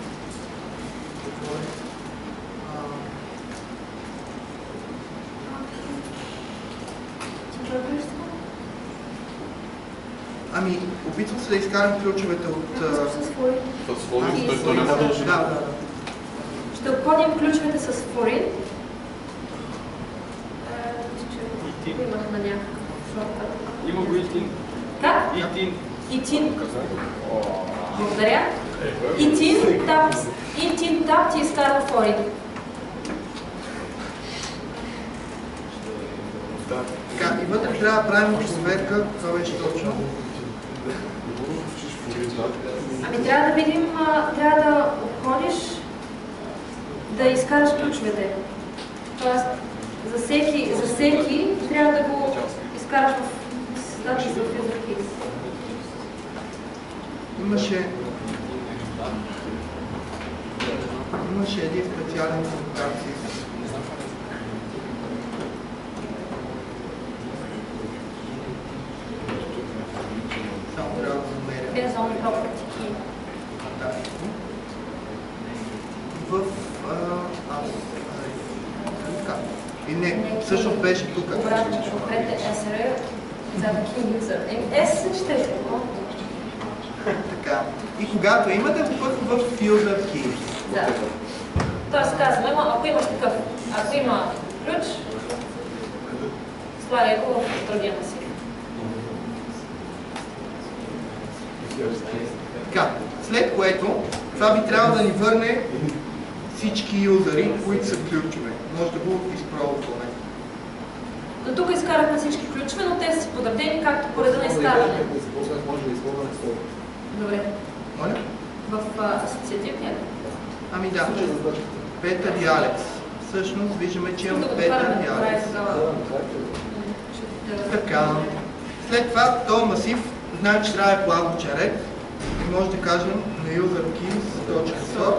Ами, опитвам се да изкарам ключовете от... С флорин, той то няма дължи. Да, да, да. Ще обходим ключовете с флорин. Имах на някакъв. Има го итин. Как? Итин. Итин. Благодаря. Итин, тап, итин тап ти изкарва флорин. Така, и вътре трябва да правим проверка, това беше точно. Ами трябва да видим, трябва да обходиш, да изкараш ключовете. Тоест, за всеки, за всеки трябва да го изкараш в създаден за FuserKeys. Имаше... Имаше един специален комуникации. Само трябва да намеря. Без зони property key. В... Аз... Така. И не, всъщност беше тук. Обратно, отпред е ес ар, зад key user. Еми, S ще. Така. И когато имате път в User Key. Да. Тоест казваме, ако имаш такъв, ако има ключ, слагай го в другия масив. Така, след което това би трябвало да ни върне всички юзери, които са ключове. Може да го изпробваме. Но тук изкарахме всички ключове, но те са подредени както по реда на изкарване. Може да използваме Моля? В а, асоциативния ли? Ами да. Петър и Алекс. Всъщност виждаме, че имаме Петър и Алекс. Така. След това този масив, знаем, че трябва да е плавничен ред. И може да кажем на userkeys.sort.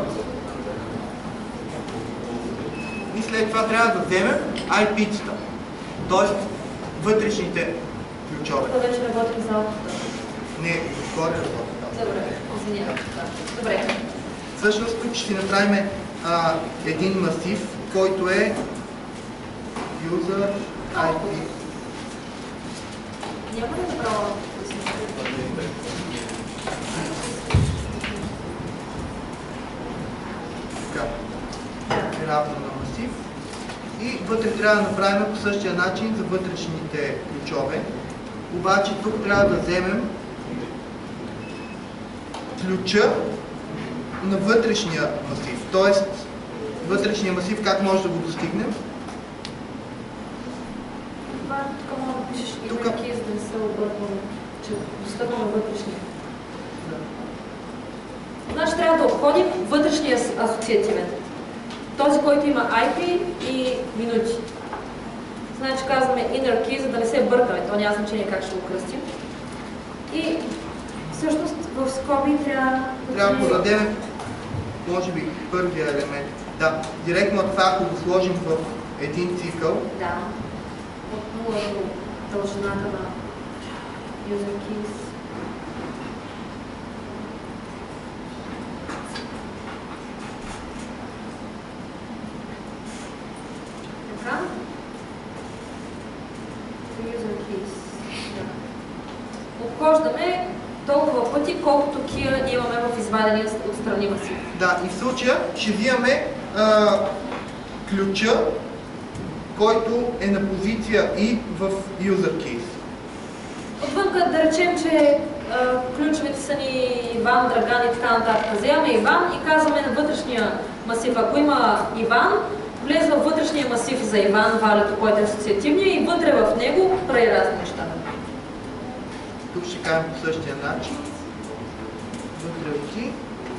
И след това трябва да вземем ай пи-тата, т.е. вътрешните ключове. Това вече работим за алфата. Не, горе работим. Добре, извинявам. Добре. Всъщност тук ще си направим а, един масив, който е user ай пи. Няма ли направо да си Така. Е равно на масив. И вътре трябва да направим по същия начин за вътрешните ключове. Обаче тук трябва да вземем ключа на вътрешния масив. Тоест, вътрешния масив как може да го достигнем? Това тук може да пишеш и върки, за да не се обърквам, че достъпваме вътрешния. Значи трябва да обходим вътрешния асоциативен. Този, който има ай пи и минути. Значи казваме inner key, за да не се бъркаме. То няма значение как ще го кръстим. И всъщност в скоби трябва... Трябва да дадем, може би, първия елемент. Да, директно от това, ако го сложим в един цикъл. Да. От нула до дължината на user keys. Така. User keys. Да. Обхождаме толкова пъти, колкото кия имаме в извадения отстрани масив. Да, и в случая ще взимаме а, ключа, който е на позиция и в user keys. Отвънка да речем, че а, ключовете са ни Иван, Драган и така нататък. Вземаме Иван и казваме на вътрешния масив. Ако има Иван, влезе във вътрешния масив за Иван, валето, който е асоциативния, и вътре в него прави разни неща. Тук ще кажем по същия начин. Вътре в key.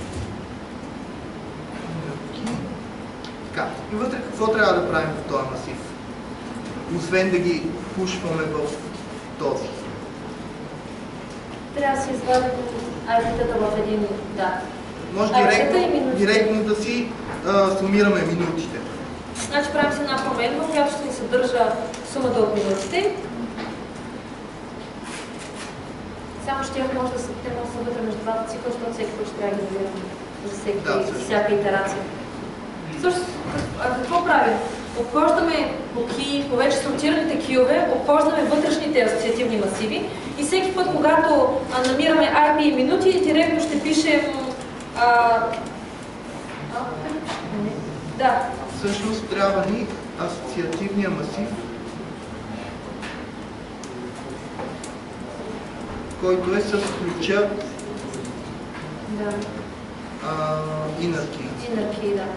Така. И вътре какво трябва да правим в този масив? Освен да ги пушваме в този. Трябва да си извадим ай пи-тата в един дат. Може директно, директно да си а, сумираме минутите. Значи правим си една променка, в която ще ни съдържа сумата от минутите. Само ще може да са, те може да са вътре между двата цикла, защото всеки път ще трябва да ги за всеки, да, всяка итерация. Също, а какво правим? Обхождаме по ки, по вече сортираните киове, обхождаме вътрешните асоциативни масиви и всеки път, когато а, намираме ай пи и минути, директно ще пишем а... А, да. Всъщност трябва ни асоциативния масив, който е с ключа да. а, inner key. Inner key, да.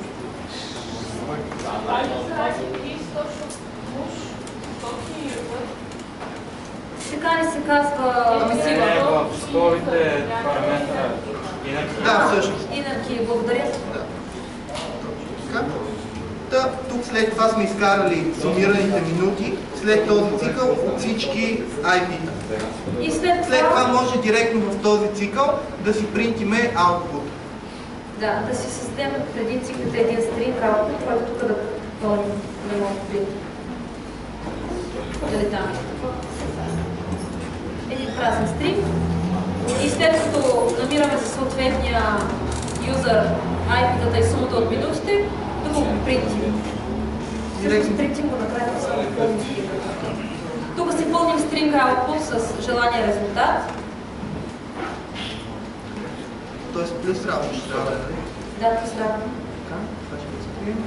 Така ли се казва масива? Не, в скобите параметъра inner key. Да, всъщност. Inner key, благодаря. Да. Така. Та, тук след това сме изкарали сумираните минути, след този цикъл от всички ай пи-та. И след, след това може директно в този цикъл да си принтиме output. Да, да си създадем преди циклите един string output, който тук да пълним на ново принт. Дали там? Един празен string. И след като намираме за съответния юзър ай пи-тата и сумата от минутите, да го принтим. Всъщност принтим го накрая да само пълним стring. Тук си пълним string output с желания резултат. Тоест плюс равно ще трябва да е. Да, плюс равно. Така, това ще го закрием.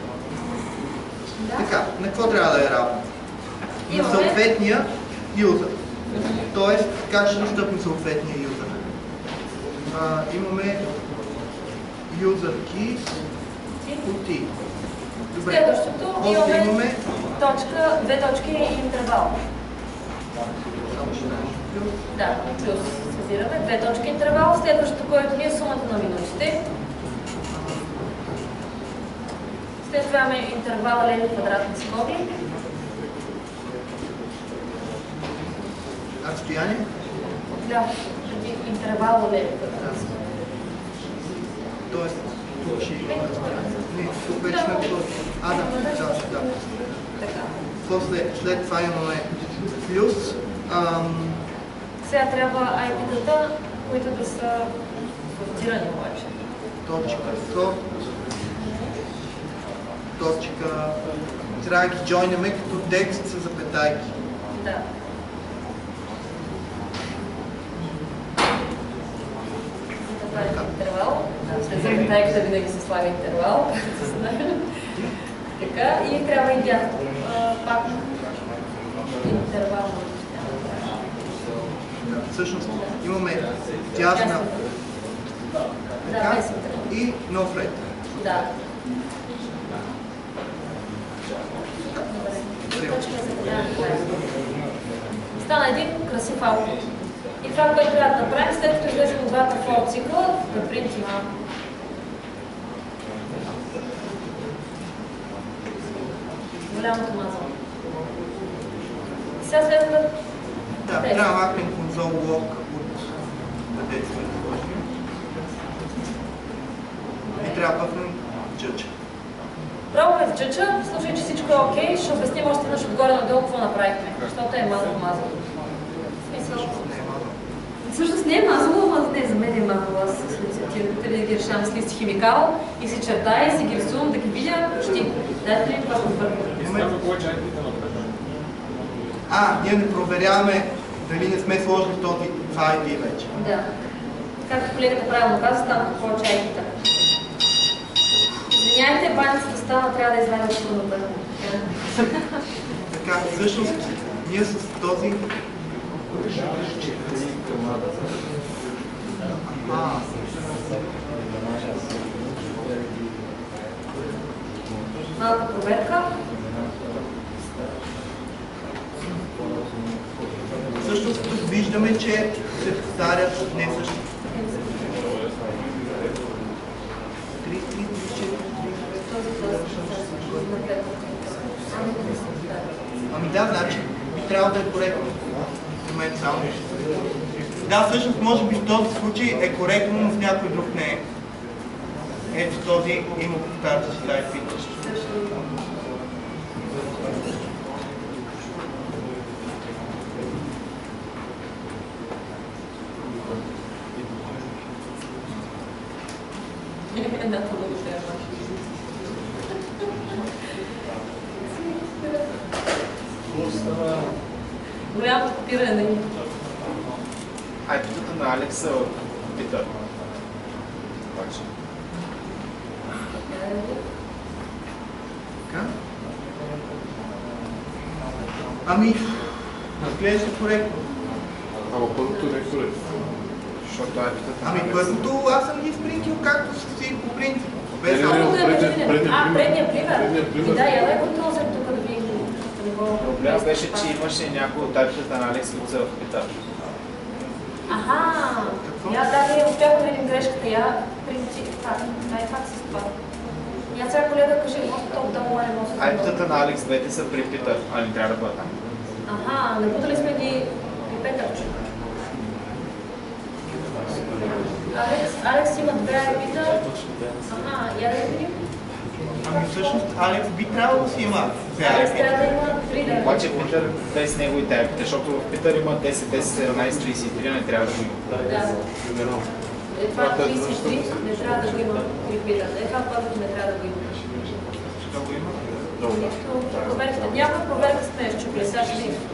Така, на какво трябва да е равно? На съответния юзър. Тоест, как ще настъпим съответния юзър? А, имаме user keys от T. Добре. Следващото имаме, имаме точка, две точки и интервал. Само ще дадеш плюс. Да, плюс. анализираме. Две точки интервал. Следващото, което ни е сумата на минутите. След това имаме интервала леви квадратни скоби. Разстояние? Да, интервала леви квадратни скоби. Тоест, тук ще... Не, тук вече сме по... А, да, да, да. Така. После, след това имаме плюс. Ам... Сега трябва ай пи-тата, които да са функционирани обаче. Точка сорт. Точка... Трябва да ги джойнеме като текст с запетайки. Да. Това е интервал. След запетайката винаги се слага интервал. Така, и трябва и дясно. Пак интервал. Всъщност имаме дясна така и нов ред. Да. Стана един красив аутпут. И това, което трябва да направим, след като излезем от двата фор цикла, да принтим голямото мазало. Сега следва... Да, трябва да махнем конзол лог от където сме сложили. И трябва да пъхнем джъджа. Пробваме с джъджа, в случай, че всичко е окей, ще обясним още веднъж отгоре надолу какво направихме, защото е малко мазало. Смисъл? Всъщност не е мазало, но не, за мен е мазало. Аз след да ги решавам с лист химикал и си чертая, и си ги рисувам, да ги видя, почти. Дайте ли това да вървим? А, ние не проверяваме дали не сме сложили този ай пи вече. Да. Както колегата правилно каза, стана повече ай пи-та. Извиняйте, баницата стана, трябва да извадя трудната. Така, всъщност, ние с този... А. Малка проверка. Всъщност тук виждаме, че се повтарят не същи. три, три, три, четири, Ами да, значи би трябвало да е коректно. В момент само. Да, всъщност може би в този случай е коректно, но в някой друг не е. Ето този има повтарящи с ай пи. Едната много трябва. Голямо копиране на името. ай пи-тата на Алекс са Питър. Обаче. Така? Ами, изглежда коректно. Ама първото не е коректно. Защото ай пи-тата... Ами първото аз съм ги изпринтил както си по принцип. Не, не, не, А, предния пример. пример. Да, я да го тълзем тук да ви... Проблемът беше, че имаше някои от ай пи-тата на Алекс, които са в Питър. Аха, я да, ние успяхме да видим грешката, я принцип, так, дай пак с това. Я сега колега кажи, може толкова да му не може да... ай пи-тата на Алекс двете са при Питър, а не трябва да бъдат там. Аха, не будали сме ги при Петърчо. Алекс, Алекс има две ай пи-та. Ага, я да видим. Ами всъщност Алекс би трябвало да си има две ай Алекс пи-та. трябва да има три да. Обаче Питър без неговите ай пи-та, защото в Питър има десет, десет, седемнайсет, трийсет и три, не трябва да го има. Да. Е, това трийсет и три не трябва да го има при Питър. Е, това първото не трябва да го има. Що го има? Проверките. Някоя проверка сме изчупили, сега ще видим.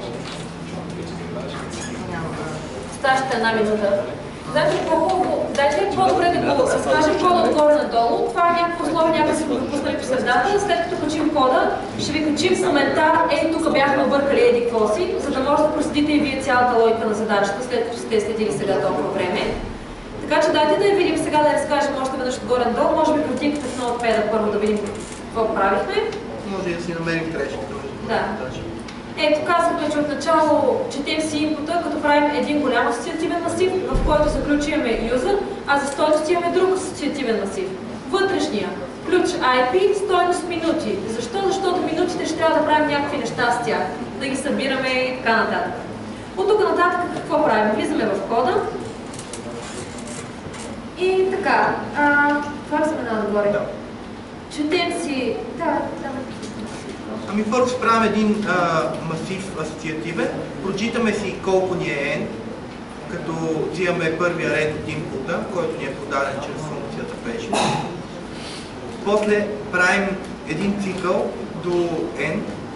Оставащата една минута. Значи по-хубаво, дайте ли по-добре да го разкажем кода отгоре надолу. Това е някакво условие, някак си го пропуснали по средата. След като качим кода, ще ви качим коментар, ей тук бяхме объркали еди какво си, за да може да проследите и вие цялата логика на задачата, след като сте следили сега толкова време. Така че дайте да я видим сега, да я разкажем още веднъж отгоре надолу. Може би картинката в ноутпеда първо да видим какво правихме. Може да си намерим грешката. Да. Ето, казахме, че отначало четем си инпута, като правим един голям асоциативен масив, в който заключваме user, а за стойност имаме друг асоциативен масив. Вътрешния. Ключ ай пи, стойност минути. Защо? Защото минутите ще трябва да правим някакви неща с тях, да ги събираме и така нататък. От тук нататък какво правим? Влизаме в кода. И така, а, това сме нагоре. Да. Четем си... Да, да. Ами първо ще правим един а, масив асоциативен, прочитаме си колко ни е n, като взимаме първия ред от инпута, който ни е подаден чрез функцията patient. После правим един цикъл до n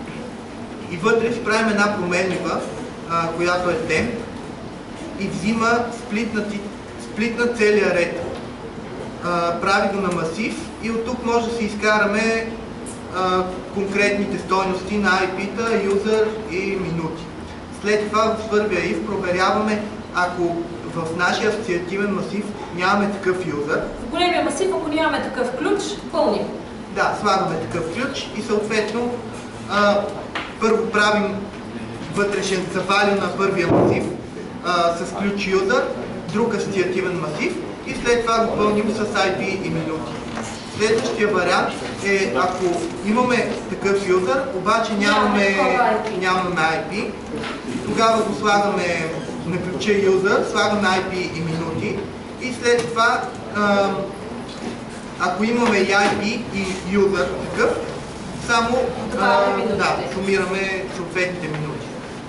и вътре си правим една променлива, а, която е temp и взима сплитна, сплитна целия ред. А, прави го на масив и от тук може да си изкараме а, конкретните стойности на ай пи-та, user и минути. След това в първия if проверяваме, ако в нашия асоциативен масив нямаме такъв user. В големия масив, ако нямаме такъв ключ, пълним. Да, слагаме такъв ключ и съответно а, първо правим вътрешен завалю на първия масив а, с ключ user, друг асоциативен масив и след това го пълним с ай пи и минути. Следващия вариант е, ако имаме такъв юзър, обаче нямаме, нямаме ай пи, тогава го слагаме на ключа user, слагаме ай пи и минути и след това, а, ако имаме и ай пи и user такъв, само а, да, сумираме съответните минути.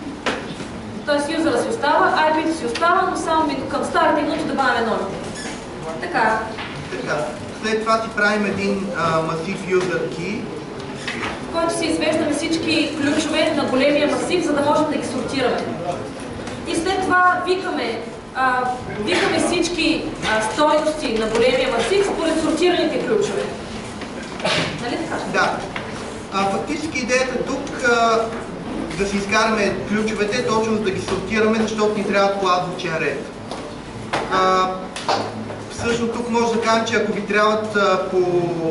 Тоест юзера си остава, ай пи-то си остава, но само към старите минути добавяме новите. Така. Така. След това си правим един а, масив user key, в който си извеждаме всички ключове на големия масив, за да можем да ги сортираме. И след това викаме, а, викаме всички а, стойности на големия масив според сортираните ключове. Нали така? Да. А, фактически идеята тук а, да си изкараме ключовете, точно да ги сортираме, защото ни трябва по азбучен ред. А, Всъщност тук може да кажем, че ако ви трябват а, по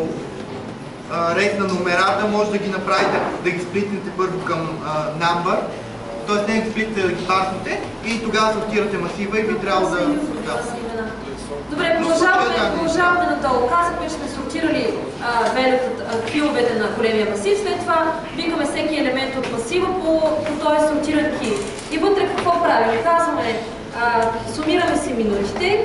а, ред на номерата, може да ги направите, да ги сплитнете първо към а, number, т.е. не ги сплитнете, да ги парснете и тогава сортирате масива и ви трябва да... да. Добре, продължаваме, продължаваме надолу. Казахме, че сме сортирали киловете на големия масив, след това викаме всеки елемент от масива по, по този сортиран ки. И вътре какво правим? Казваме, а, сумираме си минутите,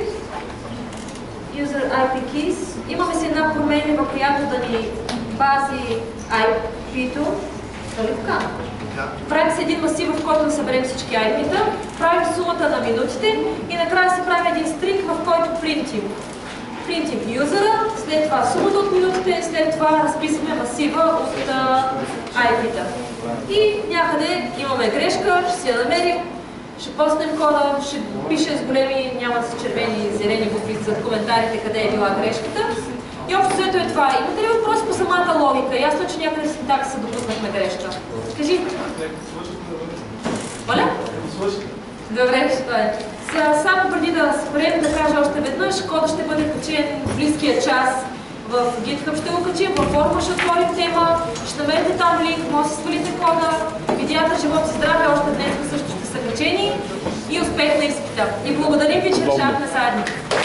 user ай пи keys. Имаме си една променлива, която да ни пази ай пи-то. Дали така? Правим си един масив, в който да съберем всички ай пи-та, правим сумата на минутите и накрая си правим един стринг, в който принтим. Принтим юзера, след това сумата от минутите, след това разписваме масива от ай пи-та. И някъде имаме грешка, ще си я намерим. Ще постнем кода, ще пише с големи, няма с червени и зелени букви зад коментарите къде е била грешката. И общо взето е това. Имате ли въпрос по самата логика? Ясно е, че някъде си так се допуснахме грешка. Кажи. Моля? Добре, ще това е. Само преди да спрем, да кажа още веднъж, кода ще бъде качен в близкия час в GitHub. Ще го качим, във форума ще отворим тема, ще намерите там линк, може да си свалите кода. Видеята живот и здраве още днес също ще са качени и успех на изпита. И благодарим ви, че решахме заедно.